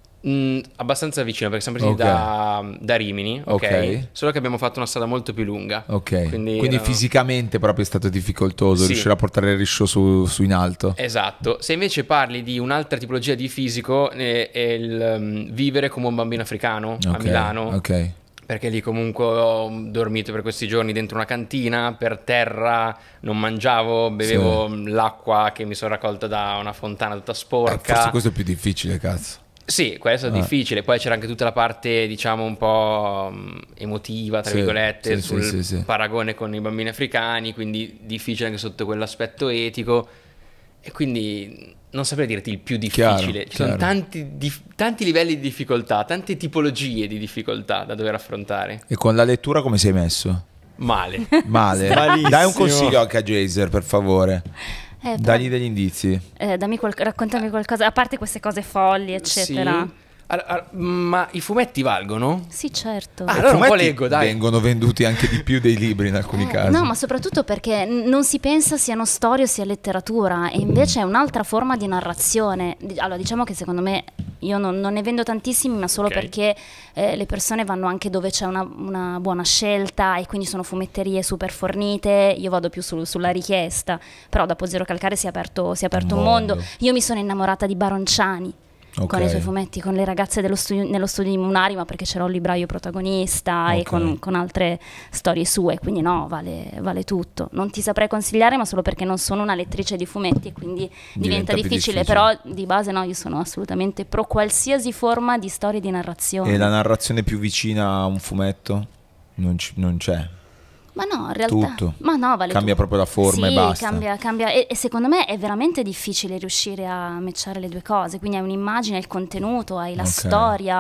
Mm, abbastanza vicino, perché siamo partiti Ok. da, da Rimini, ok? Ok. Solo che abbiamo fatto una strada molto più lunga. Ok. Quindi, Quindi, erano- fisicamente proprio è stato difficoltoso Sì. riuscire a portare il risciò su, su in alto. Esatto. Se invece parli di un'altra tipologia di fisico, eh, è il um, vivere come un bambino africano a Ok, Milano. Ok. Perché lì comunque ho dormito per questi giorni dentro una cantina, per terra, non mangiavo, bevevo l'acqua che mi sono raccolta da una fontana tutta Eh, sporca. forse questo è più difficile, cazzo. Sì, questo è Ah. difficile. Poi c'era anche tutta la parte, diciamo, un po' mh, emotiva, tra Sì, virgolette, sì, sul sì, sì, sì. paragone con i bambini africani, quindi difficile anche sotto quell'aspetto etico. E quindi non saprei dirti il più difficile. Chiaro, Ci sono chiaro. tanti, dif- tanti livelli di difficoltà, tante tipologie di difficoltà da dover affrontare. E con la lettura come sei messo? Male. Male. Malissimo. Dai un consiglio anche a Jaser, per favore. Eh, però- Dagli degli indizi. Eh, dammi qual- raccontami qualcosa, a parte queste cose folli, eccetera. Sì. Ar- ar- ma i fumetti valgono? Sì, certo. Ah, I allora un po' fumetti leggo, dai. vengono venduti anche di più dei libri in alcuni Eh, casi. no, ma soprattutto perché n- non si pensa siano storie o sia letteratura, e invece è un'altra forma di narrazione. Di- Allora, diciamo che secondo me io non, non ne vendo tantissimi, ma solo Ok. perché eh, le persone vanno anche dove c'è una, una buona scelta, e quindi sono fumetterie super fornite. Io vado più sul- sulla richiesta, però dopo Zero Calcare si è aperto, si è aperto un Mondo. mondo. Io mi sono innamorata di Baronciani. Ok. Con i suoi fumetti, con le ragazze dello studio, nello studio di Munari, ma perché c'era un libraio protagonista, e Ok. con, con altre storie sue, quindi no, vale, vale tutto. Non ti saprei consigliare, ma solo perché non sono una lettrice di fumetti, e quindi diventa, Diventa più difficile, difficile. però di base no, io sono assolutamente pro qualsiasi forma di storia di narrazione. E la narrazione più vicina a un fumetto? Non, ci- non c'è. Ma no, in realtà Tutto. ma no, vale Cambia tutto. proprio la forma Sì, e basta. cambia, cambia. E, e secondo me è veramente difficile riuscire a matchare le due cose. Quindi hai un'immagine, hai il contenuto, hai la Ok. storia.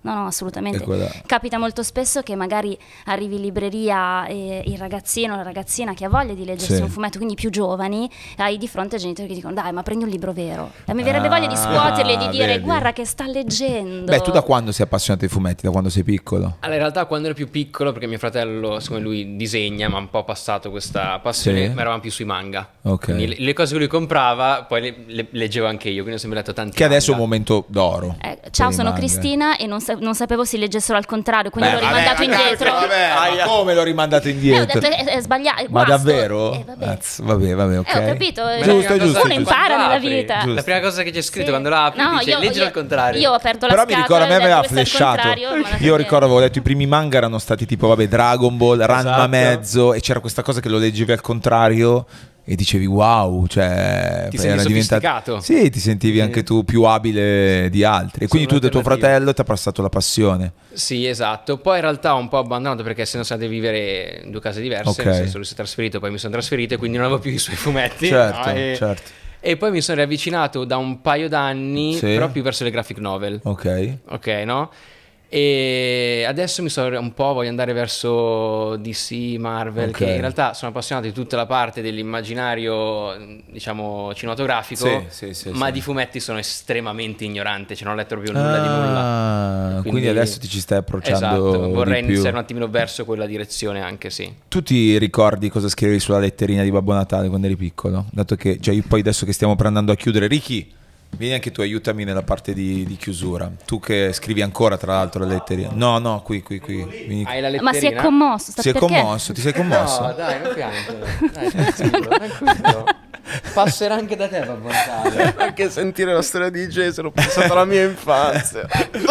No, no, assolutamente. quella... Capita molto spesso che magari arrivi in libreria e il ragazzino o la ragazzina che ha voglia di leggersi Sì. un fumetto, quindi più giovani, hai di fronte genitori che dicono dai, ma prendi un libro vero. E mi verrebbe Ah, voglia di scuoterli e di dire vedi. guarda che sta leggendo. Beh, tu da quando sei appassionato ai fumetti? Da quando sei piccolo? Allora, in realtà quando ero più piccolo, perché mio fratello, siccome lui disegna, ma ha un po' passato questa passione, Sì. ma eravamo più sui manga. Ok. Quindi le, le cose che lui comprava, poi le, le leggevo anche io, quindi ho sempre letto tanti Che adesso è un manga. momento d'oro. Eh, ciao, per i sono manga. Cristina e non, sa- non sapevo se leggessero al contrario, quindi Beh, l'ho vabbè, rimandato ragazzi, indietro. vabbè, ma come l'ho rimandato Eh, ho indietro? detto è, è sbagliato. è Ma guasto. davvero? Eh, vabbè. Azz, vabbè, vabbè, ok. Eh, ho capito. Ma eh, la Giusto, prima giusto, cosa- Uno giusto. impara nella apri, vita. Giusto. La prima cosa che c'è scritto Sì. quando la apri No, dice io- leggi io- al contrario. Io ho aperto la Però mi scatola, ricordo, a me ho detto, aveva questo è il flashato. contrario, ma alla Io fine- ricordo, avevo letto i primi manga erano stati tipo, vabbè, Dragon Ball, Ranma Esatto. mezzo, e c'era questa cosa che lo leggevi al contrario e dicevi wow, cioè Ti poi senti era diventato- sofisticato. Sì, ti sentivi anche tu più abile di altri. E quindi tu Sono da tuo un'alternativa. fratello ti ha passato la passione. Sì, esatto. Poi in realtà ho un po' abbandonato perché essendo stati a vivere in due case diverse, Ok. nel senso lui si è trasferito, poi mi sono trasferito e quindi non avevo più i suoi fumetti. Certo, no? e, certo. e poi mi sono riavvicinato da un paio d'anni, Sì. però più verso le graphic novel. Ok. Ok, no? E adesso mi sono un po' voglio andare verso D C, Marvel, Ok. che in realtà sono appassionato di tutta la parte dell'immaginario, diciamo, cinematografico, Sì, sì, sì, ma sì. di fumetti sono estremamente ignorante, cioè non ho letto proprio nulla di nulla. Ah, quindi, adesso ti ci stai approcciando Esatto, vorrei di più. iniziare un attimino verso quella direzione anche, sì. Tu ti ricordi cosa scrivevi sulla letterina di Babbo Natale quando eri piccolo? Dato che, cioè, io poi adesso che stiamo per andando a chiudere, Ricky, vieni anche tu, aiutami nella parte di, di chiusura. Tu che scrivi ancora, tra l'altro, la letterina. No, no, qui, qui, qui. Vieni. Hai la Ma si è commosso, sta Si è perché? commosso, ti sei commosso? No, dai, non piangere. Dai, tranquillo, tranquillo. Passerà anche da te, Babbo Natale. Anche sentire la storia di Jason, ho pensato alla mia infanzia.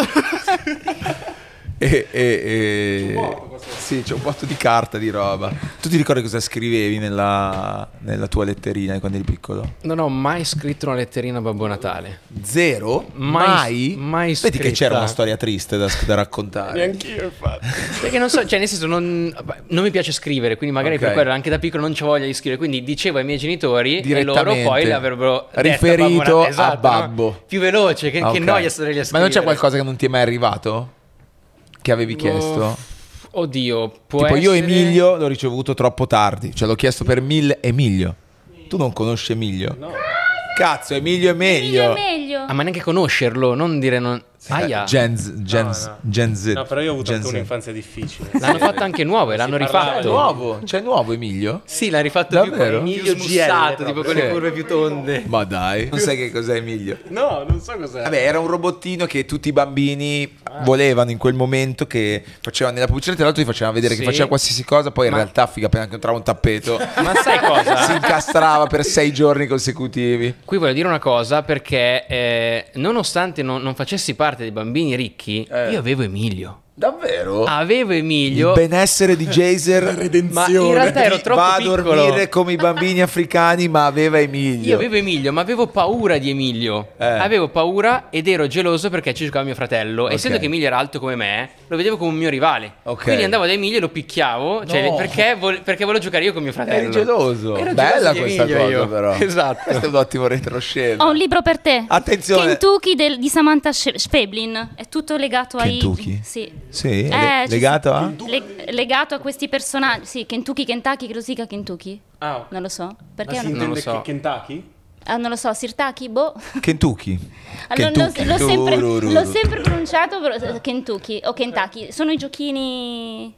E, e, e... Sì, c'è un botto di carta, di roba. Tu ti ricordi cosa scrivevi nella, nella tua letterina quando eri piccolo? Non ho mai scritto una letterina a Babbo Natale. Zero? Mai? Mai? Mai Vedi scritta. che c'era una storia triste da, da raccontare. Neanch'io, infatti. Perché non so, cioè nel senso non, non mi piace scrivere, quindi magari Ok. per quello anche da piccolo non c'ho voglia di scrivere, quindi dicevo ai miei genitori e loro Direttamente. poi l'avrebbero detta Riferito Babbo Natale. a Esatto, babbo. no? Più veloce, che, che Ok. noia stare lì a Ma scrivere. non c'è qualcosa che non ti è mai arrivato? Che avevi chiesto? Oddio, può Tipo io essere- Emilio l'ho ricevuto troppo tardi, cioè l'ho chiesto per mille. Emilio, tu non conosci Emilio? No. Cazzo, Emilio è meglio. Meglio, meglio. Ah, ma neanche conoscerlo, non dire non... Aia. Gen Z, Gen, Z- no. Gen Z. No, però io ho avuto Gen anche Z. un'infanzia difficile. L'hanno fatto anche nuovo e l'hanno È rifatto. nuovo? C'è nuovo Emilio? Sì, l'ha rifatto Davvero? più Emilio Più G L smussato, tipo proprio. con le Sì. curve più tonde. Ma dai, non sai che cos'è Emilio? No, non so cos'è. Vabbè, era un robottino che tutti i bambini volevano in quel momento, che facevano nella pubblicità, tra l'altro ti facevano vedere Sì. che faceva qualsiasi cosa, poi in Ma- realtà figa appena entrava un tappeto Ma sai cosa? si incastrava per sei giorni consecutivi. Qui voglio dire una cosa perché eh, nonostante non, non facessi parte dei bambini ricchi, io avevo Emilio. Davvero? Avevo Emilio. Il benessere di Jaser, Ma in realtà ero troppo va a piccolo. dormire come i bambini africani, ma aveva Emilio. Io avevo Emilio, ma avevo paura di Emilio. Eh. Avevo paura ed ero geloso perché ci giocava mio fratello. Ok. Essendo che Emilio era alto come me, lo vedevo come un mio rivale. Ok. Quindi andavo da Emilio e lo picchiavo. Cioè, No. perché, vo- perché volevo giocare io con mio fratello. Eri geloso. Ero Bella geloso di questa Emilio cosa io. però. Esatto. Questo è un ottimo retroscena. Ho un libro per te. Attenzione. Kentucky del- di Samantha Sh- Speblin. È tutto legato ai... Kentucky? Sì. Sì, Eh, le- ci legato so- a? le- legato a questi personaggi. Sì, Kentucky, Kentucky, che lo si dica Kentucky? Ah, Non lo so. Perché ma si non, intende lo so. che- Kentucky? ah, non lo so, Sirtaki? Boh. Kentucky. Allora, l'ho, Kentucky. l'ho sempre, Turururu. l'ho sempre pronunciato però, Kentucky o Kentucky. Sono i giochini...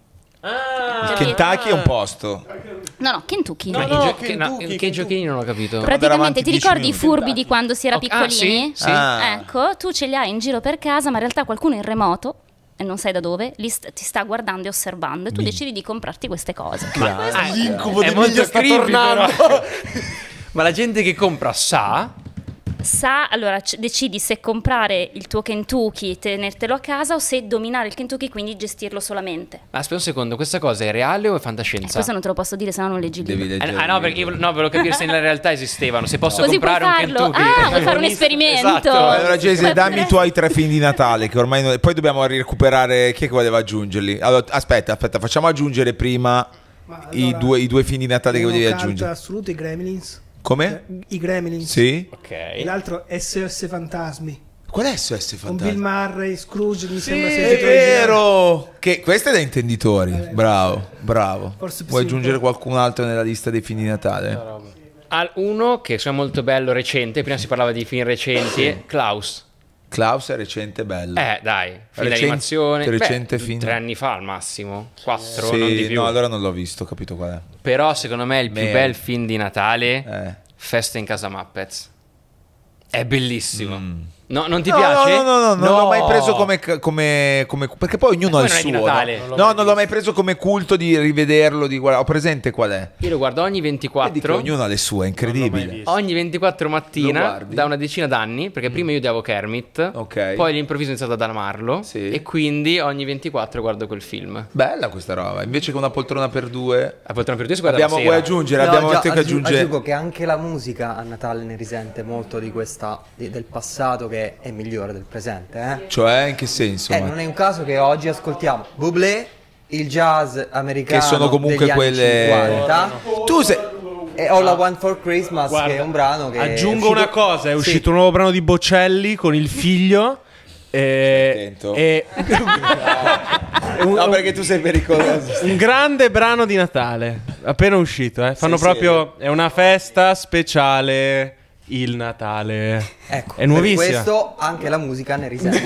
Ah, Giochi- Kentucky è un posto. No, no, Kentucky. Ma No, i no, gio- Kentucky, che, no, Kentucky. che giochini non ho capito. Pra- Praticamente avanti ti dieci ricordi i minuti. furbi di quando si era Ok, ah, piccolini? sì, sì. Ah. Ecco, tu ce li hai in giro per casa, ma in realtà qualcuno in remoto, e non sai da dove, li st- ti sta guardando e osservando e tu decidi di comprarti queste cose. Ah, L'incubo è di molto Emilio sta creepy, tornando. però. Ma la gente che compra sa. Sa, allora c- decidi se comprare il tuo Kentucky, tenertelo a casa o se dominare il Kentucky, quindi gestirlo solamente. Ma aspetta un secondo, questa cosa è reale o è fantascienza? Eh, questo non te lo posso dire, se no non leggi il Devi libro. Eh, leggere. ah no, il perché io libro. no, volevo capire se nella realtà esistevano, se posso Così puoi comprare un farlo. Kentucky. Ah, vuoi fare un esperimento? Esatto. Allora Jason, Puoi dammi i prendere- tuoi tre film di Natale che ormai non... Poi dobbiamo recuperare chi è che voleva aggiungerli. Allora, aspetta, aspetta, facciamo aggiungere prima Ma i, allora, due, i due film di Natale che uno volevi cult aggiungere. assoluto, i Gremlins. Come? Eh, I Gremlins. Sì? E Ok. l'altro S O S Fantasmi. Qual è S O S Con Fantasma? Bill Murray, Scrooge, mi Sì, sembra sia il è titolo originale. vero! Che questo è da intenditori. Bravo, bravo. Forse Vuoi sì, aggiungere un po'. qualcun altro nella lista dei film di Natale? Al- Uno che è molto bello, recente, prima si parlava di film recenti, è Klaus. Klaus è recente, bello. Eh, dai, film Recente- d'animazione. recente Beh, film. Tre anni fa al massimo, quattro, Sì, non di più. no, allora non l'ho visto, ho capito qual è. Però secondo me il più Merda. bel film di Natale, Eh. Festa in Casa Muppets. È bellissimo. No, non ti No, piace? No, no, no, no, non l'ho mai preso come, come, come- perché poi ognuno ha poi il non è suo. di Natale. No, Non no, non l'ho mai preso come culto di rivederlo, di guardare. Ho presente qual è. Io lo guardo ogni Vedi che ventiquattro. ognuno ha le sue, è incredibile. Ogni ventiquattro Lo mattina guardi? da una decina d'anni, perché prima io odiavo Kermit, Ok. poi all'improvviso ho iniziato ad amarlo Sì. e quindi ogni ventiquattro guardo quel film. Bella questa roba. Invece che una poltrona per due. La poltrona per due si guarda la Abbiamo, sera. vuoi aggiungere? No, Abbiamo già, te che aggiu- aggiungere. aggiungo che anche la musica a Natale ne risente molto di questa di- del passato che è migliore del presente, eh? Cioè, in che senso? Eh, ma- non è un caso che oggi ascoltiamo Bublé, il jazz americano Che sono comunque degli anni quelle- cinquanta. Tu sei. E All I Want for Christmas, Guarda, che è un brano che aggiungo è uscito- una cosa, è Sì. uscito un nuovo brano di Bocelli con il figlio. E, Attento. e- No, perché tu sei pericoloso. un grande brano di Natale, appena uscito, eh. Fanno Sei proprio, è una festa speciale, il Natale. Ecco, È nuovissima. per questo anche la musica ne risente.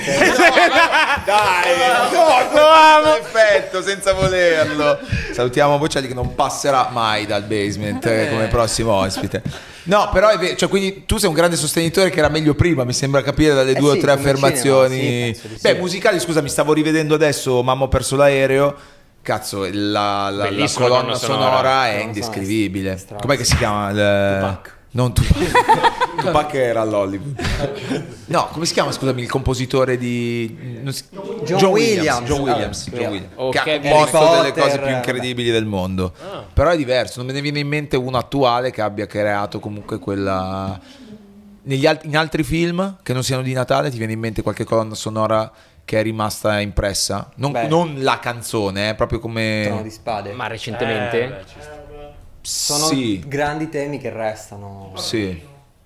Dai, no, lo amo. Perfetto, senza volerlo. Salutiamo Bocelli che non passerà mai dal basement eh, come prossimo ospite. No, però è vero, cioè, quindi tu sei un grande sostenitore che era meglio prima, mi sembra capire dalle Eh due sì, o tre come affermazioni. cinema, sì, penso di sì. Beh, musicali, scusa, mi stavo rivedendo adesso Mamma ho perso l'aereo. Cazzo, la, la- la Bellissima colonna colonna sonora, sonora. è Colonna indescrivibile. sonora, Com'è che si chiama? Il... Tupac. Non Tupac. Tupac era all'Hollywood. No, come si chiama, scusami, il compositore di non si- John Williams. John Williams, Ah, John yeah. Williams, O che ha Kevin composto Harry delle cose Potter, più incredibili del mondo. Però è diverso, non me ne viene in mente uno attuale che abbia creato comunque quella negli al- in altri film che non siano di Natale. Ti viene in mente qualche colonna sonora che è rimasta impressa? Non, Beh. non la canzone, eh, proprio Trono come di spade. Ma recentemente? Sono sì, grandi temi che restano. sì.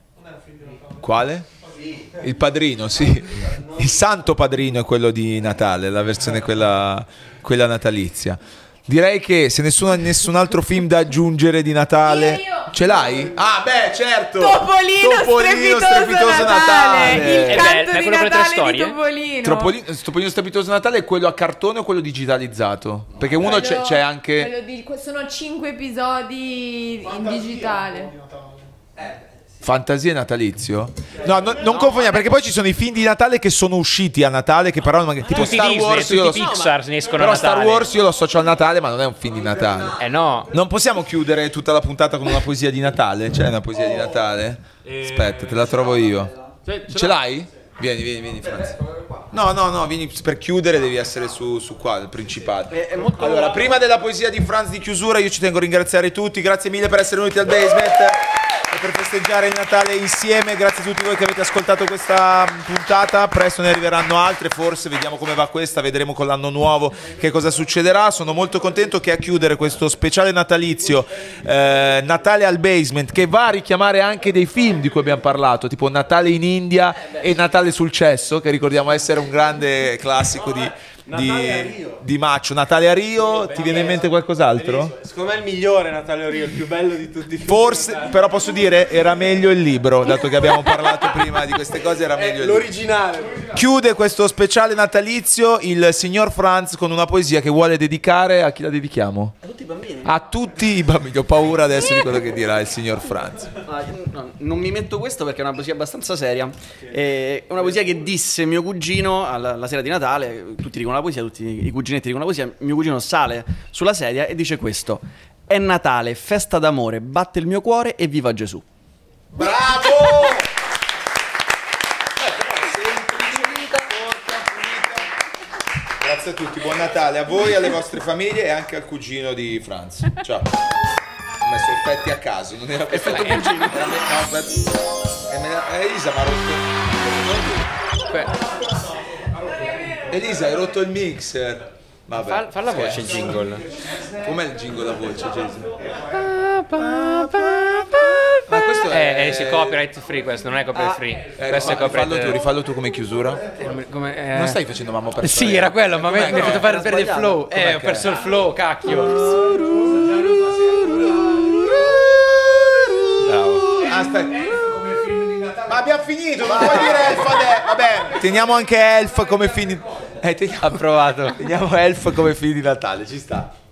Quale? Il Padrino, sì. Il Santo Padrino è quello di Natale, la versione quella, quella natalizia. Direi che se nessuno ha nessun altro film da aggiungere di Natale, Io, io. ce l'hai? Ah, beh, certo. Topolino, strepitoso, Natale. Il Eh beh, canto ma è di quello con le tre Natale di storie? Topolino. Topolino, Topolino strepitoso Natale è quello a cartone o quello digitalizzato? Perché uno c'è, Quello- c'è anche. quello di- sono cinque episodi in digitale. Fantasia e natalizio? No, no, non confondiamo, perché poi ci sono i film di Natale che sono usciti a Natale, che però magari- tipo Tutti Star Disney, Wars, io tutti lo so. Pixar se ne escono a Però Natale. Star Wars io lo associo al Natale, ma non è un film di Natale. Eh no. Non possiamo chiudere tutta la puntata con una poesia di Natale? C'è una poesia di Natale? Aspetta, te la trovo io. Ce l'hai? Vieni, vieni, vieni, Franz. No, no, no, vieni, per chiudere devi essere su, su qua, il principale. Allora, prima della poesia di Franz di chiusura, io ci tengo a ringraziare tutti. Grazie mille per essere venuti al basement e per festeggiare il Natale insieme. Grazie a tutti voi che avete ascoltato questa puntata. Presto ne arriveranno altre, forse vediamo come va questa, vedremo con l'anno nuovo che cosa succederà. Sono molto contento che a chiudere questo speciale natalizio eh, Natale al basement, che va a richiamare anche dei film di cui abbiamo parlato, tipo Natale in India e Natale sul cesso, che ricordiamo essere un grande classico di, di, di Maccio. Natale a Rio, ti viene in mente qualcos'altro? Secondo me è il migliore Natale a Rio, il più bello di tutti i film. Forse, però posso dire, era meglio il libro, dato che abbiamo parlato prima di queste cose, era meglio il libro. L'originale. Chiude questo speciale natalizio il signor Franz con una poesia che vuole dedicare. A chi la dedichiamo? A tutti i bambini. A tutti i bambini. Ho paura adesso di quello che dirà il signor Franz. Ah, no, non mi metto questo perché è una poesia abbastanza seria. È una poesia che disse mio cugino alla, la sera di Natale. Tutti dicono la poesia, tutti i cuginetti dicono la poesia. Mio cugino sale sulla sedia e dice questo: è Natale, festa d'amore, batte il mio cuore e viva Gesù. Bravo! Grazie a tutti, buon Natale a voi, alle vostre famiglie e anche al cugino di Franz. Ciao. Ho messo effetti a caso, non era effetto cugino. Era me- no, aspetta. E me la- eh, Elisa mi ha rotto. Elisa, hai rotto il mixer. Vabbè. Fa, fa la voce il Scherzo. jingle. Com'è il jingle la voce, Jason? Pa, pa, pa, Ma questo è Eh, eh, sì, copyright free questo, non è copyright Ah, free. eh, questo è rifallo copyright tu, rifallo tu come chiusura. Come, come, eh... Non stai facendo mamma per Sì, era quello, ma mi mi hai fatto fare perdere il flow. Eh, ho perso il flow, cacchio. Bravo. Aspetta. Ma abbiamo finito, non puoi dire Elf adesso. Vabbè, teniamo anche Elf come fine. Eh, teniamo... Approvato. Teniamo Elf come fine di Natale, ci sta.